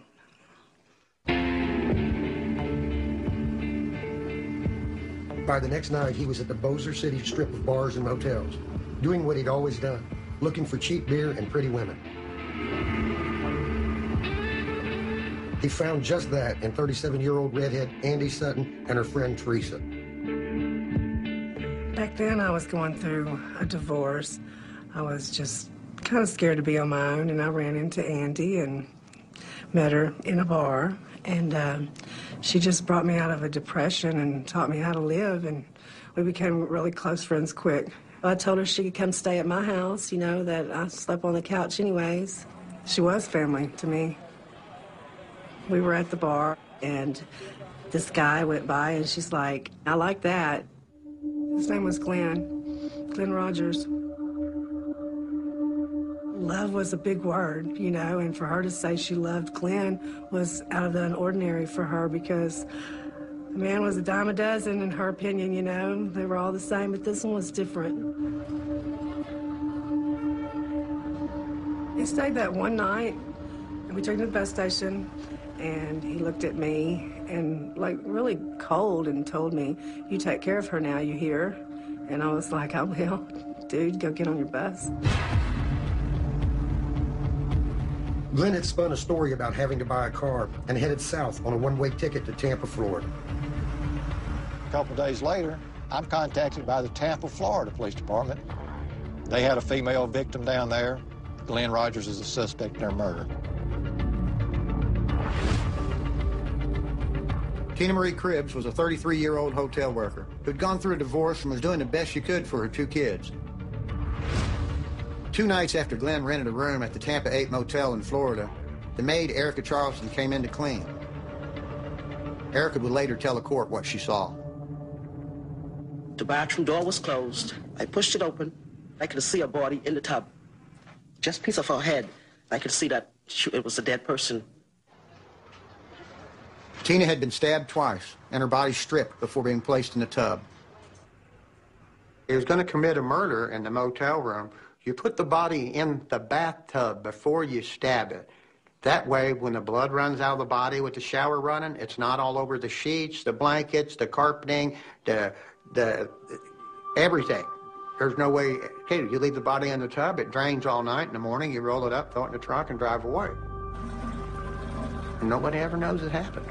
By the next night, he was at the Bossier City strip of bars and motels, doing what he'd always done, looking for cheap beer and pretty women. He found just that in thirty-seven-year-old redhead Andy Sutton and her friend Teresa. Back then, I was going through a divorce. I was just kind of scared to be on my own, and I ran into Andy and met her in a bar, and uh, she just brought me out of a depression and taught me how to live, and we became really close friends quick. I told her she could come stay at my house, you know, that I slept on the couch anyways. She was family to me. We were at the bar, and this guy went by, and she's like, I like that. His name was Glen, Glen Rodgers. Love was a big word, you know, and for her to say she loved Glen was out of the ordinary for her, because the man was a dime a dozen in her opinion, you know. They were all the same, but this one was different. He stayed that one night, and we took him to the bus station, and he looked at me and, like, really cold and told me, you take care of her now, you hear? And I was like, I will. Dude, go get on your bus. Glen had spun a story about having to buy a car and headed south on a one-way ticket to Tampa, Florida. A couple days later, I'm contacted by the Tampa, Florida Police Department. They had a female victim down there. Glen Rodgers is a suspect in their murder. Tina Marie Cribbs was a thirty-three-year-old hotel worker who'd gone through a divorce and was doing the best she could for her two kids. Two nights after Glen rented a room at the Tampa eight Motel in Florida, the maid, Erica Charleston, came in to clean. Erica would later tell the court what she saw. The bathroom door was closed. I pushed it open. I could see a body in the tub. Just a piece of her head. I could see that she, it was a dead person. Tina had been stabbed twice and her body stripped before being placed in the tub. He was going to commit a murder in the motel room. You put the body in the bathtub before you stab it. That way, when the blood runs out of the body with the shower running, it's not all over the sheets, the blankets, the carpeting, the, the, everything. There's no way, okay, you leave the body in the tub, it drains all night. In the morning, you roll it up, throw it in the trunk, and drive away. And nobody ever knows it happened.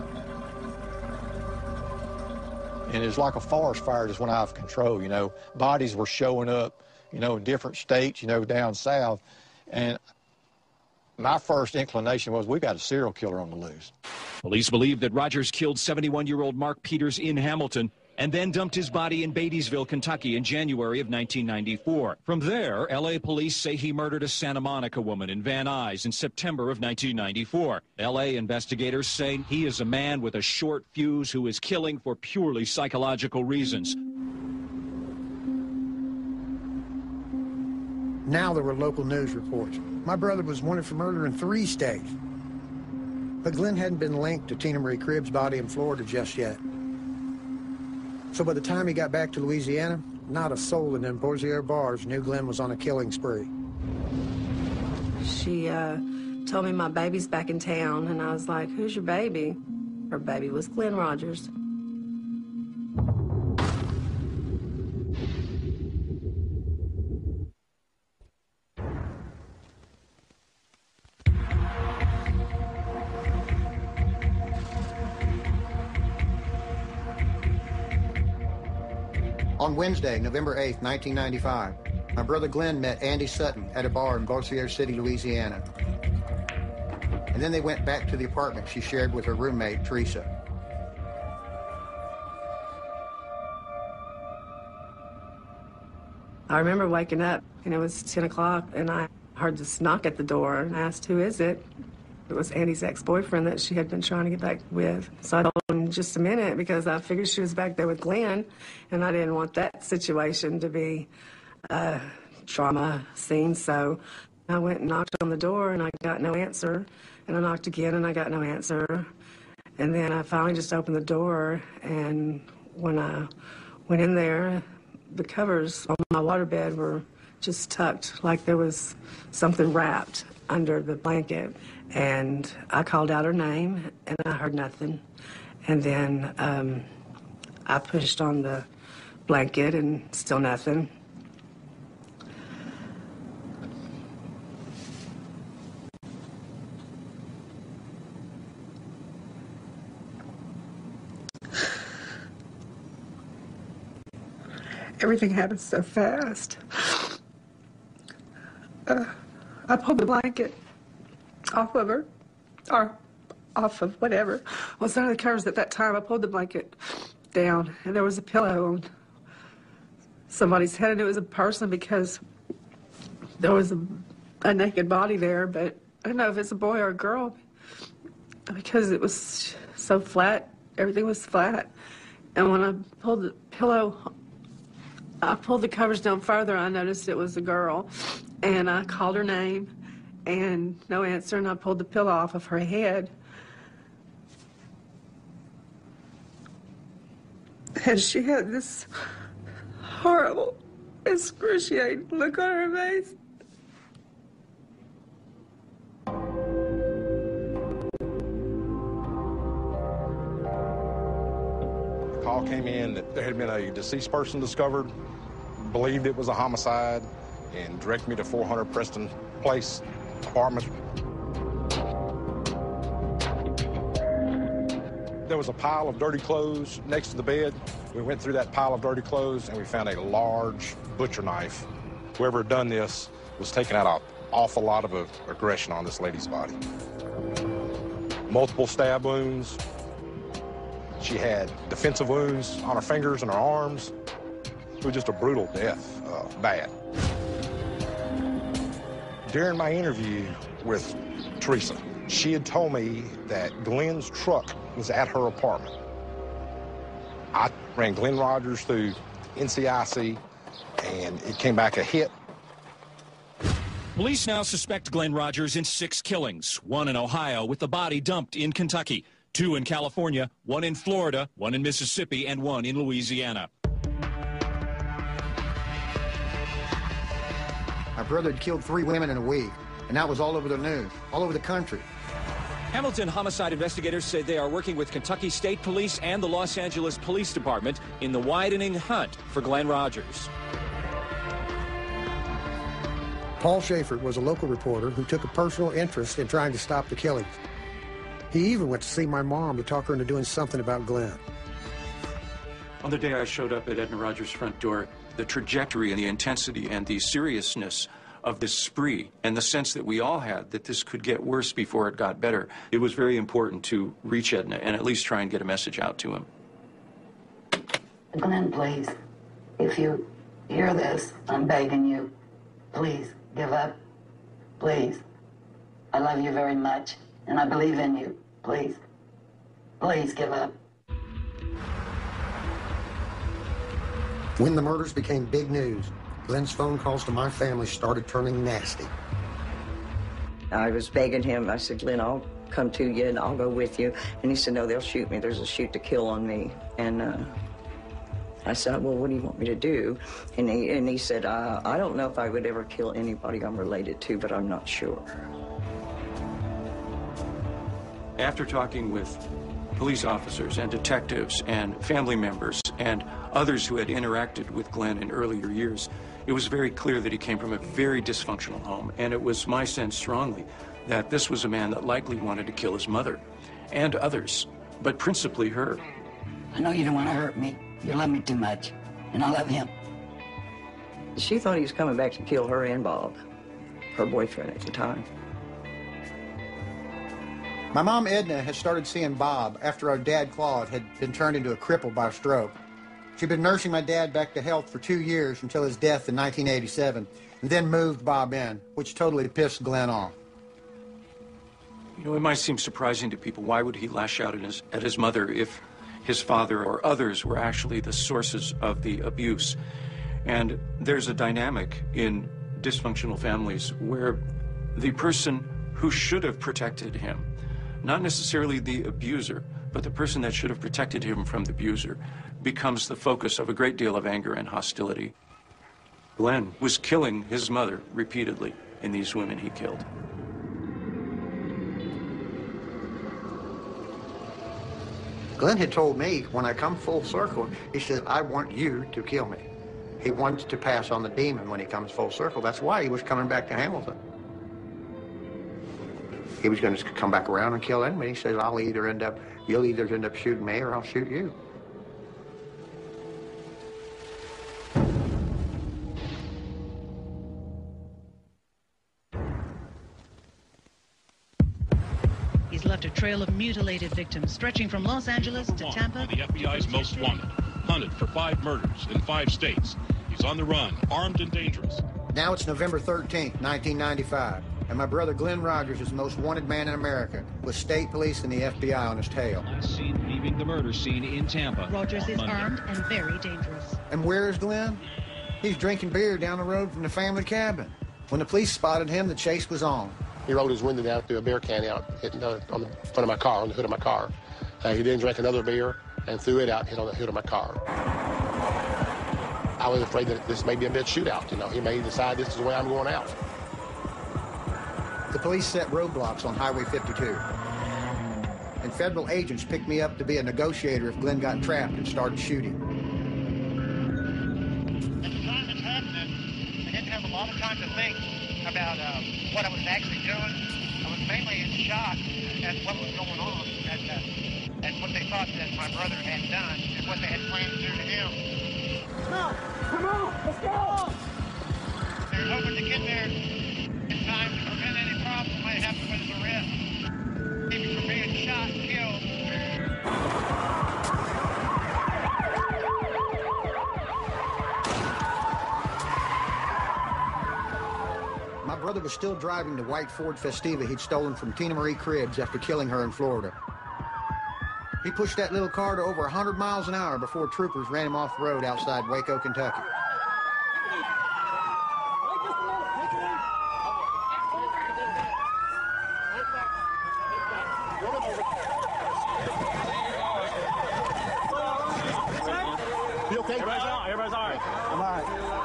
And it was like a forest fire just went out of control, you know. Bodies were showing up, you know, in different states, you know, down south. And my first inclination was, we got a serial killer on the loose. Police believe that Rogers killed seventy-one-year-old Mark Peters in Hamilton and then dumped his body in Beattiesville, Kentucky in January of nineteen ninety-four. From there, L A police say he murdered a Santa Monica woman in Van Nuys in September of nineteen ninety-four. L A investigators say he is a man with a short fuse who is killing for purely psychological reasons. Now there were local news reports. My brother was wanted for murder in three states. But Glen hadn't been linked to Tina Marie Cribbs' body in Florida just yet. So by the time he got back to Louisiana, not a soul in them Boursier bars knew Glen was on a killing spree. She uh, told me my baby's back in town, and I was like, who's your baby? Her baby was Glen Rodgers. On Wednesday, November eighth, nineteen ninety-five, my brother Glen met Andy Sutton at a bar in Bossier City, Louisiana. And then they went back to the apartment she shared with her roommate, Teresa. I remember waking up, and it was ten o'clock, and I heard this knock at the door and asked, who is it? It was Andy's ex-boyfriend that she had been trying to get back with. So I told him just a minute because I figured she was back there with Glen, and I didn't want that situation to be a trauma scene. So I went and knocked on the door, and I got no answer. And I knocked again, and I got no answer. And then I finally just opened the door, and when I went in there, the covers on my waterbed were just tucked, like there was something wrapped under the blanket. And I called out her name, and I heard nothing. And then um, I pushed on the blanket, and still nothing. Everything happened so fast. Uh, I pulled the blanket off of her, or off of whatever was under the covers at that time. I pulled the blanket down, and there was a pillow on somebody's head, and it was a person because there was a, a naked body there, but I don't know if it's a boy or a girl because it was so flat. Everything was flat. And when I pulled the pillow, I pulled the covers down further, I noticed it was a girl. And I called her name, and no answer, and I pulled the pillow off of her head. And she had this horrible, excruciating look on her face. The call came in that there had been a deceased person discovered, believed it was a homicide, and directed me to four hundred Preston Place apartments. There was a pile of dirty clothes next to the bed. We went through that pile of dirty clothes and we found a large butcher knife. Whoever had done this was taking out an awful lot of aggression on this lady's body. Multiple stab wounds. She had defensive wounds on her fingers and her arms. It was just a brutal death, uh, bad. During my interview with Teresa, she had told me that Glen's truck was at her apartment. I ran Glen Rodgers through N C I C, and it came back a hit. Police now suspect Glen Rodgers in six killings, one in Ohio with the body dumped in Kentucky, two in California, one in Florida, one in Mississippi, and one in Louisiana. My brother had killed three women in a week, and that was all over the news, all over the country. Hamilton homicide investigators say they are working with Kentucky State Police and the Los Angeles Police Department in the widening hunt for Glen Rodgers. Paul Schaefer was a local reporter who took a personal interest in trying to stop the killings. He even went to see my mom to talk her into doing something about Glen. On the day I showed up at Edna Rogers' front door, the trajectory and the intensity and the seriousness of this spree and the sense that we all had that this could get worse before it got better, it was very important to reach Edna and at least try and get a message out to him. Glen, please, if you hear this, I'm begging you, please give up. Please. I love you very much, and I believe in you. Please. Please give up. When the murders became big news, Glen's phone calls to my family started turning nasty. I was begging him. I said, Glen, I'll come to you and I'll go with you. And he said, no, they'll shoot me. There's a shoot to kill on me. And uh, I said, well, what do you want me to do? And he, and he said, uh, I don't know if I would ever kill anybody I'm related to, but I'm not sure. After talking with police officers and detectives and family members and others who had interacted with Glen in earlier years, it was very clear that he came from a very dysfunctional home, and it was my sense strongly that this was a man that likely wanted to kill his mother and others, but principally her. I know you don't want to hurt me. You love me too much, and I love him. She thought he was coming back to kill her and Bob, her boyfriend at the time. My mom, Edna, had started seeing Bob after our dad, Claude, had been turned into a cripple by a stroke. She'd been nursing my dad back to health for two years until his death in nineteen eighty-seven, and then moved Bob in, which totally pissed Glen off. You know, it might seem surprising to people. Why would he lash out at his, at his mother if his father or others were actually the sources of the abuse? And there's a dynamic in dysfunctional families where the person who should have protected him, not necessarily the abuser, but the person that should have protected him from the abuser, becomes the focus of a great deal of anger and hostility. Glen was killing his mother repeatedly in these women he killed. Glen had told me, when I come full circle, he said, I want you to kill me. He wants to pass on the demon when he comes full circle. That's why he was coming back to Hamilton. He was going to come back around and kill anybody. He says, I'll either end up, you'll either end up shooting me or I'll shoot you. developed a trail of mutilated victims stretching from Los Angeles to Tampa. The F B I's most wanted, hunted for five murders in five states. He's on the run, armed and dangerous. Now it's November thirteenth, nineteen ninety-five, and my brother Glen Rodgers is the most wanted man in America, with state police and the F B I on his tail. Last seen leaving the murder scene in Tampa. Rogers is Monday. armed and very dangerous. And where is Glen? He's drinking beer down the road from the family cabin. When the police spotted him, the chase was on. He rolled his window down through a beer can out, hitting uh, on the front of my car, on the hood of my car. Uh, he then drank another beer and threw it out and hit on the hood of my car. I was afraid that this may be a bit shootout. You know, he may decide this is the way I'm going out. The police set roadblocks on Highway fifty-two. And federal agents picked me up to be a negotiator if Glen got trapped and started shooting. At the time it's happening, I didn't have a lot of time to think about uh, what I was actually doing. I was mainly in shock at what was going on and, uh, and what they thought that my brother had done and what they had planned to do to him. Come on! Come on! Let's go! They were hoping to get there in time to prevent any problems that might happen with his arrest. Even from being shot and killed. My brother was still driving the white Ford Festiva he'd stolen from Tina Marie Cribbs after killing her in Florida. He pushed that little car to over one hundred miles an hour before troopers ran him off the road outside Waco, Kentucky. You okay? Everybody's all right. Everybody's all right. I'm all right.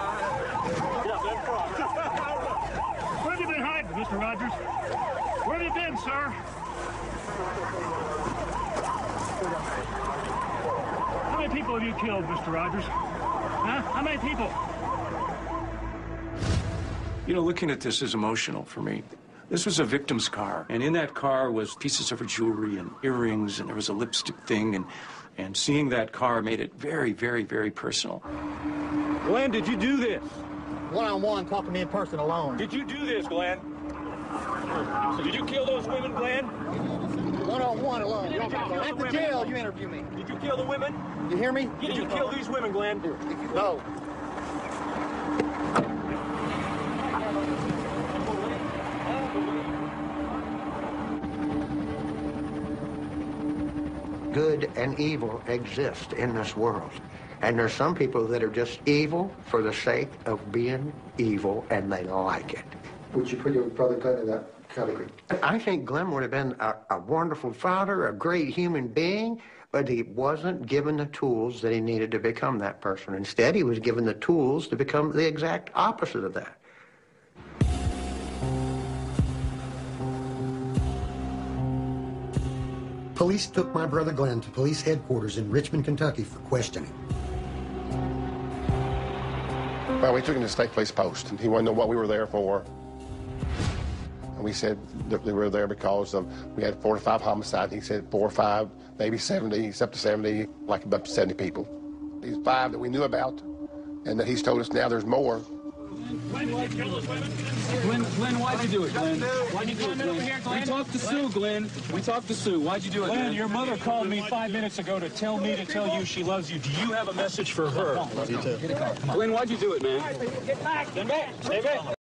Where have you been hiding, Mister Rogers? Where have you been, sir? How many people have you killed, Mister Rogers? Huh? How many people? You know, looking at this is emotional for me. This was a victim's car, and in that car was pieces of her jewelry and earrings, and there was a lipstick thing, and, and seeing that car made it very, very, very personal. Glen, did you do this? One-on-one, talk to me in person alone. Did you do this, Glen? Did you kill those women, Glen? One-on-one alone. Did you kill the At the women? jail, you interview me. Did you kill the women? You hear me? Did you kill these women, Glen? No. Good and evil exist in this world. And there's some people that are just evil for the sake of being evil, and they like it. Would you put your brother Glen in that category? I think Glen would have been a, a wonderful father, a great human being, but he wasn't given the tools that he needed to become that person. Instead, he was given the tools to become the exact opposite of that. Police took my brother Glen to police headquarters in Richmond, Kentucky for questioning. Well, we took him to the state police post, and he wanted to know what we were there for. And we said that we were there because of, we had four to five homicides. He said four or five, maybe seventy, he's up to seventy, like about seventy people. These five that we knew about, and that he's told us now there's more. Glen, Glen, why'd you do it, Glen? Why'd you do it, Glen? We talked to Sue, Glen. We talked to Sue. Why'd you do it, Glen? Glen, your mother called me five minutes ago to tell me to tell you she loves you. Do you have a message for her? Love you too. Glen, why'd you do it, man? Get back! Stand back! Stay back!